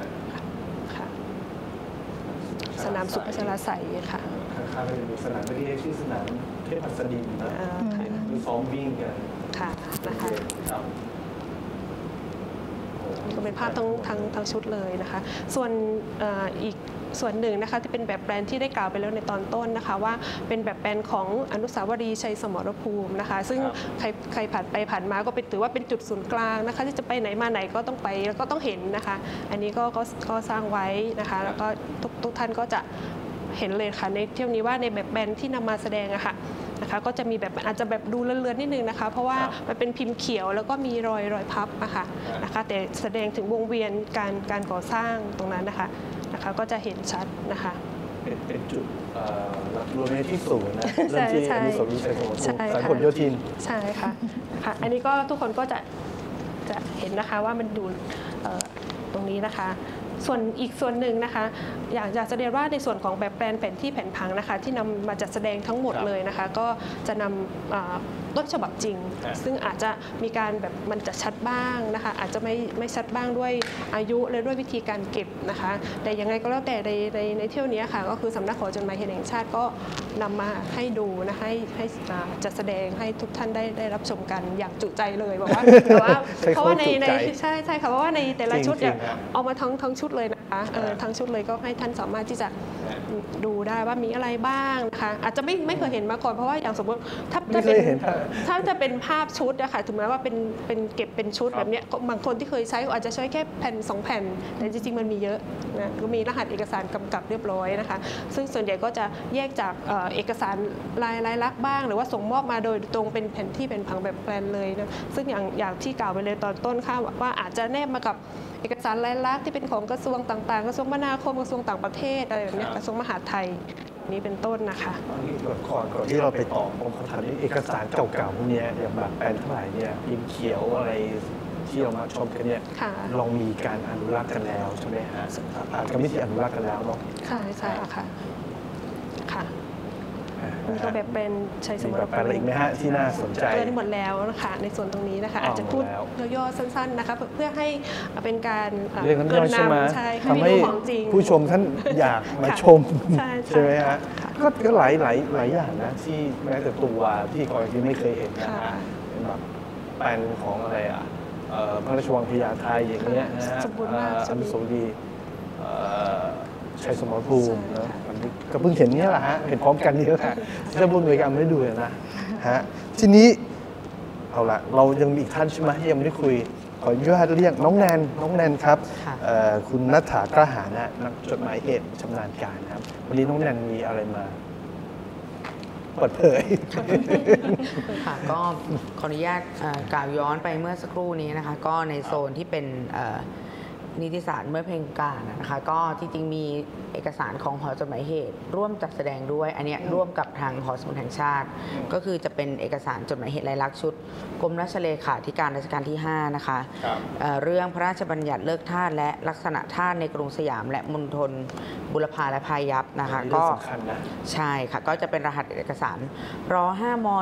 Speaker 2: สนามสุพัชราไสยค่ะ
Speaker 1: ข้างๆเป็นสนามเล็กๆชื่อสนามเทพหัสดินนะมีซ้อมวิ่งกัน
Speaker 2: ค่ะนะคะนี่ก็เป็นภาพทั้งชุดเลยนะคะส่วนอีกส่วนหนึ่งนะคะที่เป็นแบบแปลนที่ได้กล่าวไปแล้วในตอนต้นนะคะว่าเป็นแบบแปลนของอนุสาวรีย์ชัยสมรภูมินะคะซึ่งใครผ่านไปผ่านมาก็ถือว่าเป็นจุดศูนย์กลางนะคะที่จะไปไหนมาไหนก็ต้องไปแล้วก็ต้องเห็นนะคะอันนี้ก็สร้างไว้นะคะแล้วก็ทุกท่านก็จะเห็นเลยค่ะในเที่ยวนี้ว่าในแบบแปลนที่นำมาแสดงอะค่ะนะคะก็จะมีแบบอาจจะแบบดูเลือนๆนิดนึงนะคะเพราะว่ามันเป็นพิมพ์เขียวแล้วก็มีรอยพับนะคะแต่แสดงถึงวงเวียนการก่อสร้างตรงนั้นนะคะก็จะเห็นชัดนะคะ
Speaker 1: เป็นจุดรวมในที่สูงนะเริ่มที่อนุสาวรีย์ชัยสมรภูมิสายผลโยธิน
Speaker 2: ใช่ค่ะอันนี้ก็ทุกคนก็จะเห็นนะคะว่ามันดูตรงนี้นะคะส่วนอีกส่วนหนึ่งนะคะอยากจะเรียนว่าในส่วนของแบบแปลนแผนที่แผนผังนะคะที่นำมาจัดแสดงทั้งหมดเลยนะคะก็จะนำต้นฉบับจริงซึ่งอาจจะมีการแบบมันจะชัดบ้างนะคะอาจจะไม่ชัดบ้างด้วยอายุและด้วยวิธีการเก็บนะคะแต่ยังไงก็แล้วแต่ในเที่ยวนี้ค่ะก็คือสำนักหอจดหมายเหตุแห่งชาติก็นำมาให้ดูนะให้จัดแสดงให้ทุกท่านได้รับชมกันอย่างจุใจเลยบอกว่าเพราะว่าในใช่ค่ะเพราะว่าในแต่ละชุดเอามาทั้งชุดเลยนะคะทั้งชุดเลยก็ให้ท่านสามารถที่จะดูได้ว่ามีอะไรบ้างนะคะอาจจะไม่เคยเห็นมาก่อนเพราะว่าอย่างสมมติถ้าจะเป็นภาพชุดนะคะถึงแม้ว่าเป็นเก็บเป็นชุดแบบนี้บางคนที่เคยใช้อาจจะใช้แค่แผ่น2แผ่นแต่จริงๆมันมีเยอะนะก็มีรหัสเอกสารกำกับเรียบร้อยนะคะซึ่งส่วนใหญ่ก็จะแยกจากเอกสารลายลักษณ์บ้างหรือว่าส่งมอบมาโดยตรงเป็นแผ่นที่เป็นผังแบบแปลนเลยนะซึ่งอย่างที่กล่าวไปเลยตอนต้นค่ะว่าอาจจะแนบมากับเอกสารลายลักษณ์ที่เป็นของกระทรวงต่างๆกระทรวงคมนาคมกระทรวงต่างประเทศอะไรแบบนี้กระทรวงมหาดไทยนี้เป็นต้นนะคะ
Speaker 1: ก่อนที่เราไปต่อผมขอถามเอกสารเก่าๆพวกนี้อย่างแบบแปลนทั้งหลายเนี่ยพิมพ์เขียวอะไรที่เรามาชมกันเนี่ยลองมีการอนุรักษ์กันแล้วใช่ไหมฮะกรรมวิธีอนุรักษ์กันแล้วเนาะ
Speaker 2: ใช่ค่ะมีก็แบบเป็นชัยสมรภูมิ
Speaker 1: อะไรอีกไหมฮะที่น่าสนใจ
Speaker 2: หมดแล้วนะคะในส่วนตรงนี้นะคะอาจจะพูดย่อๆสั้นๆนะคะเพื่อให้เป็นการ
Speaker 1: เรื่องน้ำใช่ไหมทำให้ผู้ชมท่านอยากมาชมใช่ไหมฮะก็หลายอย่างนะที่แม้แต่ตัวที่ก่อนที่ไม่เคยเห็นนะฮะเป็นแบบแปลนของอะไรพระราชวังพญาไทอย่างเงี้ยนะฮะอนุสาวรีย์ชัยสมรภูมินะก็เพิ่งเห็นนี่แหละฮะเห็นพร้อมกันนี่แหละที่ท่านผู้อำนวยการไม่ได้ดูนะฮะทีนี้เอาละเรายังมีอีกท่านใช่ไหมที่ยังไม่ได้คุยขออนุญาตเรียกน้องแนนครับคุณณัฐฐากล้าหาญนะนักจดหมายเหตุชำนาญการครับวันนี้น้องแนนมีอะไรมาเปิดเผย
Speaker 5: ค่ะก็ขออนุญาตกล่าวย้อนไปเมื่อสักครู่นี้นะคะก็ในโซนที่เป็นนิติศาสตร์เมื่อเพลงการนะคะก็จริงๆมีเอกสารของหอจดหมายเหตุร่วมจัดแสดงด้วยอันนี้ร่วมกับทางหอสมุดแห่งชาติก็คือจะเป็นเอกสารจดหมายเหตุลายลักษณ์ชุดกรมราชเลขาธิการรัชกาลที่5นะคะเรื่องพระราชบัญญัติเลิกทาสและลักษณะทาสในกรุงสยามและมณฑลบุรพาและพายัพนะคะก็ใช่ค่ะก็จะเป็นรหัสเอกสารร5ม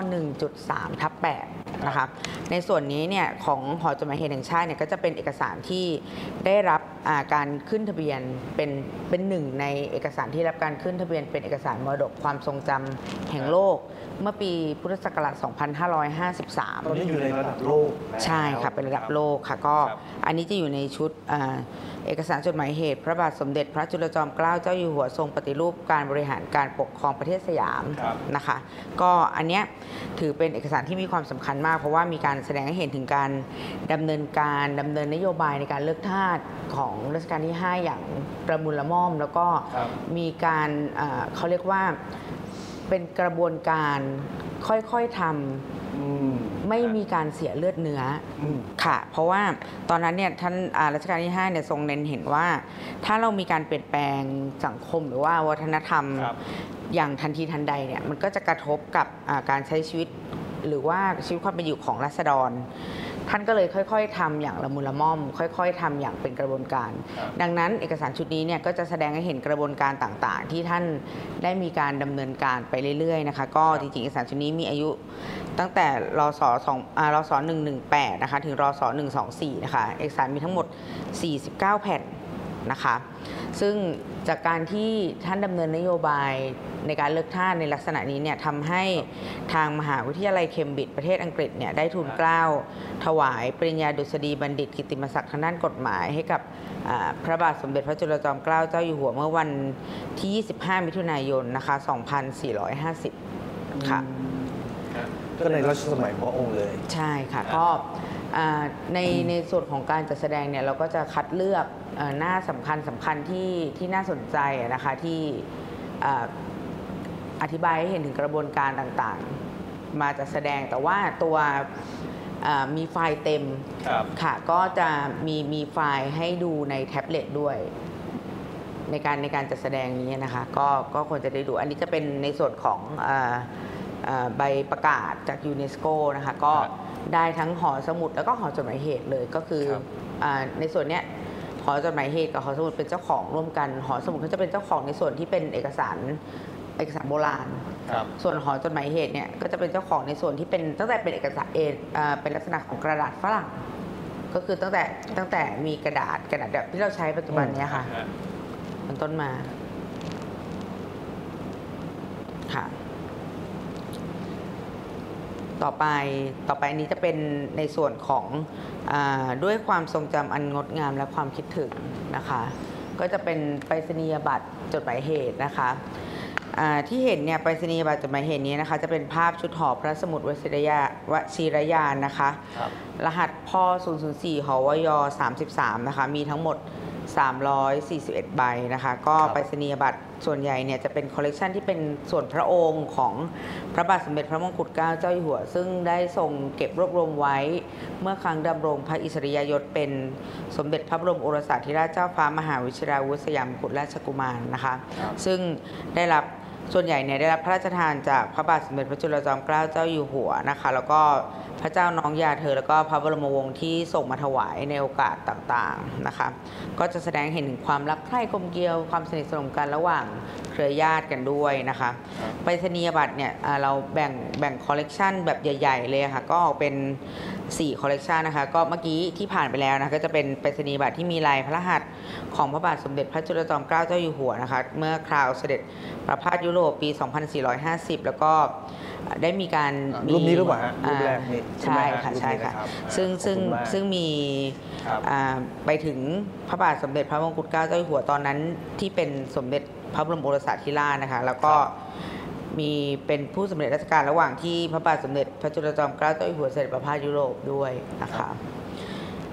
Speaker 5: 1.3/8นะคะในส่วนนี้เนี่ยของหอจดหมายเหตุแห่งชาติเนี่ยก็จะเป็นเอกสารที่ได้รับการขึ้นทะเบียนเป็นหนึ่งในเอกสารที่รับการขึ้นทะเบียนเป็นเอกสารมรดกความทรงจำแห่งโลกเมื่อปีพุทธศักราช 2553
Speaker 1: ตอนนี้อยู่ในระดับโลก
Speaker 5: ใช่ค่ะเป็นระดับโลกค่ะก็อันนี้จะอยู่ในชุดเอกสารจดหมายเหตุพระบาทสมเด็จพระจุลจอมเกล้าเจ้าอยู่หัวทรงปฏิรูปการบริหารการปกครองประเทศสยามนะคะก็อันเนี้ยถือเป็นเอกสารที่มีความสำคัญมากเพราะว่ามีการแสดงให้เห็นถึงการดำเนินนโยบายในการเลิกทาสของรัชกาลที่ 5 อย่างประมุนละม่อมแล้วก็มีการเขาเรียกว่าเป็นกระบวนการค่อยๆทำไม่มีการเสียเลือดเนื้อค่ะเพราะว่าตอนนั้นเนี่ยท่านรัชกาลที่ 5เนี่ยทรงเน้นเห็นว่าถ้าเรามีการเปลี่ยนแปลงสังคมหรือว่าวัฒนธรรมอย่างทันทีทันใดเนี่ยมันก็จะกระทบกับการใช้ชีวิตหรือว่าชีวิตความเป็นอยู่ของราษฎรท่านก็เลยค่อยๆทำอย่างละมุนละม่อมค่อยๆทำอย่างเป็นกระบวนการดังนั้นเอกสารชุดนี้เนี่ยก็จะแสดงให้เห็นกระบวนการต่างๆที่ท่านได้มีการดำเนินการไปเรื่อยๆนะคะก็จริงๆเอกสารชุดนี้มีอายุตั้งแต่รศ118นะคะถึงรศ124นะคะเอกสารมีทั้งหมด49แผ่นนะคะซึ่งจากการที่ท่านดำเนินนโยบายในการเลิกทาสในลักษณะนี้เนี่ยทำให้ทางมหาวิทยาลัยเคมบริดจ์ประเทศอังกฤษเนี่ยได้ทูลเกล้าถวายปริญญาดุษฎีบัณฑิตกิตติมศักดิ์ทางด้านกฎหมายให้กับพระบาทสมเด็จพระจุลจอมเกล้าเจ้าอยู่หัวเมื่อวันที่25มิถุนายนนะคะ2450ค่ะ
Speaker 1: ก็ในรัชสมัยพระองค์เลย
Speaker 5: ใช่ค่ะก็ในส่วนของการจัดแสดงเนี่ยเราก็จะคัดเลือกหน้าสำคัญที่น่าสนใจนะคะที่อธิบายให้เห็นถึงกระบวนการต่างๆมาจัดแสดงแต่ว่าตัวมีไฟล์เต็มค่ะก็จะมีไฟล์ให้ดูในแท็บเล็ตด้วยในการจัดแสดงนี้นะคะก็ควรจะได้ดูอันนี้จะเป็นในส่วนของใบประกาศจากยูเนสโกนะคะก็ได้ทั้งหอสมุดแล้วก็หอจดหมายเหตุเลยก็คือในส่วนนี้หอจดหมายเหตุกับหอสมุดเป็นเจ้าของร่วมกันหอสมุดเขาจะเป็นเจ้าของในส่วนที่เป็นเอกสารโบราณส่วนหอจดหมายเหตุเนี่ยก็จะเป็นเจ้าของในส่วนที่เป็นตั้งแต่เป็นเอกสารเป็นลักษณะของกระดาษฝรั่งก็คือตั้งแต่มีกระดาษแบบที่เราใช้ปัจจุบันนี้ค่ะเป็นต้นมาค่ะต่อไปอันนี้จะเป็นในส่วนของด้วยความทรงจำอันงดงามและความคิดถึงนะคะก็จะเป็นไปรษณียบัตรจดหมายเหตุนะคะที่เห็นเนี่ยไปรษณียบัตรจดหมายเหตุนี้นะคะจะเป็นภาพชุดหอพระสมุดวชิรยานนะคะรหัสพ004หวอย33นะคะมีทั้งหมด341ใบนะคะก็ไปรษณียบัตรส่วนใหญ่เนี่ยจะเป็นคอลเลกชันที่เป็นส่วนพระองค์ของพระบาทสมเด็จพระมงกุฎเกล้าเจ้าอยู่หัวซึ่งได้ทรงเก็บรวบรวมไว้เมื่อครั้งดำรงพระอิสริยยศเป็นสมเด็จพระบรมโอรสาธิราชเจ้าฟ้ามหาวิชิราวุธสยามกุฎราชกุมารนะคะซึ่งได้รับส่วนใหญ่เนี่ยได้รับพระราชทานจากพระบาทสมเด็จพระจุลจอมเกล้าเจ้าอยู่หัวนะคะแล้วก็พระเจ้าน้องยาเธอแล้วก็พระบรมวงศ์ที่ส่งมาถวายในโอกาสต่างๆนะคะก็จะแสดงเห็นถึงความรักใคร่กลมเกลียวความสนิทสนมกันระหว่างเครือญาติกันด้วยนะคะไปรษณียบัตรเนี่ยเราแบ่งคอลเลกชันแบบใหญ่ๆเลยค่ะก็เป็น4คอลเลกชันนะคะก็เมื่อกี้ที่ผ่านไปแล้วนะก็จะเป็นไปรษณียบัตรที่มีลายพระหัตถ์ของพระบาทสมเด็จพระจุลจอมเกล้าเจ้าอยู่หัวนะคะเมื่อคราวเสด็จประพาสยุโรปปี 2450 แล้วก็ได้มีการ
Speaker 1: รูปนี้หรือเปล่ารูปแรกนี่
Speaker 5: ใช่ค่ะใช่ค่ะซึ่งมีไปถึงพระบาทสมเด็จพระมงกุฎเกล้าเจ้าอยู่หัวตอนนั้นที่เป็นสมเด็จพระบรมโอรสาธิราชนะคะแล้วก็มีเป็นผู้สำเร็จราชการระหว่างที่พระบาทสมเด็จพระจุลจอมเกล้าเจ้าอยู่หัวเสด็จประพาสยุโรปด้วยนะคะ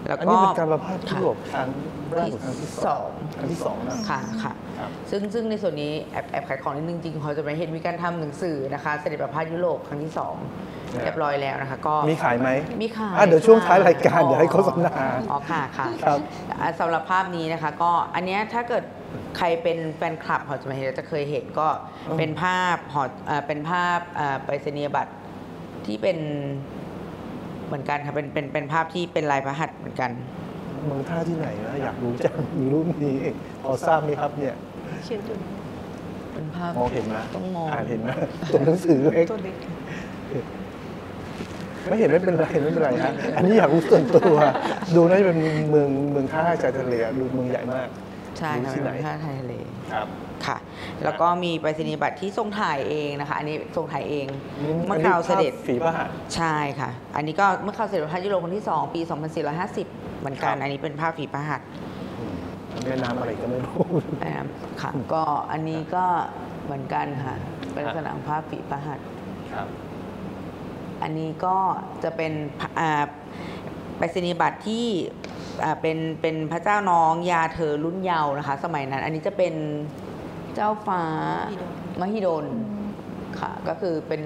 Speaker 5: แล้ว
Speaker 1: อัน
Speaker 5: ก็
Speaker 1: นี้เป็นการประพาสยุโรปครั้งแรกหรือครั้งที่สอง
Speaker 5: ที่
Speaker 1: ครั้งที่สองนะ
Speaker 5: ค่ะค่ะ
Speaker 1: ครับ
Speaker 5: ซึ่งในส่วนนี้แอบขายของนิดนึงจริงๆเขาจะไปเห็นมีการทำหนังสือนะคะเสด็จประพาสยุโรปครั้งที่2เรียบร้อยแล้วนะคะก็
Speaker 1: มีขายไหม
Speaker 5: มีขาย
Speaker 1: เดี๋ยวช่วงท้ายรายการ
Speaker 5: อ๋อ
Speaker 1: เดี๋ยวให้โฆษณา
Speaker 5: อ๋อค่ะค่ะ
Speaker 1: ครับ
Speaker 5: สำหรับภาพนี้นะคะก็อันเนี้ยถ้าเกิดใครเป็นแฟนคลับหอจดหมายเหตุจะเคยเห็นก็เป็นภาพเป็นภาพไปรษณียบัตรที่เป็นเหมือนกันค่ะเป็นภาพที่เป็นลายพระหัตถ์เหมือนกัน
Speaker 1: เมืองท่าที่ไหนนะอยากรู้จังมีรูปนี้พอทราบไหมครับเนี่ย
Speaker 2: เขียนอยู่
Speaker 5: เป็นภาพ
Speaker 1: มองเห็นไหม
Speaker 5: ต้องมอง
Speaker 1: อ่านเห็นไหมตัวหนังสือเล็ก
Speaker 2: ตัวเล็ก
Speaker 1: ไม่เห็นไม่เป็นไรไม่เป็นไรฮะอันนี้อยากรู้ส่วนตัวดูน่าจะเป็นเมืองท่าชายทะเลดูเมืองใหญ่มาก
Speaker 5: ใช่ค่ะ
Speaker 1: ที่ไหน
Speaker 5: เป็นผ้าไทยทะเล
Speaker 1: ครับ
Speaker 5: ค่ะ แล้วก็มีไปรษณียบัตรที่ทรงถ่ายเองนะคะ อันนี้ทรงถ่ายเองเมื่อ
Speaker 1: อัน
Speaker 5: ค
Speaker 1: นี้
Speaker 5: ราวเสด็จ
Speaker 1: ภาพฝีพระหัตถ์
Speaker 5: ใช่ค่ะ อันนี้ก็เมื่อคราวเสด็จพระยุโรปคนที่ 2 ปี 2450 เหมือนกัน อันนี้เป็นภาพฝีพระหัตถ์
Speaker 1: แม่น้ำอะไรก็ไม่รู้
Speaker 5: นะครับค่ะ ก็อันนี้ก็เหมือนกันค่ะ เป็นลักษณะของภาพฝีพระหัตถ์
Speaker 1: ครับ
Speaker 5: อันนี้ก็จะเป็นไปรษณียบัตรที่เป็นพระเจ้าน้องยาเธอรุ่นเยาว์นะคะ สมัยนั้น อันนี้จะเป็นเจ้าฟ้ามหิดลค่ะ ก็คือเป็น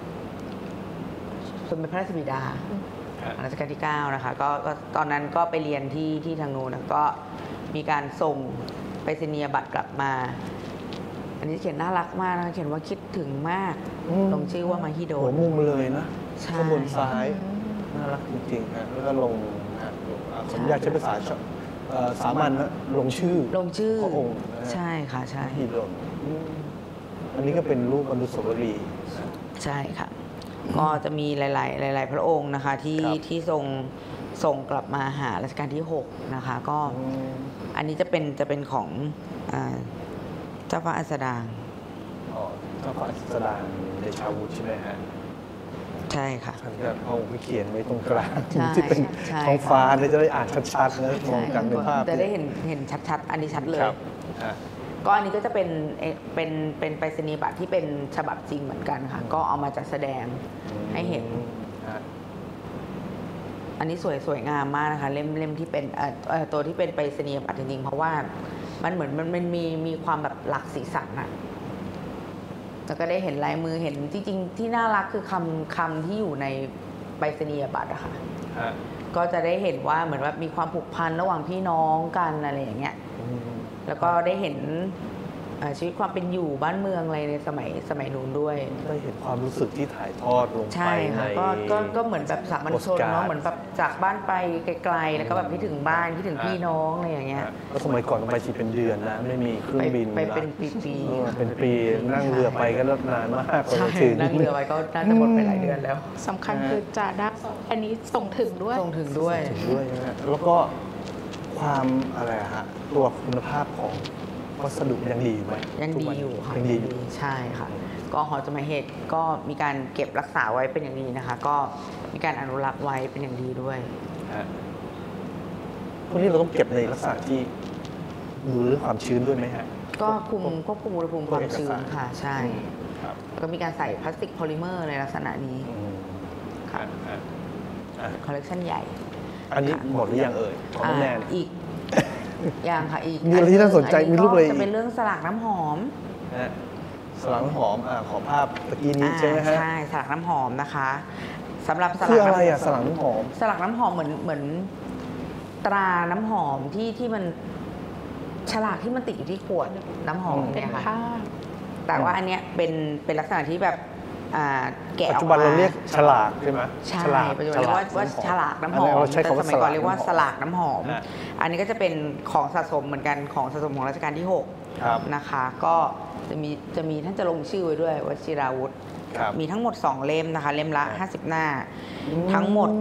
Speaker 5: สมเด็จพระราชบิดารัชกาลที่ 9 นะคะก็ตอนนั้นก็ไปเรียนที่ทางนู้นแล้วก็มีการส่งไปรษณียบัตรกลับมา อันนี้เขียนน่ารักมากนะคะเขียนว่าคิดถึงมากลงชื่อว่ามหิด
Speaker 1: หัว
Speaker 5: ล
Speaker 1: มุมเลยนะ
Speaker 5: ใช่
Speaker 1: ข้างบนซ้ายน่ารักจริงๆฮะแล้วก็ลงนะขออนุญาตใช้ภาษาสามัญนะลงชื่อ
Speaker 5: ลงชื่อ
Speaker 1: พระองค์นะฮะ
Speaker 5: ใช่ค่ะใช่
Speaker 1: มหิดลอันนี้ก็เป็นรูปอนุสาวรีย์
Speaker 5: ใช่ค่ะ ก็จะมีหลาย ๆ พระองค์นะคะที่
Speaker 1: ครับ
Speaker 5: ที่ส่งกลับมาหารัชกาลที่ 6 นะคะ ก็อันนี้จะเป็นของเจ้าฟ้าอัสดาง
Speaker 1: อ๋อเจ้าฟ้าสดางเดชาวุฒิใช่ไหมฮะ
Speaker 5: ใช่ค่ะ
Speaker 1: ท่านก็เอาไปเขียนไว้ตรงกลาง
Speaker 5: ใช่
Speaker 1: ที่เป็น
Speaker 5: ใช่
Speaker 1: ท้องฟ้าเนี่ยจะได้อ่านชัดๆนะมองกันเป็นภาพ
Speaker 5: จะได้เห็นชัด ๆ อันนี้ชัดเลย
Speaker 1: ครับฮะ
Speaker 5: ก็อันนี้ก็จะเป็นไปรษณียบัตรที่เป็นฉบับจริงเหมือนกันค่ะ ก็เอามาจัดแสดงให้เห็น
Speaker 1: ฮะ
Speaker 5: อันนี้สวยงามมากนะคะเล่มที่เป็นตัวที่เป็นไปรษณียบัตรจริงๆเพราะว่ามันเหมือนมันมีความแบบหลากสีสันอะแล้วก็ได้เห็นลายมือเห็นจริงๆที่น่ารักคือคำที่อยู่ในไปรษณียบัตรอะค่ะ
Speaker 1: ฮะ
Speaker 5: ก็จะได้เห็นว่าเหมือนว่ามีความผูกพันระหว่างพี่น้องกันอะไรอย่างเงี้ยแล้วก็ได้เห็นชีวิตความเป็นอยู่บ้านเมืองอะไรในสมัยนู้นด้วย
Speaker 1: ได้เห็นความรู้สึกที่ถ่ายทอดลงไป
Speaker 5: ใช่
Speaker 1: ใน
Speaker 5: ค่ะก็เหมือนแบบสามัญชนเนาะเหมือนแบบจากบ้านไปไกลๆแล้วก็แบบคิดถึงบ้านคิดถึงพี่น้องอะไรอย่างเงี้ย
Speaker 1: แล้วสมัยก่อนต้องไปทีเป็นเดือนนะไม่มีเครื่องบิน
Speaker 5: ไป
Speaker 1: นะ
Speaker 5: เป็นปี
Speaker 1: เป็นปีนั่งเรือไปก็นานมากกว่า
Speaker 5: ใช่
Speaker 1: จะถึง
Speaker 5: นั่งเรือไว้ก็น่าจะหมดไปหลายเดือนแล้ว
Speaker 4: สำคัญคือจะได้อันนี้ส่งถึงด้วย
Speaker 5: ส่งถึงด้วย
Speaker 1: ถึงด้วยนะฮะแล้วก็ความอะไรอะฮะตัวคุณภาพของวัสดุยังดีอยู่ไหม
Speaker 5: ยัง
Speaker 1: ทุก
Speaker 5: ดี
Speaker 1: วัน
Speaker 5: อยู่ค่ะ
Speaker 1: ยังดีอยู่
Speaker 5: ใช่ค่ะ ก็หอจดหมายเหตุก็มีการเก็บรักษาไว้เป็นอย่างดีนะคะ ก็มีการอนุรักษ์ไว้เป็นอย่างดีด้วย
Speaker 1: ฮะพวกนี้เราต้องเก็บในลักษณะที่ดูเรื่องความชื้นด้วยไหมฮะ
Speaker 5: ก็ควบคุมอุณหภูมิความชื้นค่ะ ใช่
Speaker 1: ครับ
Speaker 5: แล้วก็มีการใส่พลาสติกโพลิเมอร์ในลักษณะนี้
Speaker 1: อืม
Speaker 5: ค่ะ
Speaker 1: อ่ะ
Speaker 5: คอลเลคชันใหญ่
Speaker 1: อันนี้หมดหรือยังเอ่ยของน้องแนน
Speaker 5: อีกอย่างค่ะอีก
Speaker 1: มีอะไรที่น่าสนใจมีรูปอะไรอีก
Speaker 5: จะเป็นเรื่องสลักน้ำหอม
Speaker 1: นะฮะสลักน้ำหอมขอภาพตะกี้นี้ใช่ไหมฮะ
Speaker 5: ใช่สลักน้ำหอมนะคะสำหรับสลั
Speaker 1: คื
Speaker 5: ก
Speaker 1: ออะไร
Speaker 5: น้ำ
Speaker 1: อ่ะสลักน้ำหอม
Speaker 5: สลักน้ำหอมเหมือนตราน้ำหอมที่มันฉลากที่มันติดอยู่ที่ขวดน้ำหอม
Speaker 4: เป็น
Speaker 5: เนี่ยค่ะ
Speaker 4: ภาพ
Speaker 5: แต่ว่าอันเนี้ยเป็นลักษณะที่แบบแกะ
Speaker 1: ปัจ
Speaker 5: ออ
Speaker 1: จุ
Speaker 5: ก
Speaker 1: บัน
Speaker 5: มา
Speaker 1: เราเรียกฉลากใช่ไหม
Speaker 5: ใช่
Speaker 1: ฉลาก
Speaker 5: ปัจจุบันเรียกว่าฉลากน้ำหอม
Speaker 1: เราใช้
Speaker 5: แต่
Speaker 1: คำว่า
Speaker 5: สมัยก่อนเรียกว่า
Speaker 1: ฉ
Speaker 5: ส
Speaker 1: ลา
Speaker 5: ลาก ก
Speaker 1: น้ำ
Speaker 5: น้ำ
Speaker 1: ห
Speaker 5: ห
Speaker 1: อ
Speaker 5: อ
Speaker 1: ม
Speaker 5: ม
Speaker 1: ฮะ
Speaker 5: อันนี้ก็จะเป็นของสะสมเหมือนกันของสะสมของรัชกาลที่
Speaker 1: ครับ
Speaker 5: 6นะคะ ก็จะมีท่านจะลงชื่อไว้ด้วยวชิราวุธ
Speaker 1: ครับ
Speaker 5: มีทั้งหมด 2 เล่มนะคะ เล่มละ 50 หน้า ทั้งหมด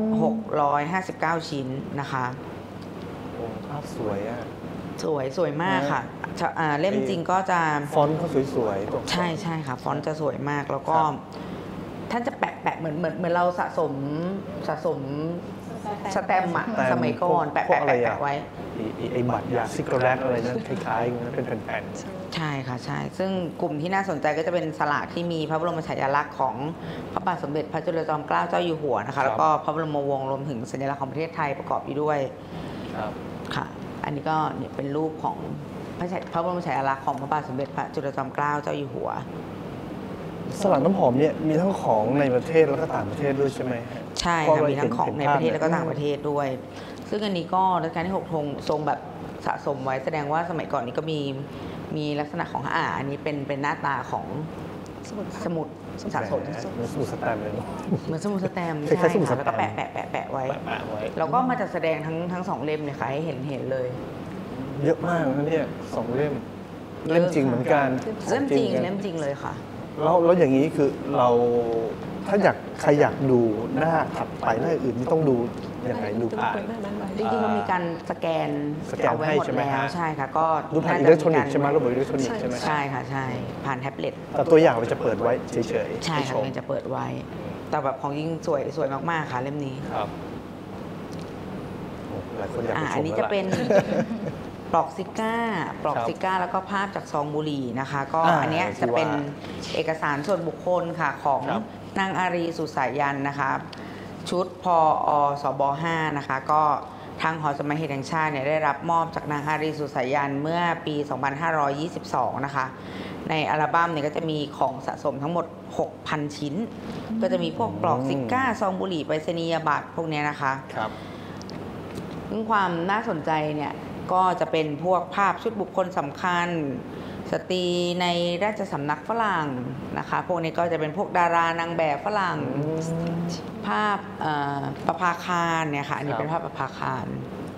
Speaker 5: 659 ชิ้นนะคะ
Speaker 1: โอ้ภาพสวยอ่ะ
Speaker 5: สวยมากค่ะเล่มจริงก็จะ
Speaker 1: ฟอนต์เขาสวยๆตรง
Speaker 5: ใช่ค่ะ ฟอนต์จะสวยมากแล้วก็
Speaker 1: ครับ
Speaker 5: ท่านจะแปะเหมือนเราสะสมสแตมป์อะ
Speaker 1: สแตมป์
Speaker 5: สมัยก่อน
Speaker 1: พวก
Speaker 5: แปะ
Speaker 1: อะไรอะ
Speaker 5: ไว้
Speaker 1: ไอ้บัตรยาซิกโกแลตอะไรนั้นคล้ายๆนั้นเป็นแผ่น
Speaker 5: ใช่ค่ะใช่ ซึ่งกลุ่มที่น่าสนใจก็จะเป็นสลากที่มีพระบรมฉายาลักษณ์ของพระบาทสมเด็จพระจุลจอมเกล้าเจ้าอยู่หัวนะคะ แล้วก็พระบรมวงศ์รวมถึงสัญลักษณ์ของประเทศไทยประกอบอยู่ด้วย
Speaker 1: ๆครับ
Speaker 5: ค่ะ อันนี้ก็เนี่ยเป็นรูปของพระบรมฉายาลักษณ์ของพระบาทสมเด็จพระจุลจอมเกล้าเจ้าอยู่หัว
Speaker 1: สลัดน้ำหอมเนี่ยมีทั้งของในประเทศแล้วก็ต่างประเทศด้วยใช่ไหมฮะ
Speaker 5: ใช่
Speaker 1: เพราะ
Speaker 5: ค่ะ
Speaker 1: เรา
Speaker 5: มีทั้งของในประเทศแล้วก็ต่างประ
Speaker 1: เทศ
Speaker 5: เทศด้วย ซึ่งอันนี้ก็รัชกาลที่ 6 ทรงแบบสะสมไว้แสดงว่าสมัยก่อนนี้ก็มีลักษณะของอันนี้เป็นหน้าตาของสมุดสะสม
Speaker 1: สมุดสแตมป์เลยเนอะ
Speaker 5: เหมือนสมุดสแตมป์
Speaker 1: คล้ายๆ
Speaker 5: ใช่
Speaker 1: สมุดส
Speaker 5: ค่ะ
Speaker 1: แต
Speaker 5: แล้ว
Speaker 1: มป์
Speaker 5: ก็แปะไว้
Speaker 1: แปะไว้
Speaker 5: แล้วก็มาจัดแสดงทั้งสองเล่มเนี่ยค่ะให้เห็นเลย
Speaker 1: เยอะมากนะเนี่ย2 เล่มเล่มจริงเหมือนกัน
Speaker 5: เล่มจริง
Speaker 1: กัน
Speaker 5: เล่มจริงเลยค่ะ
Speaker 1: แล้วอย่างนี้คือเราถ้าใครอยากดูหน้าถัดไปหน้าอื่นนี่ต้องดูยังไงดูผ่าน
Speaker 5: จริงๆมันมีการสแกน
Speaker 1: สแกน
Speaker 5: เอาไว้หมด
Speaker 1: ให้ใช่ไหม
Speaker 5: แล้ว
Speaker 1: ฮะ
Speaker 5: ใช่ค่ะก็
Speaker 1: ดูผ่าน
Speaker 5: จะ
Speaker 1: อิเล็กทรอนิกส์
Speaker 5: มี
Speaker 1: ใช่ไหมระบบอิเล็กทรอนิกส์ใช่ไหม
Speaker 5: ใช่ค่ะใช่ผ่านแท็บเล็ต
Speaker 1: แต่ตัวอย่างเราจะเปิดไว้เฉยๆ
Speaker 5: ใช่
Speaker 1: ห้ช
Speaker 5: ค่ะ
Speaker 1: ม
Speaker 5: มันจะเปิดไว้ แต่แบบของยิ่งสวยมากๆค่ะเล่มนี้
Speaker 1: ครับโอ้หลายคนอยากไปชม
Speaker 5: อันนี้จะเป็น ปลอกซิก้าแล้วก็ภาพจากซองบุหรี่นะคะ ก็อันเนี้ยจะเป็นเอกสารส่วนบุคคลค่ะของนางอารีสุสายันนะคะชุดพอสบ5นะคะก็ทางหอสมัยเหตุแห่งชาติเนี่ยได้รับมอบจากนางอารีสุสายันเมื่อปี 2522 นะคะในอัลบั้มเนี่ยก็จะมีของสะสมทั้งหมด 6,000 ชิ้น ก็จะมีพวกปลอกซิก้าซองบุหรี่ไปรษณียบัตรพวกเนี้ยนะคะ
Speaker 1: ครับ
Speaker 5: ซึ่งความน่าสนใจเนี่ยก็จะเป็นพวกภาพชุดบุคคลสำคัญ สตรีในราชสำนักฝรั่งนะคะพวกนี้ก็จะเป็นพวกดารานางแบบฝรั่ง ภาพประภาคารเนี่ยค่ะอันนี้เป็นภาพประภาคาร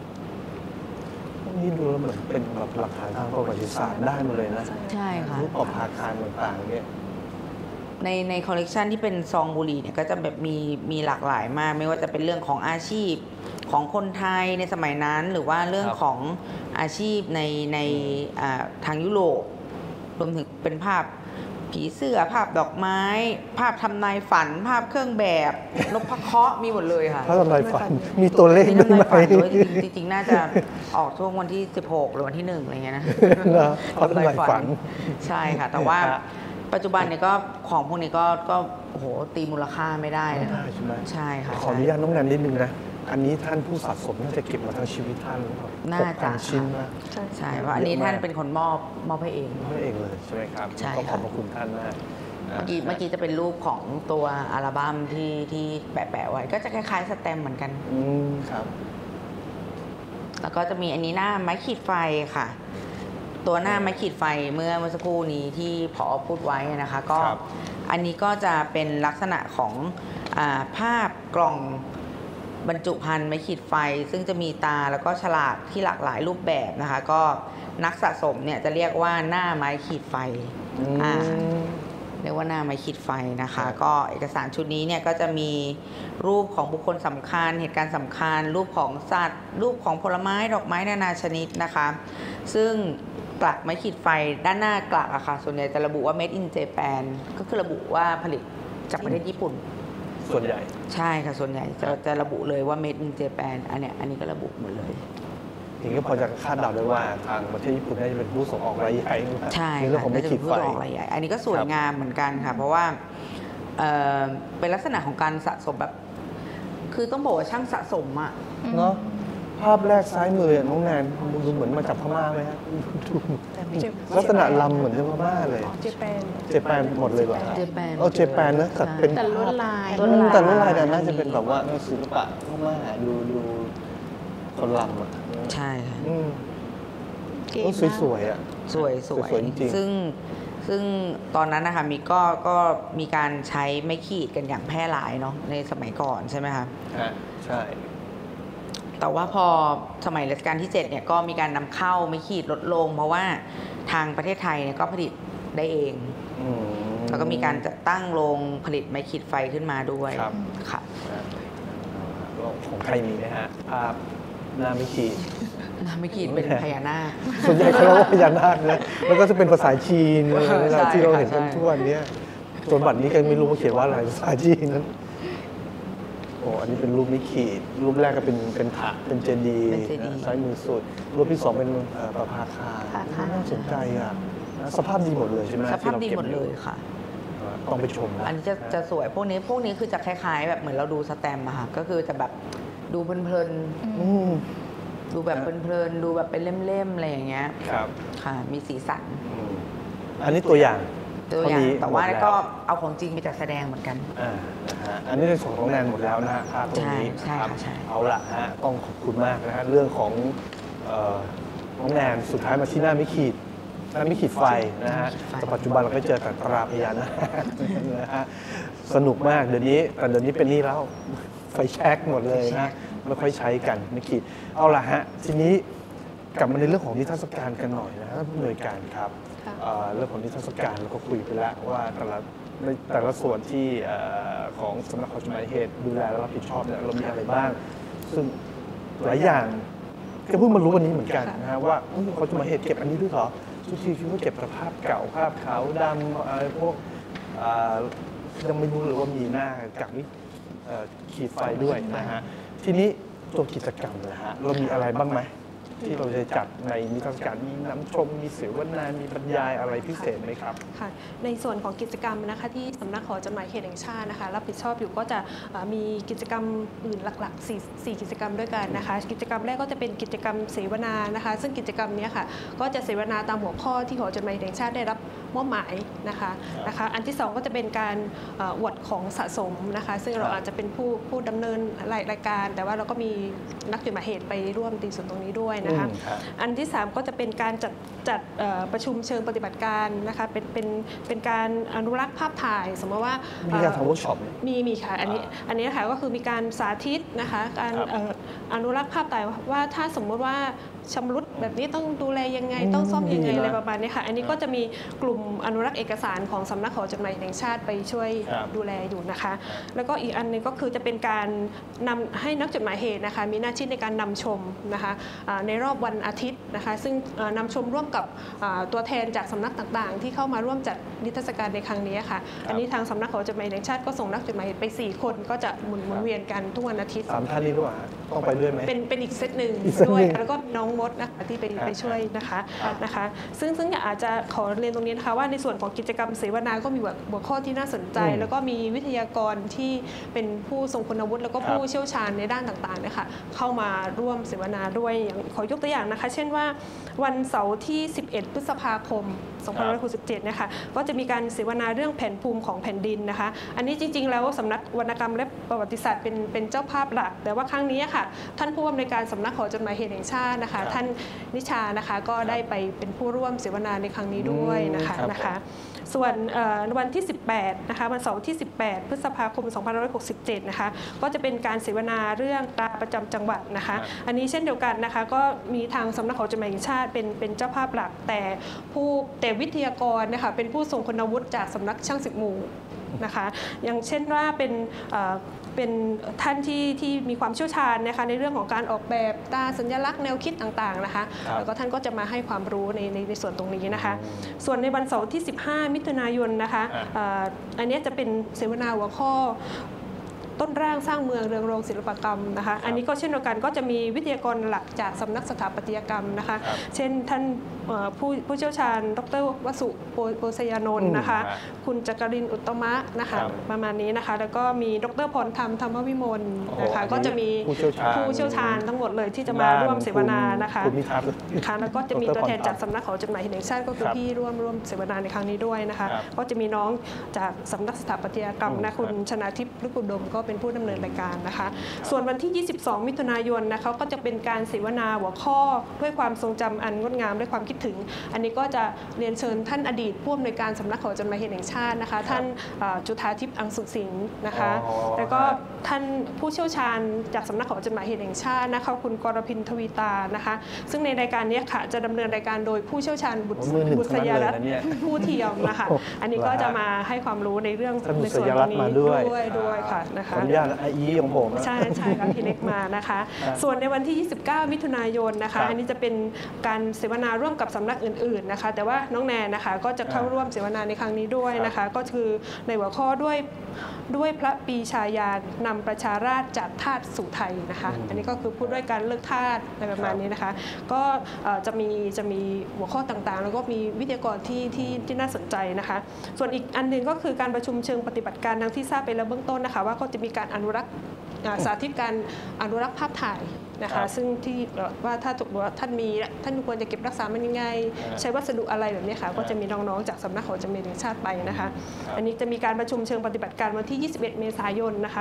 Speaker 1: นี่ดูแล้วเหมือนเป็นแบบหลักฐานทางประวัติศาสตร์ได้หมดเลยนะ
Speaker 5: ใช่ค่ะ
Speaker 1: รูปประภาคารต่างๆเนี่ย
Speaker 5: ในคอลเลกชันที่เป็นซองบุหรี่เนี่ยก็จะแบบมีหลากหลายมาก ไม่ว่าจะเป็นเรื่องของอาชีพของคนไทยในสมัยนั้น หรือว่าเรื่องของอาชีพในทางยุโรปรวมถึงเป็นภาพผีเสื้อภาพดอกไม้ ภาพทำนายฝัน ภาพเครื่องแบบนพเคราะห์มีหมดเลยค่ะ
Speaker 1: พระทำลายฝันมีตัวเลข
Speaker 5: มี
Speaker 1: ด้วย
Speaker 5: ทำ
Speaker 1: ไหม
Speaker 5: นายฝันด้วยจริงๆน่าจะออกช่วงวันที่ 16 หรือวันที่ 1อะไรเงี้ยนะ
Speaker 1: นะพระทำลายฝัน
Speaker 5: ใช่ค่ะ แต่ว่า
Speaker 1: ฮะ
Speaker 5: ปัจจุบันเนี่ยก็ของพวกนี้ก็โอ้โหตีมูลค่าไม่ได้เลย
Speaker 1: ได้ใช่ไหม
Speaker 5: ใช่ค่ะ
Speaker 1: ขออนุญาตน้องแนนนิดนึงนะ อันนี้ท่านผู้สะสมน่าจะเก็บมาทั้งชีวิตท่านหรือเปล่า
Speaker 5: น่าจะ
Speaker 1: 6,000 ชิ้นนะ
Speaker 5: ใช่เพราะอันนี้ท่านเป็นคนมอบให้เอง
Speaker 1: นั่นเองเลยใช่ไหมครับ
Speaker 5: ใช่
Speaker 1: ก็ขอบ
Speaker 5: ค่ะ
Speaker 1: พระคุณท่านมาก
Speaker 5: เมื่อกี้จะเป็นรูปของตัวอัลบั้มที่แปะไว้ ก็จะคล้ายๆสแตมป์เหมือนกัน
Speaker 1: ครับ
Speaker 5: แล้วก็จะมีอันนี้หน้าไม้ขีดไฟค่ะ ตัวหน้าไม้ขีดไฟเมื่อสักครู่นี้ที่ผอพูดไว้นะคะ ก็
Speaker 1: ครับ
Speaker 5: อันนี้ก็จะเป็นลักษณะของภาพกล่องบรรจุภัณฑ์ไม้ขีดไฟ ซึ่งจะมีตาแล้วก็ฉลากที่หลากหลายรูปแบบนะคะ ก็นักสะสมเนี่ยจะเรียกว่าหน้าไม้ขีดไฟเรียกว่าหน้าไม้ขีดไฟนะคะ ก็เอกสารชุดนี้เนี่ยก็จะมีรูปของบุคคลสำคัญเหตุการณ์สำคัญ รูปของสัตว์ รูปของผลไม้ดอกไม้นานาชนิดนะคะ ซึ่งกลักไม้ขีดไฟด้านหน้ากลักอะค่ะส่วนใหญ่จะระบุว่า made in Japan ก็คือระบุว่าผลิตจากประเทศญี่ปุ่น
Speaker 1: ส่วนใหญ่
Speaker 5: ใช่ค่ะส่วนใหญ่จะระบุเลยว่า made in Japan อันนี้ก็ระบุหมดเลย
Speaker 1: อย่างนี้พอจะคาดเดาได้ว่าทางประเทศญี่ปุ่นน่าจะเป็นผู้ส่งออกรายใหญ่
Speaker 5: ใช่
Speaker 1: ในเรื่อง
Speaker 5: ค่ะ
Speaker 1: ของไม่
Speaker 5: จะ
Speaker 1: ขี
Speaker 5: เป็
Speaker 1: ด
Speaker 5: นผู้
Speaker 1: ไฟ
Speaker 5: ส่งออกรายใหญ่ อันนี้ก็สวยงามเหมือนกันค่ะ เพราะว่าเป็นลักษณะของการสะสมแบบ คือต้องบอกว่าช่างสะสมอะ
Speaker 1: เนาะภาพแรกซ้ายมือน้องแนนดูเหมือนมาจากพม่าไหมฮะลักษณะลำเหมือนจะพม่าเลย
Speaker 2: เจแปน
Speaker 1: เจแปนหมดเลยเหรอฮะ
Speaker 5: เจแปน
Speaker 1: เอาเจแปนนะแต่เป็น
Speaker 4: แต่ลวดลาย
Speaker 5: ลวดลาย
Speaker 1: แต่ลวดลายเนี่ยน่าจะเป็นแบบว่าศิลปะพม่าดูคนลำอ่ะ
Speaker 5: ใช่ค่ะ
Speaker 1: อืม
Speaker 4: เก๋
Speaker 1: โอ้
Speaker 4: มาก
Speaker 1: สวยๆอ่ะ
Speaker 5: สวย
Speaker 1: สวยจริงๆ
Speaker 5: ซึ่งตอนนั้นนะคะก็มีการใช้ไม้ขีดกันอย่างแพร่หลายเนาะในสมัยก่อนใช่ไหมคะ
Speaker 1: ฮะใช่
Speaker 5: แต่ว่าพอสมัยรัชกาลที่ 7เนี่ยก็มีการนำเข้าไม้ขีดลดลง เพราะว่าทางประเทศไทยเนี่ยก็ผลิตได้เอง
Speaker 1: อืม
Speaker 5: แล้วก็มีการจัดตั้งโรงผลิตไม้ขีดไฟขึ้นมาด้วย
Speaker 1: ครับ
Speaker 5: ค่ะ
Speaker 1: ของใครมีไหมฮะภาพหน้าไม่ขีด
Speaker 5: ไม้ขีดเป็นพญานาค
Speaker 1: ส่วนใหญ่เขาเรียกว่าพญานาคนะแล้วก็จะเป็นภาษาจีนอะไร
Speaker 5: ใช่
Speaker 1: ที่เราเห็นกัน
Speaker 5: ใช่
Speaker 1: ทุกวันเนี้ยจนบัดนี้ก็ไม่รู้ว่าเขียนว่าอะไรภาษาจีนนั้นโอ้อ้อันนี้เป็นรูปไม่ขีดรูปแรกก็เป็นพระเป็นเจดีย์ซ้ายมือสุดรูปที่2เป็นประภาคารน่าสนใจอ่ะสภาพดีหมดเลยใช่ไหม
Speaker 5: สภาพดีหมดเลยค่ะ
Speaker 1: ต้องไปชมนะ
Speaker 5: อันนี้จะสวยพวกนี้คือจะคล้ายๆ แบบเหมือนเราดูสแตมป์อะค่ะก็คือจะแบบดูเพลินๆดูแบบเพลินๆดูแบบเป็นเล่มๆอะไรอย่างเงี้ย
Speaker 1: ครับ
Speaker 5: ค่ะมีสีสัน
Speaker 1: อันนี้ตัวอย่าง
Speaker 5: แต่ว่าก็เอาของจริงไปจัดแสดงเหมือนกัน
Speaker 1: นะฮะอันนี้ในส่วนของแนนหมดแล้วนะฮะภาพตรงนี้
Speaker 5: ใช่
Speaker 1: ครับ
Speaker 5: ใช่
Speaker 1: เอาละฮะต้องขอบคุณมากนะฮะเรื่องของน้องแนนสุดท้ายมาที่หน้าไม่ขีดไฟนะฮะแต่ปัจจุบันเราก็เจอแต่ตราพยานนะฮะสนุกมากเดี๋ยวนี้เป็นนี่แล้วไฟแช็กหมดเลยนะไม่ค่อยใช้กันไม่ขีดเอาละฮะทีนี้กลับมาในเรื่องของนิทรรศการกันหน่อยนะท่านผู้อำนวยการครับเรื่องของนิทรรศการเราก็คุยไปแล้วว่าแต่ละส่วนที่ของสำนักข่าวจดหมายเหตุดูแลและรับผิดชอบเนี่ยเรามีอะไรบ้างซึ่งหลายอย่างก็เพิ่งมารู้วันนี้เหมือนกันนะฮะว่าข่าวจดหมายเหตุเก็บอันนี้ด้วยเหรอทุกทีคิดว่าเก็บแต่ภาพเก่าภาพขาวดำอะไรพวกยังไม่รู้เลยว่ามีหน้ากับขีดไฟด้วยนะฮะทีนี้ตัวกิจกรรมนะฮะเรามีอะไรบ้างไหมที่เราจะจัดในนิทรรศการมีน้ำชมมีเสวนามีบรรยายอะไรพิเศษไหมครับ
Speaker 2: ค่ะในส่วนของกิจกรรมนะคะที่สำนักข่าวจดหมายเหตุแห่งชาตินะคะรับผิดชอบอยู่ก็จะมีกิจกรรมอื่นหลักๆ4กิจกรรมด้วยกันนะคะกิจกรรมแรกก็จะเป็นกิจกรรมเสวนานะคะซึ่งกิจกรรมนี้ค่ะก็จะเสวนาตามหัวข้อที่ข่าวจดหมายเหตุแห่งชาติได้รับมอบหมายนะคะอันที่2ก็จะเป็นการอวดของสะสมนะคะซึ่งเราอาจจะเป็นผู้ดำเนินรายการแต่ว่าเราก็มีนักจดหมายเหตุไปร่วมตีส่วนตรงนี้ด้วยนะคะอันที่3ก็จะเป็นการจัดประชุมเชิงปฏิบัติการนะคะเป็นการอนุรักษ์ภาพถ่ายสมมติว่า
Speaker 1: มีการทำเวิร์กช็อป
Speaker 2: มีค่ะอันนี้ค่ะก็คือมีการสาธิตนะคะการอนุรักษ์ภาพถ่ายว่าถ้าสมมติว่าชำรุดแบบนี้ต้องดูแลยังไงต้องซ่อมยังไงอะไรประมาณนี้ค่ะอันนี้ก็จะมีกลุ่มอนุรักษ์เอกสารของสำนักข่าวจดหมายแห่งชาติไปช่วยดูแลอยู่นะคะแล้วก็อีกอันนึงก็คือจะเป็นการนำให้นักจดหมายเหตุนะคะมีหน้าที่ในการนำชมนะคะในรอบวันอาทิตย์นะคะซึ่งนำชมร่วมกับตัวแทนจากสำนักต่างๆที่เข้ามาร่วมจัดนิทรรศการในครั้งนี้ค่ะอันนี้ทางสำนักข่าวจดหมายแห่งชาติก็ส่งนักจดหมายเหตุไป4 คนก็จะหมุนเวียนกันทุกวันอาทิตย์
Speaker 1: 3 ท่านนี้ด้วยต้องไปด้วยไหม
Speaker 2: เป็นอีกเซตหนึ่งด้วยแล้วก็น้องมดนะคะที่ไปช่วยนะคะซึ่งอาจจะขอเรียนตรงนี้นะคะว่าในส่วนของกิจกรรมเสวนาก็มีหัวข้อที่น่าสนใจแล้วก็มีวิทยากรที่เป็นผู้ทรงคุณวุฒิแล้วก็ผู้เชี่ยวชาญในด้านต่างๆนะคะเข้ามาร่วมเสวนาด้วยอย่างขอยกตัวอย่างนะคะเช่นว่าวันเสาร์ที่11 พฤษภาคม 2567นะคะก็จะมีการเสวนาเรื่องแผนภูมิของแผ่นดินนะคะอันนี้จริงๆแล้วสำนักวรรณกรรมและประวัติศาสตร์เป็นเจ้าภาพหลักแต่ว่าครั้งนี้ค่ะท่านผู้อำนวยการสำนักข่าวจดหมายเหตุแห่งชาตินะคะท่านนิชานะคะก็ได้ไปเป็นผู้ร่วมเสวนาในครั้งนี้ด้วยนะคะส่วนวันที่18นะคะวันเสาร์ที่18 พฤษภาคม 2567นะคะก็จะเป็นการเสวนาเรื่องตราประจำจังหวัดนะคะอันนี้เช่นเดียวกันนะคะก็มีทางสำนักข่าวจดหมายแห่งชาติเป็นเจ้าภาพหลักแต่วิทยากรนะคะเป็นผู้ทรงคุณวุฒิจากสำนักช่างสิบหมู่นะคะอย่างเช่นว่าเป็นท่านที่มีความเชี่ยวชาญนะคะในเรื่องของการออกแบบตราสัญลักษณ์แนวคิดต่างๆนะคะแล้วก็ท่านก็จะมาให้ความรู้ในส่วนตรงนี้นะคะส่วนในวันเสาร์ที่15 มิถุนายนนะคะอันนี้จะเป็นเสวนาหัวข้อต้นร่างสร้างเมืองเรืองรองศิลปกรรมนะคะอันนี้ก็เช่นเดียวกันก็จะมีวิทยากรหลักจากสำนักสถาปัตยกรรมนะคะเช่นท่านผู้เชี่ยวชาญดร.วสุโปสยานนท์นะคะคุณจักรินทร์อุตตมะนะคะประมาณนี้นะคะแล้วก็มีดร.พรธรรมวิมลนะคะก็จะมีผู้เชี่ยวชาญทั้งหมดเลยที่จะมาร่วมเสวนานะคะแล้วก็จะมีตัวแทนจากสำนักข่าวจดหมายเหตุแห่งชาติก็คือพี่ร่วมเสวนาในครั้งนี้ด้วยนะคะก็จะมีน้องจากสำนักสถาปัตยกรรมนะคุณชนาทิพย์ลึกอุดมก็เป็นผู้ดำเนินรายการนะคะส่วนวันที่ 22 มิถุนายนนะคะก็จะเป็นการเสวนาหัวข้อด้วยความทรงจำอันงดงามและความคิดถึงอันนี้ก็จะเรียนเชิญท่านอดีตผู้อำนวยการสำนักข่าวจดหมายเหตุแห่งชาตินะคะท่านจุฑาทิพย์อังสุสิงห์นะคะแล้วก็ท่านผู้เชี่ยวชาญจากสำนักข่าวจดหมายเหตุแห่งชาตินะคะคุณกรพินทวีตานะคะซึ่งในรายการนี้ค่ะจะดำเนินรายการโดยผู้เชี่ยวชาญบุษยรัตน์ผู้เทียมนะคะอันนี้ก็จะมาให้ความรู้ในเรื่องในส่วนนี้ด้วยค่ะนะคะ
Speaker 1: ขออนุญาตไอของผมนะ
Speaker 2: ใช่ใช่ค่ะพี่เล็กมานะคะ ส่วนในวันที่ 29 มิถุนายนนะ
Speaker 1: ครั
Speaker 2: คะ
Speaker 1: บ
Speaker 2: อันนี้จะเป็นการเสวนาร่วมกับสำนักอื่นๆนะคะ แต่ว่าน้องแนนนะคะก็จะเข้าร่วมเสวนาในครั้งนี้ด้วยนะคะ ก็คือในหัวข้อด้วยพระปรีชาญาณนำประชาราษฎร์จากทาสสู่ไทยนะคะ อันนี้ก็คือพูดด้วยการเลิกทาสอะไรประมาณนี้นะคะ ก็จะมีหัวข้อต่างๆ แล้วก็มีวิทยากรที่น่าสนใจนะคะ ส่วนอีกอันหนึ่งก็คือการประชุมเชิงปฏิบัติการดังที่ทราบไปแล้วเบื้องต้นนะคะ ว่าก็จะมีการอนุรักษ์สาธิตการอนุรักษ์ภาพถ่ายนะ
Speaker 1: ครั
Speaker 2: คะ
Speaker 1: บ
Speaker 2: ซึ่งที่ว่าถ้าถูกว่าท่านควรจะเก็บรักษามันยังไง ใช้วัสดุอะไรแบบนี้ค่ะก็จะมีน้องๆจากสำนักหอจำเรียนแห่งชาติไปนะคะ อันนี้จะมีการประชุมเชิงปฏิบัติการวันที่ 21 เมษายนนะคะ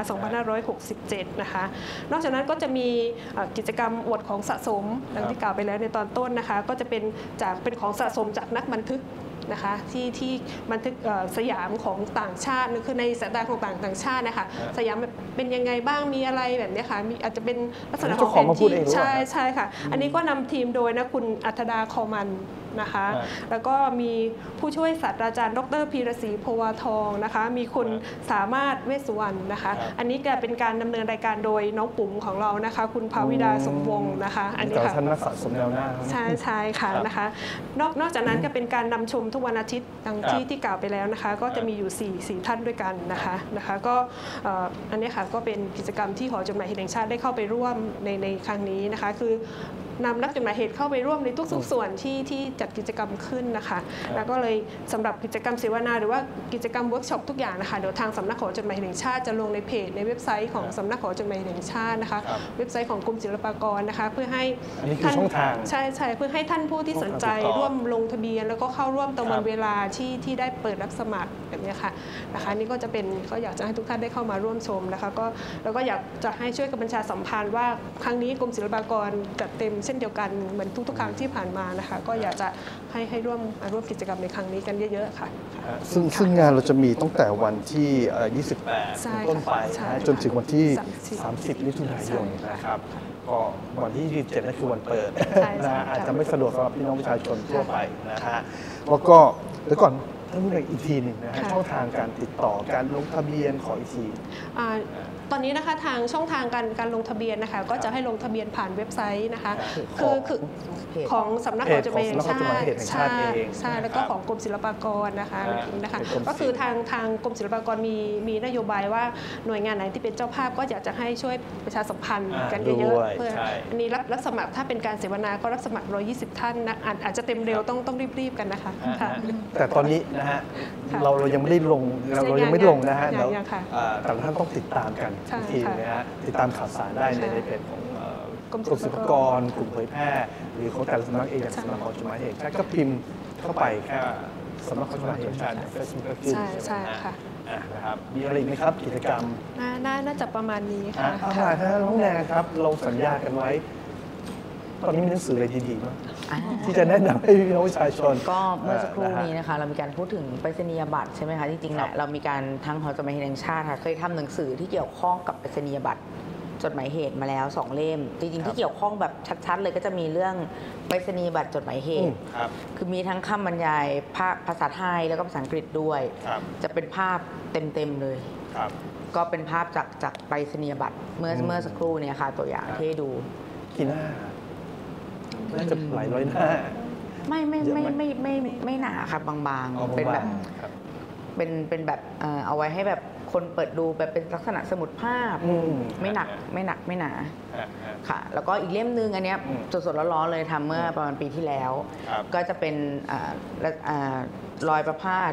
Speaker 2: 2567 นะคะ นอกจากนั้นก็จะมีกิจกรรมอวดของสะสมดังที่กล่าวไปแล้วในตอนต้นนะคะ ก็จะเป็นของสะสมจากนักบันทึกนะคะที่บันทึกสยามของต่างชาติคือในสายตาของต่างชาตินะคะสยามเป็นยังไงบ้างมีอะไรแบบนี้ค่ะมีอาจจะเป็นลักษณะของแผนที่ใช่ค่ะอันนี้ก็นำทีมโดยนะคุณอัธดาคอมันนะคะแล้วก็มีผู้ช่วยศาสตราจารย์ดรพีรศรีโพวาทองนะคะมีคุณสามารถเวสสุวรรณนะคะอันนี้จะเป็นการดำเนินรายการโดยน้องปุ๋มของเรานะคะคุณภาวิดาสมวงศ์นะคะอันนี้ค่ะ
Speaker 1: ท่านนักสะสมแนวหน้า
Speaker 2: ใช่ค่ะนะคะนอกจากนั้นก็เป็นการนำชมทุกวันอาทิตย์ดังที่กล่าวไปแล้วนะคะก็จะมีอยู่4ท่านด้วยกันนะคะก็อันนี้ค่ะก็เป็นกิจกรรมที่หอจดหมายเหตุแห่งชาติได้เข้าไปร่วมในครั้งนี้นะคะคือนำนักจดหมายเหตุเข้าไปร่วมในทุกส่วนที่จัดกิจกรรมขึ้นนะคะแล้วก็เลยสำหรับกิจกรรมเสวนาหรือว่ากิจกรรมเวิร์กช็อปทุกอย่างนะคะเดี๋ยวทางสำนักหอจดหมายเหตุแห่งชาติจะลงในเพจในเว็บไซต์ของสำนักหอจดหมายเหตุแห่งชาตินะคะเว็บไซต์ของกรมศิลปากรนะคะเพื่อให้
Speaker 1: อันนี้คือช่องทาง
Speaker 2: ใช่เพื่อให้ท่านผู้ที่สนใจร่วมลงทะเบียนแล้วก็เข้าร่วมตามวันเวลาที่ได้เปิดรับสมัครแบบนี้ค่ะนะคะนี่ก็จะเป็นก็อยากจะให้ทุกท่านได้เข้ามาร่วมชมนะคะก็แล้วก็อยากจะให้ช่วยกับประชาสัมพันธ์ว่าครั้งนี้กรมศิลปากรจัดเต็มเช่นเดียวกันเหมือนทุกๆครั้งที่ผ่านมานะคะก็อยากจะให้ร่วมกิจกรรมในครั้งนี้กันเยอะๆค่ะ
Speaker 1: ซึ่งงานเราจะมีตั้งแต่วันที่
Speaker 2: ใช่
Speaker 1: 28 ต้นไป
Speaker 2: ใช่
Speaker 1: จนถึงวันที่
Speaker 2: 30
Speaker 1: 30 มิถุนายนนะครับก็วันที่ 27นั่นคือวันเปิด
Speaker 2: ใช่
Speaker 1: นะอาจจะ
Speaker 2: ค่ะ
Speaker 1: ไม่สะดวกสำหรับพี่น้องประชาชนทั่วไปนะฮะแล้วก็เดี๋ยวก่อนต้องพูดอีกทีหนึ่งนะฮะช่องทางการติดต่อการลงทะเบียนขออีกที
Speaker 2: ตอนนี้นะคะทางช่องทางการลงทะเบียนนะคะก็จะให้ลงทะเคือเว็บไซต์นะคะคือของสำนักหอจดหมายเหตุแห่งชาติใช่แล้วก็ของกรมศิลปากรนะคะก็คือทางกรมศิลปากรมีนโยบายว่าหน่วยงานไหนที่เป็นเจ้าภาพก็อยากจะให้ช่วยประชาสัมพันธ์กันเยอะๆเพื่ออันนี้รับสมัครถ้าเป็นการเสวนาก็รับสมัคร120 ท่านนะอาจจะเต็มเร็วต้องรีบๆกันนะคะค่ะ
Speaker 1: แต่ตอนนี้นะฮะ
Speaker 2: ค่ะ
Speaker 1: เรายังไม่ได้ลงเรายังไม่ลงนะฮะ
Speaker 2: ยัง
Speaker 1: เดี๋ยว
Speaker 2: ยังค่ะ
Speaker 1: แต่ท่านต้องติดตามกัน
Speaker 2: ใช่
Speaker 1: อีกทีนะฮะติดตามข่าวสารได้ในเพจของกรม
Speaker 2: กรมศิ
Speaker 1: ศิล
Speaker 2: ล
Speaker 1: ปา
Speaker 2: ปาก ก
Speaker 1: รกลุ่มเผยแพร่หรือของแต่ละสำนักเองอย่าง
Speaker 2: ใช่
Speaker 1: สำนักหอจดหมายเหตุก็พิมพ์เข้าไปแค่สำนักหอจดหมายเหตุชาติเฟซบุ๊กก็ขึ้น
Speaker 2: ใช่ค่ะ
Speaker 1: นะครับมีอะไรอีกไหมครับกิจกรรม
Speaker 2: น่าจะประมาณนี้ค่ะ
Speaker 1: อะไรถ้าน้องแนนครับเราสัญญากันไว้ ตอนนี้มีหนังสืออะไรดีๆมั้งที่จะแนะนำให้พี่น้องประชาชน
Speaker 5: ก็เมื่อสักครู่นี้นะคะเรามีการพูดถึงไปรษณียบัตรใช่ไหมคะจริงๆ
Speaker 1: ครับ
Speaker 5: เรามีการทางหอจดหมายเหตุแห่งชาติค่ะเคยทำหนังสือที่เกี่ยวข้องกับไปรษณียบัตรจดหมายเหตุมาแล้ว2 เล่มจริงๆที่เกี่ยวข้องแบบชัดๆเลยก็จะมีเรื่องไปรษณียบัตรจดหมายเหตุ
Speaker 1: ครับ
Speaker 5: คือมีทั้งคำบรรยายภาษาไทยแล้วก็ภาษาอังกฤษด้วย
Speaker 1: ครับ
Speaker 5: จะเป็นภาพเต็มๆเลย
Speaker 1: ครับ
Speaker 5: ก็เป็นภาพจากไปรษณียบัตรเมื่อสักครู่เนี่ยค่ะตัวอย่างที่ให้ดู
Speaker 1: กี่หน้าน่าจะหลายร้อยหน้า
Speaker 5: ไม่
Speaker 1: เยอะไหม
Speaker 5: ไม่หนาค่ะบาง
Speaker 1: อ๋อ
Speaker 5: ๆเป็นแบบ
Speaker 1: ครับ
Speaker 5: เป็นแบบเอาไว้ให้แบบคนเปิดดูแบบเป็นลักษณะสมุดภาพ ไม่หนักไม่หนาค่ะ แล้วก็อีกเล่มนึงอันเนี้ยสดๆร้อนๆเลยทำเมื่อประมาณปีที่แล้ว
Speaker 1: ครับ
Speaker 5: ก็จะเป็นรอยประพาส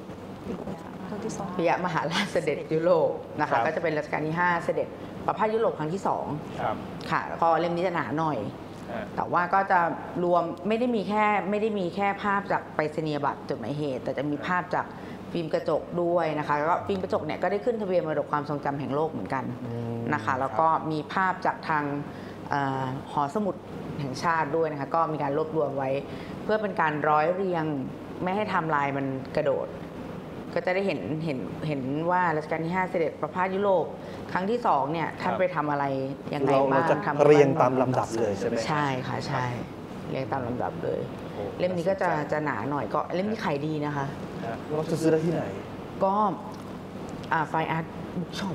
Speaker 5: ปิยมหาราชเสด็จยุโรปนะ
Speaker 1: ครั
Speaker 5: คะ
Speaker 1: บ
Speaker 5: ก็จะเป็นรัชกาลที่ 5 เสด็จประพาสยุโรปครั้งที่
Speaker 1: ครับ
Speaker 5: 2ค่ะแล้วก็เล่มนี้จะหนาหน่อย
Speaker 1: อ่า
Speaker 5: แต่ว่าก็จะรวมไม่ได้มีแค่ภาพจากไปรษณียบัตรจดหมายเหตุ แต่จะมีภาพจากฟิล์มกระจกด้วยนะคะแล้วก็ฟิล์มกระจกเนี่ยก็ได้ขึ้นทะเบียนมรดกความทรงจำแห่งโลกเหมือนกันนะคะแล้วก็มีภาพจากทางหอสมุดแห่งชาติด้วยนะคะก็มีการรวบรวมไว้ เพื่อเป็นการร้อยเรียงไม่ให้ไทม์ไลน์มันกระโดด ก็จะได้เห็นว่ารัชกาลที่ 5 เสด็จประพาสยุโรปครั้งที่ 2เนี่ยท่านไปทำอะไรยังไง
Speaker 1: เรา
Speaker 5: บ้าง
Speaker 1: จะ
Speaker 5: ทำอะไร
Speaker 1: เรียง
Speaker 5: บ้
Speaker 1: ตามลำดับเลยใช่ไหม
Speaker 5: ใช่ค่ะใช่เรียงตามลำดับเลย
Speaker 1: โอ้
Speaker 5: เล่มนี้ก็จะ
Speaker 1: น่าสนใจ
Speaker 5: หนาหน่อยก็เล่มนี้ขายดีนะคะ
Speaker 1: เราจะซื้อได้ที่ไหน
Speaker 5: ก็ไฟอาร์ตบุ๊กช็อป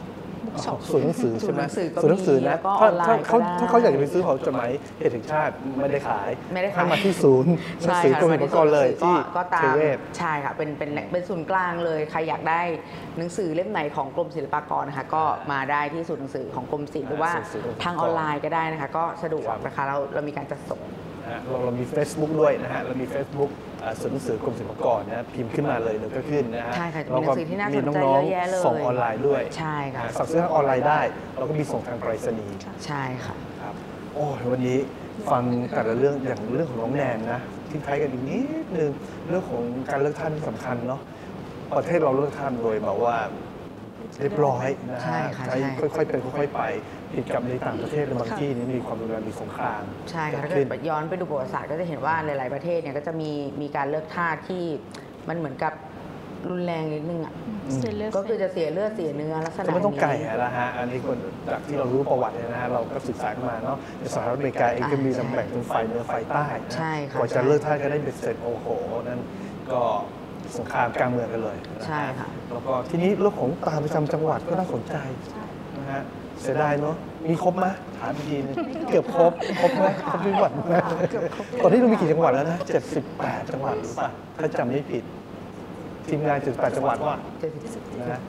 Speaker 4: บุ๊กช็อป
Speaker 1: ศูนย์หนังสือใช่ไหม
Speaker 5: ศูนย์หนังสือก็มี
Speaker 1: นะ
Speaker 5: แล้วก็
Speaker 1: ถ้า
Speaker 5: ออนไลน์
Speaker 1: ถ้า
Speaker 5: ก็ได้
Speaker 1: เขาอยากจะไปซื้อของจดหมายเหตุแห่งชาติไม่ได้ขาย
Speaker 5: ไม่ได้ขาย
Speaker 1: ให้มาที่ศูนย์หนังสือกรมศิลปากรเลยที่
Speaker 5: ก็ตา
Speaker 1: เท
Speaker 5: ม
Speaker 1: เวศ
Speaker 5: ใช่ค่ะเป็นศูนย์กลางเลยใครอยากได้หนังสือเล่มไหนของกรมศิลปากรนะคะก็มาได้ที่ศูนย์หนังสือของกรมศิลป์หรือว่า
Speaker 1: ศูนย์หนังสือ
Speaker 5: ทางออนไลน์ก็ได้นะคะก็สะดวกนะคะเรามีการจัดส่ง
Speaker 1: เรามี Facebook ด้วยนะฮะเรามี Facebook ศูนย์หนังสือกรมศิลปากรนะพิมพ์ขึ้นมาเลยแล้วก็ขึ้นนะฮะ
Speaker 5: ใช่ค่ะ
Speaker 1: แล้ว
Speaker 5: มีหนังสือที่น่าสนใจ
Speaker 1: มีน้อง
Speaker 5: เยอะแยะเลย
Speaker 1: ๆส่งออนไลน์ด้วย
Speaker 5: ใช่ค่ะ
Speaker 1: สั่งซื้อทางออนไลน์ได้เราก็มีส่งทางไปรษณีย์
Speaker 5: ใช่ค่ะ
Speaker 1: ครับโอ้ยวันนี้ฟังแต่ละเรื่องอย่างเรื่องของน้องแนนนะทิ้งท้ายกันอีกนิดนึงเรื่องของการเลือกตั้งสำคัญเนาะประเทศเราเลือกตั้งโดยแบบว่าเรียบร้อยนะ
Speaker 5: ใช่
Speaker 1: ฮะ
Speaker 5: ค่ะ
Speaker 1: ใช้
Speaker 5: ใช่
Speaker 1: ค่อยๆเป็นค่อยๆไปผิดกับในต่างประเทศในบางที่นี่มีความรุนแรงมีสงคราม
Speaker 5: ใช่ค่ะถ้า
Speaker 1: เกิ
Speaker 5: เกิ
Speaker 1: ด
Speaker 5: ด
Speaker 1: ขึ้น
Speaker 5: ย้อนไปดูประวัติศาสตร์ก็จะเห็นว่าหลาย ๆ ประเทศเนี่ยก็จะมีการเลือกทาสที่มันเหมือนกับรุนแรงนิดนึงอ่ะ
Speaker 4: เสียเลือด
Speaker 5: ก็คือจะเสียเลือดเสียเนื้อลักษณะ
Speaker 1: ก็ไม่ต้องไก่
Speaker 5: นี้
Speaker 1: นะฮะ อันนี้คนจากที่เรารู้ประวัติเนี่ยนะฮะ เราก็ศึกษากันมาเนาะ ในสหรัฐอเมริกาเองก็มีแบ่งเป็นฝ่ายเหนือฝ่ายใต้นะ
Speaker 5: ใช่ค่ะ
Speaker 1: กว่าจะเลิกท่ากันได้เบ็ดเสร็จโอ้โห นั่นก็สงครามกลางเมืองกันเลยนะฮะ
Speaker 5: ใช่ค่ะ
Speaker 1: แล้วก็ทีนี้เรื่องของตาประจำจังหวัดก็น่าสนใจนะฮะ เสียดายเนาะ มีครบไหมถามอีกทีนึงเกือบครบไหมครบทุกจังหวัดไหมตอนนี้เรามีกี่จังหวัดแล้วนะ 78 จังหวัดหรือเปล่าถ้าจำไม่ผิด ทีมงาน 78 จังหวัดว่า นะฮะ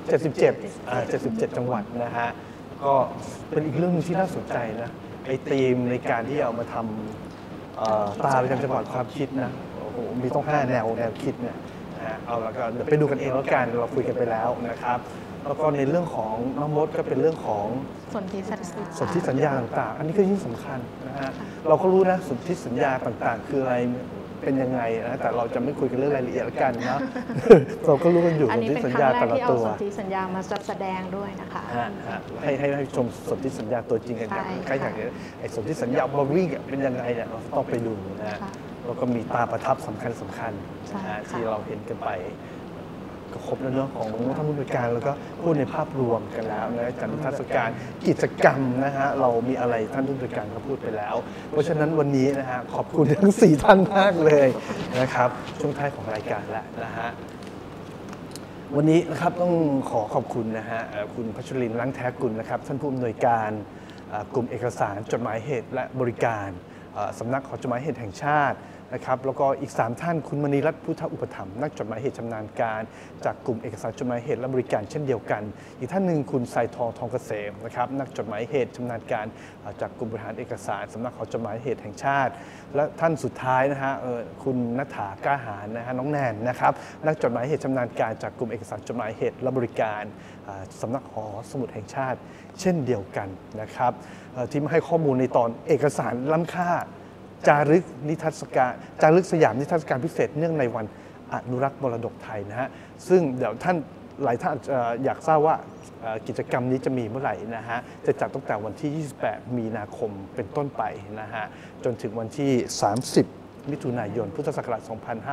Speaker 1: 77 จังหวัดนะฮะ ก็เป็นอีกเรื่องหนึงที่น่าสนใจนะ ไอ้ธีมในการที่เอามาทำตาประจำจังหวัดความคิดนะ โอ้โห มีต้อง 5 แนวคิดเนี่ยนะฮะ เอาแล้วก็เดี๋ยวไปดูกันเองแล้วกัน เราคุยกันไปแล้วนะครับ แล้วก็ในเรื่องของน้องมดก็เป็นเรื่องของ
Speaker 4: สนธิสัญญา
Speaker 1: สนธิสัญญาต่างๆ อันนี้ก็ยิ่งสำคัญนะฮะ เราก็รู้นะสนธิสัญญาต่างๆ คืออะไรเป็นยังไงนะ แต่เราจะไม่คุยกันเรื่องรายละเอียดแล้วกันนะ เราก็รู้กันอยู่
Speaker 4: อัน
Speaker 1: สน
Speaker 4: นี้
Speaker 1: ธิ
Speaker 4: เป็น
Speaker 1: สัญ
Speaker 4: ครั้
Speaker 1: ญาง
Speaker 4: แรก
Speaker 1: แต่ละ
Speaker 4: ที่เอา
Speaker 1: ตัว
Speaker 4: สนธิสัญญามาจัดแสดงด้วยนะคะ
Speaker 1: ให้ชมสนธิสัญญาตัวจริงกันอย่าง
Speaker 4: ใช่
Speaker 1: ใครอยากเห็นไอ้สนธิสัญญาบอวิ่งเป็นยังไงเนี่ยเราต้องไปดูนะฮะ
Speaker 4: ค่ะ
Speaker 1: แล้วก็มีตาประทับสำคัญ
Speaker 4: ใช่
Speaker 1: นะฮะ
Speaker 4: ค่ะ
Speaker 1: ที่เราเห็นกันไป ก็ครบแล้วเรื่องของท่านผู้บริการแล้วก็พูดในภาพรวมกันแล้วนะจัดนิทรรศการกิจกรรมนะฮะเรามีอะไรท่านผู้บริการก็พูดไปแล้ว เพราะฉะนั้นวันนี้นะฮะขอบคุณทั้ง 4 ท่านมากเลยนะครับช่วงท้ายของรายการแล้วนะฮะ วันนี้นะครับต้องขอบคุณนะฮะคุณพัชรินทร์ ลังแท้กุลนะครับท่านผู้อำนวยการกลุ่มเอกสารจดหมายเหตุและบริการสำนักของจดหมายเหตุแห่งชาตินะครับแล้วก็อีก3ท่านคุณมณีรัตน์พุทธอุปถัมภ์นักจดหมายเหตุชำนาญการจากกลุ่มเอกสารจดหมายเหตุและบริการเช่นเดียวกัน อีกท่านหนึ่งคุณไซทองทองเกษมนะครับนักจดหมายเหตุชำนาญการจากกลุ่มบริหารเอกสารสำนักของจดหมายเหตุแห่งชาติ และท่านสุดท้ายนะฮะคุณณัฐากล้าหาญนะฮะน้องแนนนะครับนักจดหมายเหตุชำนาญการจากกลุ่มเอกสารจดหมายเหตุและบริการสำนักหอสมุดแห่งชาติเช่นเดียวกันนะครับที่มาให้ข้อมูลในตอนเอกสารล้ำค่าจารึกนิทรรศการจารึกสยามนิทรรศการพิเศษเนื่องในวันอนุรักษ์มรดกไทยนะฮะซึ่งเดี๋ยวท่านหลายท่านอยากทราบว่ากิจกรรมนี้จะมีเมื่อไหร่นะฮะจะจัดตั้งแต่วันที่ 28 มีนาคมเป็นต้นไปนะฮะจนถึงวันที่ 30 มิถุนายน พุทธศักราช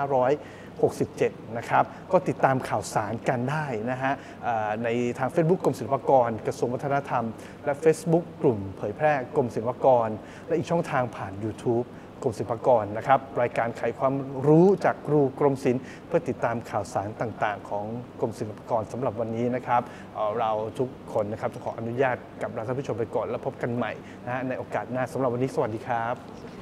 Speaker 1: 2567 นะครับก็ติดตามข่าวสารกันได้นะฮะในทาง Facebook กรมศิลปากรกระทรวงวัฒนธรรมและ Facebook กลุ่มเผยแพร่กรมศิลปากรและอีกช่องทางผ่าน YouTube กรมศิลปากรนะครับรายการไขความรู้จากครูกรมศิลป์เพื่อติดตามข่าวสารต่างๆของกรมศิลปากรสำหรับวันนี้นะครับเราทุกคนนะครับขออนุญาตกับท่านผู้ชมไปก่อนแล้วพบกันใหม่นะฮะในโอกาสหน้าสำหรับวันนี้สวัสดีครับ